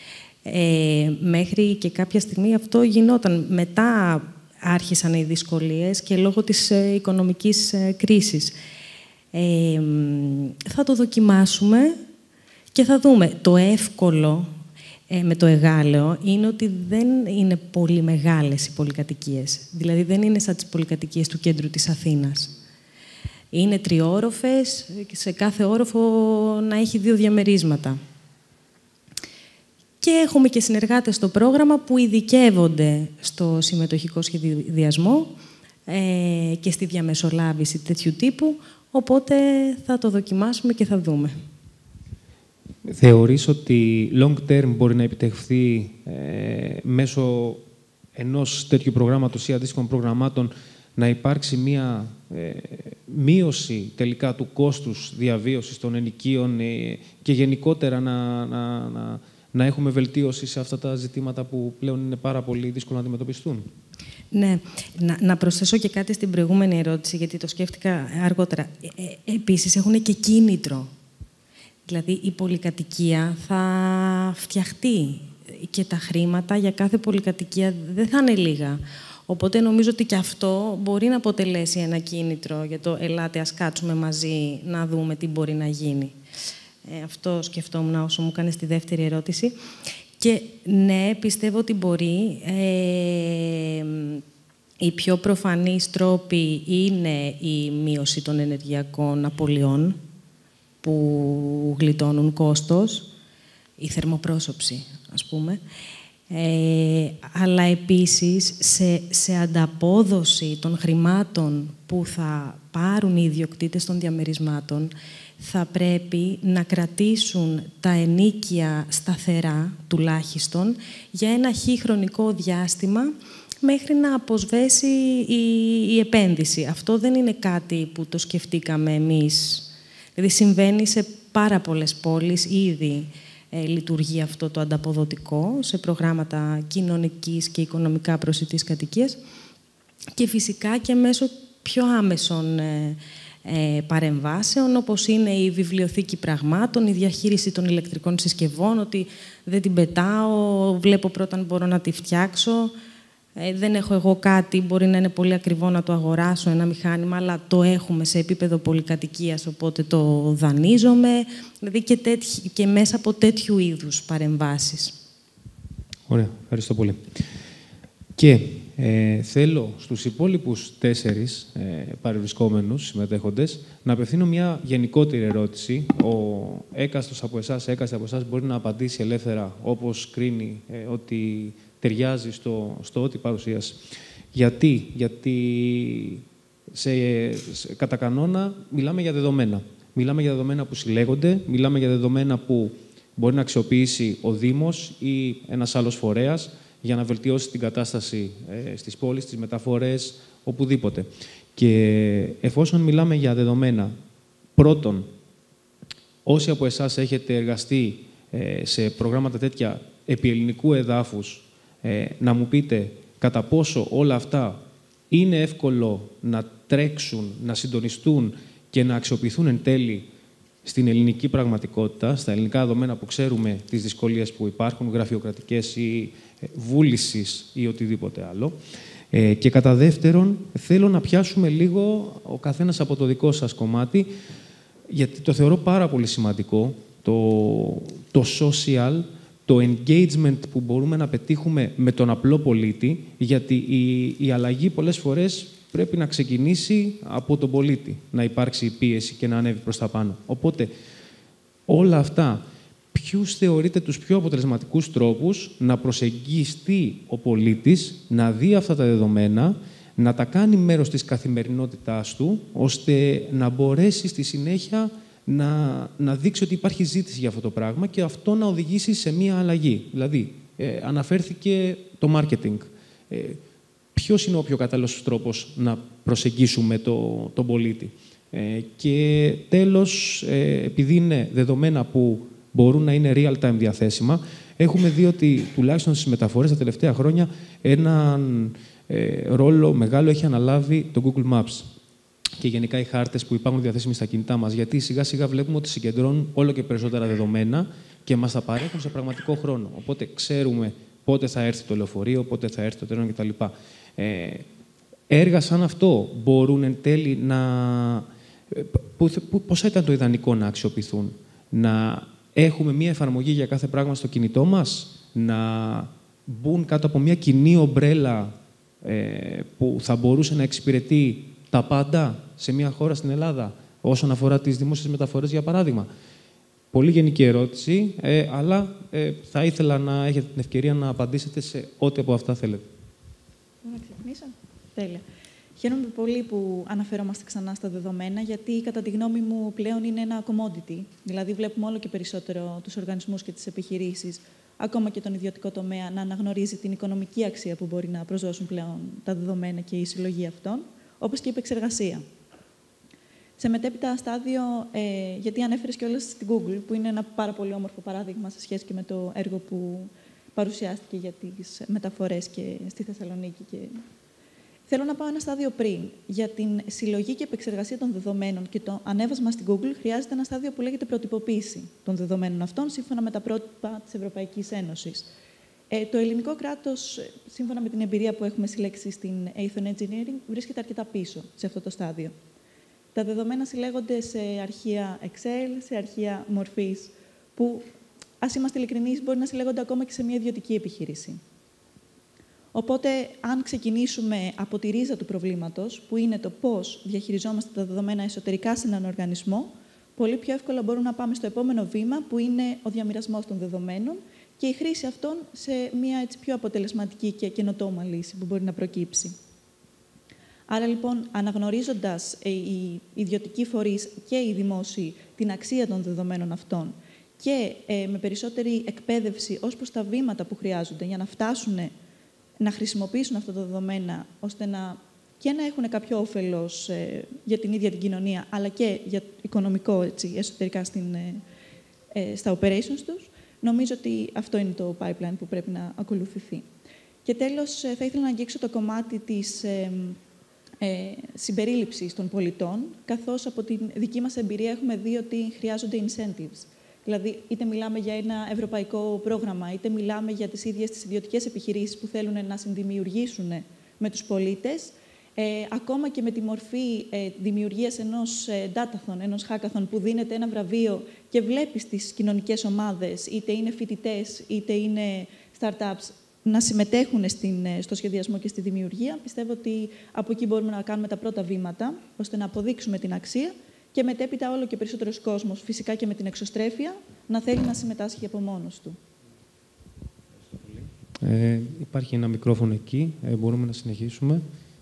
Ε, μέχρι και κάποια στιγμή αυτό γινόταν. Μετά άρχισαν οι δυσκολίες και λόγω της ε, οικονομικής ε, κρίσης. Ε, θα το δοκιμάσουμε και θα δούμε. Το εύκολο ε, με το εγάλεο είναι ότι δεν είναι πολύ μεγάλες οι πολυκατοικίες. Δηλαδή δεν είναι σαν τις πολυκατοικίες του κέντρου της Αθήνας. Είναι τριόροφες και σε κάθε όροφο να έχει δύο διαμερίσματα. Και έχουμε και συνεργάτες στο πρόγραμμα που ειδικεύονται στο συμμετοχικό σχεδιασμό ε, και στη διαμεσολάβηση τέτοιου τύπου, οπότε θα το δοκιμάσουμε και θα δούμε. Θεωρείς ότι long term μπορεί να επιτευχθεί ε, μέσω ενός τέτοιου προγράμματος ή αντίστοιχων προγραμμάτων να υπάρξει μία ε, μείωση τελικά του κόστους διαβίωσης των ενοικίων ε, και γενικότερα να, να, να, να έχουμε βελτίωση σε αυτά τα ζητήματα που πλέον είναι πάρα πολύ δύσκολο να αντιμετωπιστούν? Ναι. Να, να προσθέσω και κάτι στην προηγούμενη ερώτηση, γιατί το σκέφτηκα αργότερα. Ε, ε, επίσης, έχουν και κίνητρο. Δηλαδή, η πολυκατοικία θα φτιαχτεί και τα χρήματα για κάθε πολυκατοικία δεν θα είναι λίγα. Οπότε νομίζω ότι και αυτό μπορεί να αποτελέσει ένα κίνητρο για το «ελάτε, ας κάτσουμε μαζί να δούμε τι μπορεί να γίνει». Ε, αυτό σκεφτόμουν όσο μου έκανε στη δεύτερη ερώτηση. Και ναι, πιστεύω ότι μπορεί. Ε, οι πιο προφανείς τρόποι είναι η μείωση των ενεργειακών απολειών που γλιτώνουν κόστος, η θερμοπρόσωψη, ας πούμε. Ε, αλλά επίσης σε, σε ανταπόδοση των χρημάτων που θα πάρουν οι ιδιοκτήτες των διαμερισμάτων θα πρέπει να κρατήσουν τα ενοίκια σταθερά, τουλάχιστον, για ένα χι χρονικό διάστημα μέχρι να αποσβέσει η, η επένδυση. Αυτό δεν είναι κάτι που το σκεφτήκαμε εμείς. Δηλαδή συμβαίνει σε πάρα πολλές πόλεις ήδη. Ε, λειτουργεί αυτό το ανταποδοτικό σε προγράμματα κοινωνικής και οικονομικά προσιτής κατοικίας και φυσικά και μέσω πιο άμεσων ε, ε, παρεμβάσεων, όπως είναι η βιβλιοθήκη πραγμάτων, η διαχείριση των ηλεκτρικών συσκευών, ότι δεν την πετάω, βλέπω πρώτα αν μπορώ να τη φτιάξω. Ε, δεν έχω εγώ κάτι, μπορεί να είναι πολύ ακριβό να το αγοράσω, ένα μηχάνημα, αλλά το έχουμε σε επίπεδο πολυκατοικίας, οπότε το δανείζομαι. Δηλαδή και, τέτοι, και μέσα από τέτοιου είδους παρεμβάσεις. Ωραία, ευχαριστώ πολύ. Και ε, θέλω στους υπόλοιπους τέσσερις ε, παρευρισκόμενους συμμετέχοντες να απευθύνω μια γενικότερη ερώτηση. Ο έκαστος από εσάς, έκαστη από εσάς μπορεί να απαντήσει ελεύθερα όπως κρίνει ε, ότι ταιριάζει στο, στο ό,τι παρουσίασε. Γιατί, γιατί σε, σε, κατά κανόνα μιλάμε για δεδομένα. Μιλάμε για δεδομένα που συλλέγονται, μιλάμε για δεδομένα που μπορεί να αξιοποιήσει ο Δήμος ή ένας άλλος φορέας για να βελτιώσει την κατάσταση ε, στις πόλεις, στις μεταφορές, οπουδήποτε. Και εφόσον μιλάμε για δεδομένα, πρώτον, όσοι από εσάς έχετε εργαστεί ε, σε προγράμματα τέτοια επί ελληνικού εδάφους, ε, να μου πείτε κατά πόσο όλα αυτά είναι εύκολο να τρέξουν, να συντονιστούν και να αξιοποιηθούν εν τέλει στην ελληνική πραγματικότητα, στα ελληνικά δεδομένα που ξέρουμε τις δυσκολίες που υπάρχουν, γραφειοκρατικές ή βούλησης ή οτιδήποτε άλλο. Ε, και κατά δεύτερον, θέλω να πιάσουμε λίγο ο καθένας από το δικό σας κομμάτι, γιατί το θεωρώ πάρα πολύ σημαντικό, το, το social, το engagement που μπορούμε να πετύχουμε με τον απλό πολίτη, γιατί η, η αλλαγή πολλές φορές πρέπει να ξεκινήσει από τον πολίτη, να υπάρξει πίεση και να ανέβει προς τα πάνω. Οπότε, όλα αυτά, ποιους θεωρείτε τους πιο αποτελεσματικούς τρόπους να προσεγγιστεί ο πολίτης, να δει αυτά τα δεδομένα, να τα κάνει μέρος της καθημερινότητάς του, ώστε να μπορέσει στη συνέχεια να, να δείξει ότι υπάρχει ζήτηση για αυτό το πράγμα και αυτό να οδηγήσει σε μία αλλαγή. Δηλαδή, ε, αναφέρθηκε το marketing. Ε, ποιος είναι ο πιο κατάλληλος τρόπος να προσεγγίσουμε το, τον πολίτη. Ε, και τέλος, ε, επειδή είναι δεδομένα που μπορούν να είναι real-time διαθέσιμα, έχουμε δει ότι τουλάχιστον στις μεταφορές τα τελευταία χρόνια έναν ε, ρόλο μεγάλο έχει αναλάβει το Google Maps και γενικά οι χάρτες που υπάρχουν διαθέσιμοι στα κινητά μας, γιατί σιγά-σιγά βλέπουμε ότι συγκεντρώνουν όλο και περισσότερα δεδομένα και μας τα παρέχουν σε πραγματικό χρόνο. Οπότε ξέρουμε πότε θα έρθει το λεωφορείο, πότε θα έρθει το τρένο κτλ. Ε, έργα σαν αυτό μπορούν εν τέλει να... Πώς θα ήταν το ιδανικό να αξιοποιηθούν? Να έχουμε μία εφαρμογή για κάθε πράγμα στο κινητό μας, να μπουν κάτω από μία κοινή ομπρέλα ε, που θα μπορούσε να εξυπηρετεί τα πάντα σε μία χώρα στην Ελλάδα, όσον αφορά τις δημόσιες μεταφορές, για παράδειγμα. Πολύ γενική ερώτηση, ε, αλλά ε, θα ήθελα να έχετε την ευκαιρία να απαντήσετε σε ό,τι από αυτά θέλετε. Να ξεκινήσω. Τέλεια. Χαίρομαι πολύ που αναφερόμαστε ξανά στα δεδομένα, γιατί κατά τη γνώμη μου πλέον είναι ένα commodity. Δηλαδή βλέπουμε όλο και περισσότερο τους οργανισμούς και τις επιχειρήσεις, ακόμα και τον ιδιωτικό τομέα, να αναγνωρίζει την οικονομική αξία που μπορεί να προσδώσουν πλέον τα δεδομένα και η συλλογή αυτών, όπως και η επεξεργασία. Σε μετέπειτα στάδιο, ε, γιατί ανέφερες κιόλας στην Google, που είναι ένα πάρα πολύ όμορφο παράδειγμα σε σχέση και με το έργο που παρουσιάστηκε για τις μεταφορές και στη Θεσσαλονίκη. Και... Θέλω να πάω ένα στάδιο πριν. Για την συλλογή και επεξεργασία των δεδομένων και το ανέβασμα στην Google χρειάζεται ένα στάδιο που λέγεται προτυποποίηση των δεδομένων αυτών, σύμφωνα με τα πρότυπα της Ευρωπαϊκής Ένωσης. Ε, το ελληνικό κράτος, σύμφωνα με την εμπειρία που έχουμε συλλέξει στην Aethon Engineering, βρίσκεται αρκετά πίσω σε αυτό το στάδιο. Τα δεδομένα συλλέγονται σε αρχεία Excel, σε αρχεία μορφής, που, ας είμαστε ειλικρινείς, μπορεί να συλλέγονται ακόμα και σε μια ιδιωτική επιχείρηση. Οπότε, αν ξεκινήσουμε από τη ρίζα του προβλήματος, που είναι το πώς διαχειριζόμαστε τα δεδομένα εσωτερικά σε έναν οργανισμό, πολύ πιο εύκολα μπορούμε να πάμε στο επόμενο βήμα, που είναι ο διαμοιρασμός των δεδομένων και η χρήση αυτών σε μια έτσι πιο αποτελεσματική και καινοτόμα λύση που μπορεί να προκύψει. Άρα, λοιπόν, αναγνωρίζοντας οι ιδιωτικοί φορείς και οι δημόσιοι την αξία των δεδομένων αυτών και ε, με περισσότερη εκπαίδευση ως προς τα βήματα που χρειάζονται για να φτάσουν να χρησιμοποιήσουν αυτά τα δεδομένα, ώστε να, και να έχουν κάποιο όφελος ε, για την ίδια την κοινωνία, αλλά και για οικονομικό, έτσι, εσωτερικά στην, ε, ε, στα operations τους, νομίζω ότι αυτό είναι το pipeline που πρέπει να ακολουθηθεί. Και τέλος, ε, θα ήθελα να αγγίξω το κομμάτι της ε, ε, συμπερίληψης των πολιτών, καθώς από την δική μας εμπειρία έχουμε δει ότι χρειάζονται incentives. Δηλαδή, είτε μιλάμε για ένα ευρωπαϊκό πρόγραμμα, είτε μιλάμε για τις ίδιες τις ιδιωτικές επιχειρήσεις που θέλουν να συνδημιουργήσουν με τους πολίτες, ε, ακόμα και με τη μορφή ε, δημιουργίας ενός ε, datathon, ενός hackathon που δίνεται ένα βραβείο και βλέπεις τις κοινωνικές ομάδες, είτε είναι φοιτητές, είτε είναι startups, να συμμετέχουν στην, στο σχεδιασμό και στη δημιουργία. Πιστεύω ότι από εκεί μπορούμε να κάνουμε τα πρώτα βήματα, ώστε να αποδείξουμε την αξία και μετέπειτα όλο και περισσότερος κόσμος, φυσικά και με την εξωστρέφεια, να θέλει να συμμετάσχει από μόνος του. Ε, υπάρχει ένα μικρόφωνο εκεί. Ε, μπορούμε να συνεχίσουμε.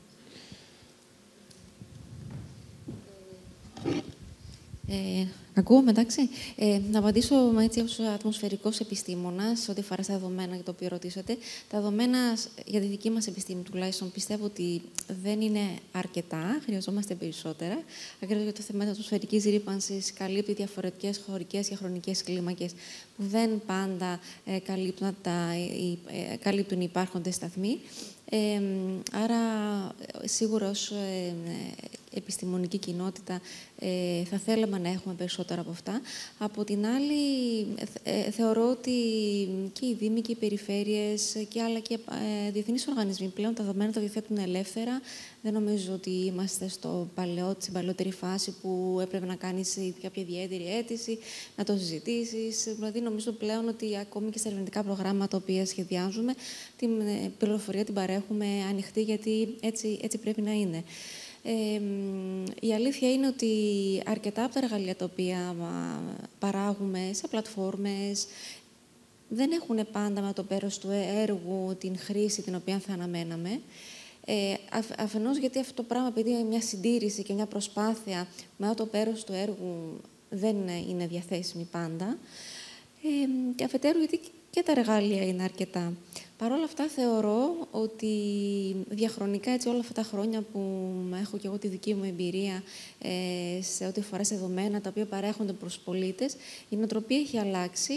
Ε, ακούω, εντάξει. Ε, να απαντήσω έτσι ως ατμοσφαιρικός επιστήμονας, ό,τι αφορά στα δεδομένα για το οποίο ρωτήσατε. Τα δεδομένα, για τη δική μας επιστήμη τουλάχιστον, πιστεύω ότι δεν είναι αρκετά, χρειαζόμαστε περισσότερα. Ακριβώς για το θέμα της ατμοσφαιρικής ρύπανσης, καλύπτει διαφορετικές χωρικές και χρονικές κλίμακες που δεν πάντα ε, καλύπτουν, τα, ε, καλύπτουν οι υπάρχοντες σταθμοί. Ε, άρα, σίγουρα ως ε, επιστημονική κοινότητα ε, θα θέλαμε να έχουμε περισσότερα από αυτά. Από την άλλη, ε, θεωρώ ότι και οι δήμοι και οι περιφέρειες και άλλα και ε, διεθνείς οργανισμοί πλέον τα δεδομένα τα διαθέτουν ελεύθερα. Δεν νομίζω ότι είμαστε στο παλαιό, στην παλαιότερη φάση που έπρεπε να κάνεις κάποια ιδιαίτερη αίτηση, να το συζητήσεις. Δηλαδή, νομίζω πλέον ότι ακόμη και στα ερευνητικά προγράμματα τα οποία σχεδιάζουμε, την πληροφορία την παρέχουμε ανοιχτή, γιατί έτσι, έτσι πρέπει να είναι. Ε, η αλήθεια είναι ότι αρκετά από τα εργαλεία τα οποία παράγουμε σε πλατφόρμες δεν έχουν πάντα με το πέρος του έργου την χρήση την οποία θα αναμέναμε. Ε, αφ, αφενός γιατί αυτό το πράγμα, επειδή είναι μια συντήρηση και μια προσπάθεια, με το πέρος του έργου δεν είναι διαθέσιμη πάντα. Ε, και αφετέρου γιατί και τα εργαλεία είναι αρκετά. Παρ' όλα αυτά, θεωρώ ότι διαχρονικά, έτσι, όλα αυτά τα χρόνια που έχω και εγώ τη δική μου εμπειρία ε, σε ό,τι αφορά σε δεδομένα τα οποία παρέχονται προς πολίτες, η νοοτροπία έχει αλλάξει.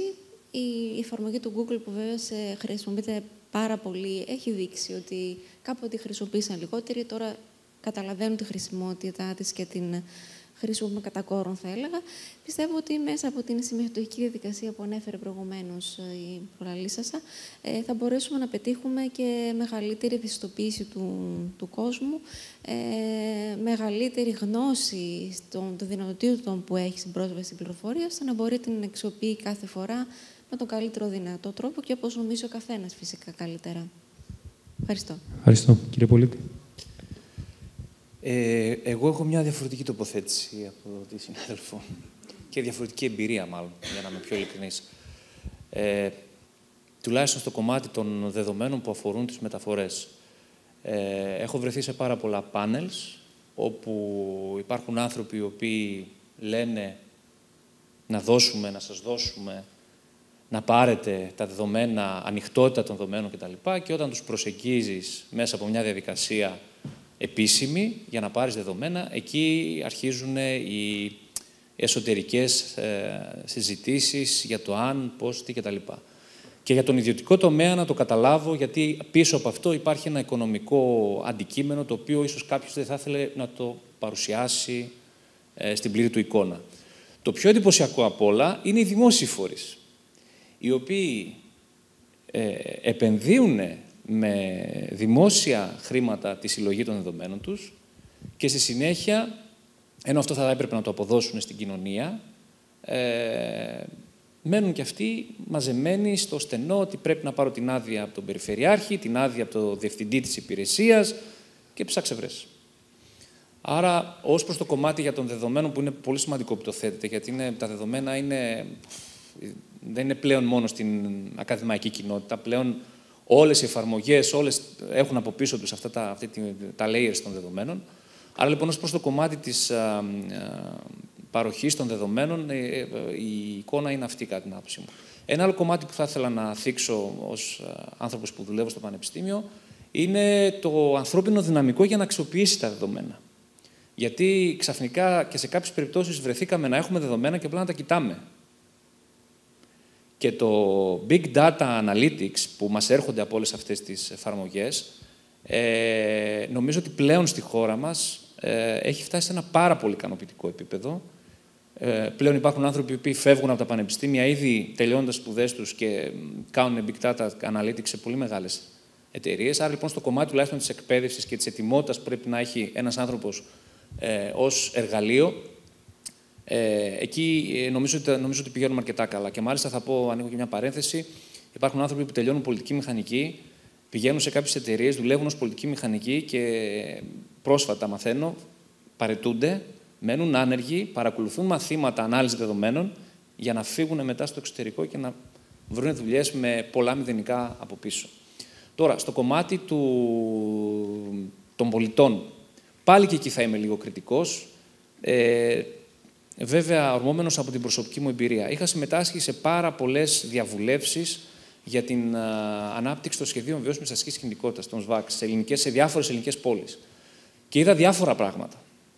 Η εφαρμογή του Google, που βέβαια χρησιμοποιείται πάρα πολύ, έχει δείξει ότι κάποτε χρησιμοποίησαν λιγότεροι, τώρα καταλαβαίνουν τη χρησιμότητά της και την χρησιμοποιούμε κατά κόρον, θα έλεγα. Πιστεύω ότι μέσα από την συμμετοχική διαδικασία που ανέφερε προηγουμένως η προλαλήσασα, ε, θα μπορέσουμε να πετύχουμε και μεγαλύτερη ευαισθητοποίηση του, του κόσμου, ε, μεγαλύτερη γνώση των, των δυνατοτήτων που έχει στην πρόσβαση στην πληροφορία, ώστε να μπορεί την αξιοποιεί κάθε φορά με τον καλύτερο δυνατό τρόπο και όπως νομίζει ο καθένας φυσικά καλύτερα. Ευχαριστώ. Ευχαριστώ. Κύριε Πολίτη. Ε, εγώ έχω μια διαφορετική τοποθέτηση από τη συνάδελφο και διαφορετική εμπειρία, μάλλον, για να είμαι πιο ειλικρινής. Ε, τουλάχιστον στο κομμάτι των δεδομένων που αφορούν τις μεταφορές. Ε, έχω βρεθεί σε πάρα πολλά πάνελς, όπου υπάρχουν άνθρωποι οι οποίοι λένε να δώσουμε, να σας δώσουμε, να πάρετε τα δεδομένα, ανοιχτότητα των δεδομένων κτλ. Και όταν τους προσεγγίζεις μέσα από μια διαδικασία επίσημη για να πάρεις δεδομένα, εκεί αρχίζουν οι εσωτερικές ε, συζητήσεις για το αν, πώς, τι κτλ. Και για τον ιδιωτικό τομέα να το καταλάβω, γιατί πίσω από αυτό υπάρχει ένα οικονομικό αντικείμενο, το οποίο ίσως κάποιος δεν θα ήθελε να το παρουσιάσει ε, στην πλήρη του εικόνα. Το πιο εντυπωσιακό απ' όλα είναι οι δημόσιοι φορείς, οι οποίοι ε, επενδύουν με δημόσια χρήματα τη συλλογή των δεδομένων τους και στη συνέχεια, ενώ αυτό θα έπρεπε να το αποδώσουν στην κοινωνία, ε, μένουν και αυτοί μαζεμένοι στο στενό ότι πρέπει να πάρω την άδεια από τον Περιφερειάρχη, την άδεια από τον Διευθυντή της Υπηρεσίας και ψάξε βρες. Άρα, ως προς το κομμάτι για των δεδομένων, που είναι πολύ σημαντικό που το θέτετε, γιατί είναι, τα δεδομένα είναι, δεν είναι πλέον μόνο στην ακαδημαϊκή κοινότητα, πλέον όλες οι εφαρμογές, όλες έχουν από πίσω τους αυτά τα, αυτή, τα layers των δεδομένων. Άρα, λοιπόν, ως προς το κομμάτι της α, α, παροχής των δεδομένων, η εικόνα είναι αυτή, κατά την άποψή μου. Ένα άλλο κομμάτι που θα ήθελα να θίξω ως άνθρωπος που δουλεύω στο Πανεπιστήμιο είναι το ανθρώπινο δυναμικό για να αξιοποιήσει τα δεδομένα. Γιατί ξαφνικά και σε κάποιες περιπτώσεις βρεθήκαμε να έχουμε δεδομένα και απλά να τα κοιτάμε. Και το Big Data Analytics που μας έρχονται από όλες αυτές τις εφαρμογές, ε, νομίζω ότι πλέον στη χώρα μας ε, έχει φτάσει σε ένα πάρα πολύ ικανοποιητικό επίπεδο. Ε, πλέον υπάρχουν άνθρωποι που φεύγουν από τα πανεπιστήμια ήδη τελειώνοντας σπουδές τους και κάνουν Big Data Analytics σε πολύ μεγάλες εταιρείες. Άρα, λοιπόν, στο κομμάτι τουλάχιστον της εκπαίδευσης και της ετοιμότητας που πρέπει να έχει ένας άνθρωπος ε, ως εργαλείο, ε, εκεί ε, νομίζω, ότι, νομίζω ότι πηγαίνουμε αρκετά καλά. Και μάλιστα θα πω, ανοίγω και μια παρένθεση, υπάρχουν άνθρωποι που τελειώνουν πολιτική μηχανική, πηγαίνουν σε κάποιες εταιρείες, δουλεύουν ως πολιτική μηχανική και πρόσφατα μαθαίνω, παραιτούνται, μένουν άνεργοι, παρακολουθούν μαθήματα ανάλυση δεδομένων για να φύγουν μετά στο εξωτερικό και να βρουν δουλειές με πολλά μηδενικά από πίσω. Τώρα, στο κομμάτι του... των πολιτών, πάλι και εκεί θα είμαι λίγο κριτικός. Ε, βέβαια, ορμόμενος από την προσωπική μου εμπειρία. Είχα συμμετάσχει σε πάρα πολλές διαβουλεύσεις για την α, ανάπτυξη των σχεδίων βιώσιμης αστικής κινητικότητας, των ΣΒΑΚ, σε, ελληνικές, σε διάφορες ελληνικές πόλεις. Και είδα διάφορα πράγματα.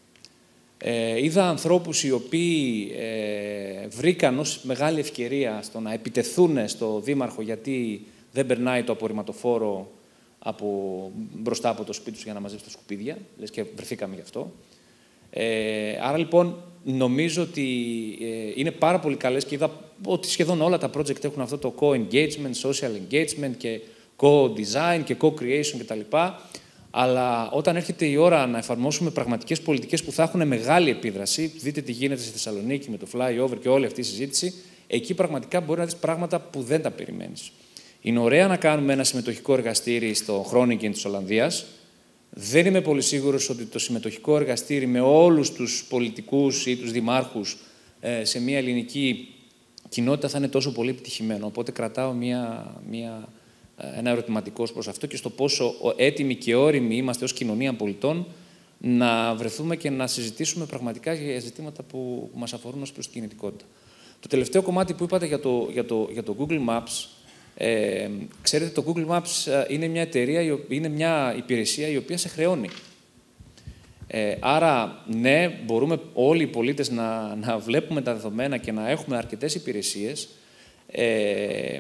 Ε, είδα ανθρώπους οι οποίοι ε, βρήκαν ως μεγάλη ευκαιρία στο να επιτεθούν στο δήμαρχο γιατί δεν περνάει το απορριμματοφόρο από, μπροστά από το σπίτι τους για να μαζέψει τα σκουπίδια, λες και βρεθήκαμε γι' αυτό. Ε, άρα, λοιπόν, νομίζω ότι ε, είναι πάρα πολύ καλές και είδα ότι σχεδόν όλα τα project έχουν αυτό το co-engagement, social engagement και co-design και co-creation κτλ. Αλλά όταν έρχεται η ώρα να εφαρμόσουμε πραγματικές πολιτικές που θα έχουν μεγάλη επίδραση, δείτε τι γίνεται στη Θεσσαλονίκη με το flyover και όλη αυτή η συζήτηση, εκεί πραγματικά μπορεί να δεις πράγματα που δεν τα περιμένεις. Είναι ωραία να κάνουμε ένα συμμετοχικό εργαστήρι στο Groningen της Ολλανδίας. Δεν είμαι πολύ σίγουρος ότι το συμμετοχικό εργαστήρι με όλους τους πολιτικούς ή τους δημάρχους ε, σε μια ελληνική κοινότητα θα είναι τόσο πολύ επιτυχημένο. Οπότε κρατάω μια, μια, ένα ερωτηματικό προς αυτό και στο πόσο έτοιμοι και όριμοι είμαστε ως κοινωνία πολιτών να βρεθούμε και να συζητήσουμε πραγματικά για ζητήματα που μας αφορούν ως προς την κινητικότητα. Το τελευταίο κομμάτι που είπατε για το, για το, για το Google Maps, Ε, ξέρετε, το Google Maps είναι μια εταιρεία, είναι μια υπηρεσία η οποία σε χρεώνει. Ε, άρα, ναι, μπορούμε όλοι οι πολίτες να, να βλέπουμε τα δεδομένα και να έχουμε αρκετές υπηρεσίες. Ε,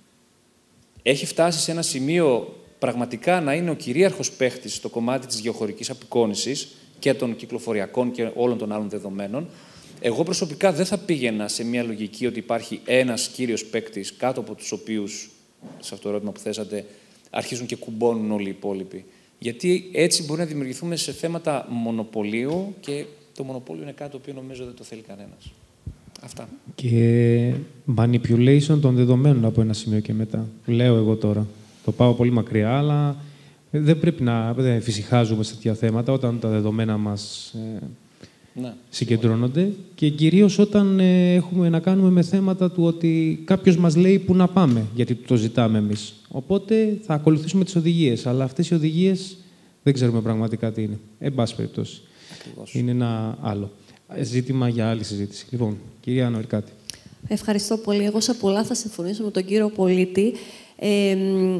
έχει φτάσει σε ένα σημείο πραγματικά να είναι ο κυρίαρχος παίχτης στο κομμάτι της γεωχωρικής απεικόνησης και των κυκλοφοριακών και όλων των άλλων δεδομένων. Εγώ προσωπικά δεν θα πήγαινα σε μια λογική ότι υπάρχει ένας κύριος παίκτης κάτω από τους οποίους, σε αυτό το ερώτημα που θέσατε, αρχίζουν και κουμπώνουν όλοι οι υπόλοιποι. Γιατί έτσι μπορεί να δημιουργηθούμε σε θέματα μονοπωλίου και το μονοπόλιο είναι κάτι το οποίο νομίζω δεν το θέλει κανένας. Αυτά. Και manipulation των δεδομένων από ένα σημείο και μετά. Λέω εγώ τώρα. Το πάω πολύ μακριά, αλλά δεν πρέπει να φυσικάζουμε σε τέτοια θέματα όταν τα δεδομένα μας ε, ναι, συγκεντρώνονται σίγουρα. Και κυρίως όταν ε, έχουμε να κάνουμε με θέματα του ότι κάποιος μας λέει πού να πάμε, γιατί το ζητάμε εμείς. Οπότε θα ακολουθήσουμε τις οδηγίες, αλλά αυτές οι οδηγίες δεν ξέρουμε πραγματικά τι είναι. Εν πάση περιπτώσει. Ακριβώς. Είναι ένα άλλο ζήτημα για άλλη συζήτηση. Λοιπόν, κυρία Νοερκάτη. Ευχαριστώ πολύ. Εγώ σε πολλά θα συμφωνήσω με τον κύριο Πολίτη. Ε,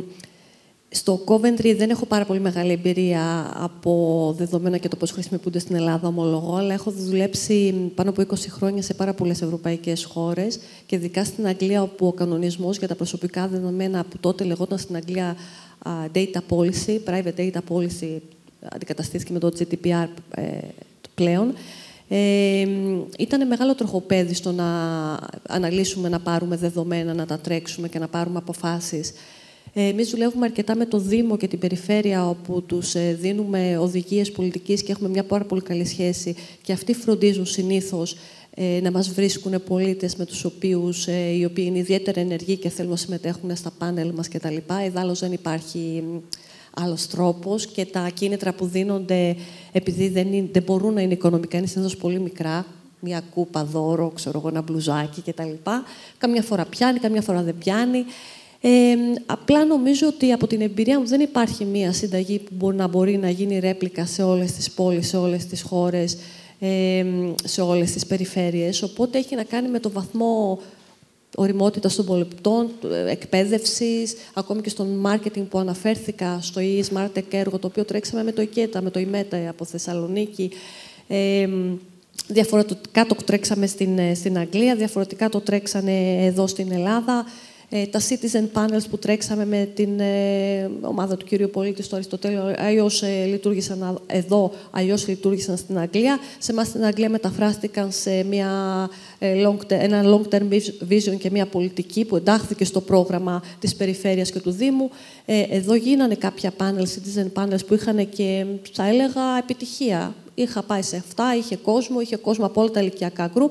στο Coventry δεν έχω πάρα πολύ μεγάλη εμπειρία από δεδομένα και το πώς χρησιμοποιούνται στην Ελλάδα, ομολογώ, αλλά έχω δουλέψει πάνω από είκοσι χρόνια σε πάρα πολλές ευρωπαϊκές χώρες και ειδικά στην Αγγλία, όπου ο κανονισμός για τα προσωπικά δεδομένα που τότε λεγόταν στην Αγγλία uh, data policy, private data policy, αντικαταστήθηκε με το τζι ντι πι αρ ε, πλέον. Ε, ήταν μεγάλο τροχοπέδι στο να αναλύσουμε, να πάρουμε δεδομένα, να τα τρέξουμε και να πάρουμε αποφάσεις. Εμείς δουλεύουμε αρκετά με το Δήμο και την Περιφέρεια, όπου τους δίνουμε οδηγίες πολιτικής και έχουμε μια πάρα πολύ καλή σχέση. Και αυτοί φροντίζουν συνήθως να μας βρίσκουν πολίτες με τους οποίους, οι οποίοι είναι ιδιαίτερα ενεργοί και θέλουν να συμμετέχουν στα πάνελ μας κτλ. Ιδάλλως δεν υπάρχει άλλος τρόπος και τα κίνητρα που δίνονται, επειδή δεν, είναι, δεν μπορούν να είναι οικονομικά, είναι συνήθως πολύ μικρά. Μια κούπα δώρο, ξέρω εγώ, ένα μπλουζάκι κτλ. Καμιά φορά πιάνει, καμιά φορά δεν πιάνει. Ε, απλά νομίζω ότι από την εμπειρία μου δεν υπάρχει μία συνταγή που μπορεί να μπορεί να γίνει ρέπλικα σε όλες τις πόλεις, σε όλες τις χώρες, ε, σε όλες τις περιφέρειες. Οπότε έχει να κάνει με το βαθμό ωριμότητας των πολιτών, εκπαίδευσης, ακόμη και στον marketing που αναφέρθηκα, στο e-Smart Tech έργο, το οποίο τρέξαμε με το ΙΚΕΤΑ, με το ΙΜΕΤΑ από Θεσσαλονίκη. Ε, διαφορετικά το τρέξαμε στην, στην Αγγλία, διαφορετικά το τρέξανε εδώ στην Ελλάδα. Ε, τα citizen panels που τρέξαμε με την ε, ομάδα του κυρίου Πολίτη στο Αριστοτέλειο, αλλιώς ε, λειτουργήσαν εδώ, αλλιώς λειτουργήσαν στην Αγγλία. Σε εμάς στην Αγγλία μεταφράστηκαν σε μια, ε, long, ένα long-term vision και μια πολιτική που εντάχθηκε στο πρόγραμμα της Περιφέρειας και του Δήμου. Ε, εδώ γίνανε κάποια panels, citizen panels που είχαν και, θα έλεγα, επιτυχία. Είχα πάει σε αυτά, είχε κόσμο, είχε κόσμο από όλα τα ηλικιακά γκρουπ.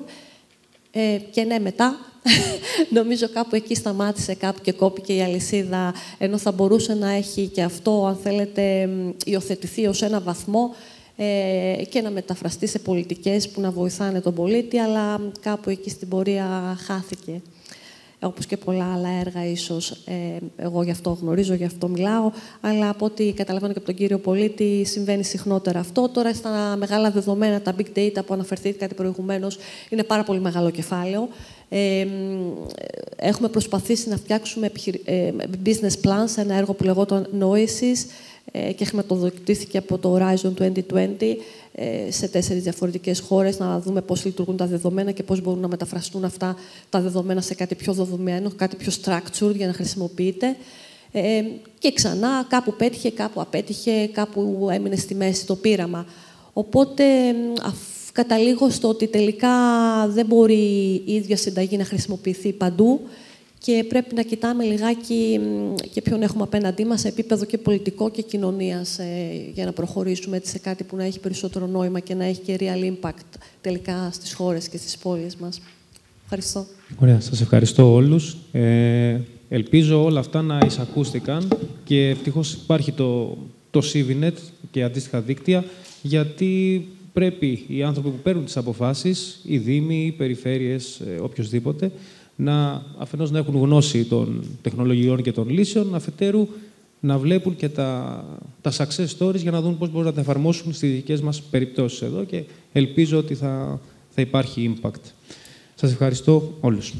Ε, και ναι, μετά, νομίζω κάπου εκεί σταμάτησε, κάπου και κόπηκε η αλυσίδα, ενώ θα μπορούσε να έχει και αυτό, αν θέλετε, υιοθετηθεί ως ένα βαθμό ε, και να μεταφραστεί σε πολιτικές που να βοηθάνε τον πολίτη, αλλά κάπου εκεί στην πορεία χάθηκε. Όπως και πολλά άλλα έργα, ίσως. Ε, εγώ γι' αυτό γνωρίζω, γι' αυτό μιλάω, αλλά από ό,τι καταλαβαίνω και από τον κύριο Πολίτη, συμβαίνει συχνότερα αυτό. Τώρα, στα μεγάλα δεδομένα, τα big data που αναφερθήκατε προηγουμένως, είναι πάρα πολύ μεγάλο κεφάλαιο. Ε, έχουμε προσπαθήσει να φτιάξουμε business plans σε ένα έργο που λεγόταν Noesis και χρηματοδοτήθηκε από το Horizon είκοσι είκοσι σε τέσσερις διαφορετικές χώρες, να δούμε πώς λειτουργούν τα δεδομένα και πώς μπορούν να μεταφραστούν αυτά τα δεδομένα σε κάτι πιο δεδομένο, κάτι πιο structured για να χρησιμοποιείται. Ε, και ξανά, κάπου πέτυχε, κάπου απέτυχε, κάπου έμεινε στη μέση το πείραμα. Οπότε, καταλήγω στο ότι τελικά δεν μπορεί η ίδια συνταγή να χρησιμοποιηθεί παντού και πρέπει να κοιτάμε λιγάκι και ποιον έχουμε απέναντί μας σε επίπεδο και πολιτικό και κοινωνίας ε, για να προχωρήσουμε έτσι σε κάτι που να έχει περισσότερο νόημα και να έχει και real impact τελικά στις χώρες και στις πόλεις μας. Ευχαριστώ. Ωραία, σας ευχαριστώ όλους. Ε, ελπίζω όλα αυτά να εισακούστηκαν και ευτυχώς υπάρχει το, το CiviNet και αντίστοιχα δίκτυα, γιατί πρέπει οι άνθρωποι που παίρνουν τις αποφάσεις, οι δήμοι, οι περιφέρειες, ε, οποιοσδήποτε, να αφενός να έχουν γνώση των τεχνολογιών και των λύσεων, αφετέρου να βλέπουν και τα, τα success stories για να δουν πώς μπορούν να τα εφαρμόσουν στις δικές μας περιπτώσεις εδώ και ελπίζω ότι θα, θα υπάρχει impact. Σας ευχαριστώ όλους.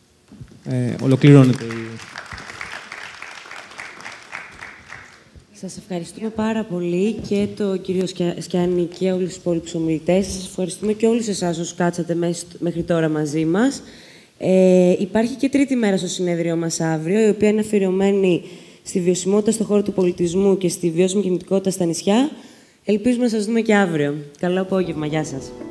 Ε, ολοκληρώνεται η... Σας ευχαριστούμε πάρα πολύ και τον κύριο Σκιάννη και όλους τους υπόλοιπους ομιλητές. Σας ευχαριστούμε και όλους εσάς όσους κάτσατε μέχρι τώρα μαζί μας. Ε, υπάρχει και τρίτη μέρα στο συνέδριο μας αύριο, η οποία είναι αφιερωμένη στη βιωσιμότητα στον χώρο του πολιτισμού και στη βιώσιμη κινητικότητα στα νησιά. Ελπίζουμε να σας δούμε και αύριο. Καλό απόγευμα. Γεια σας.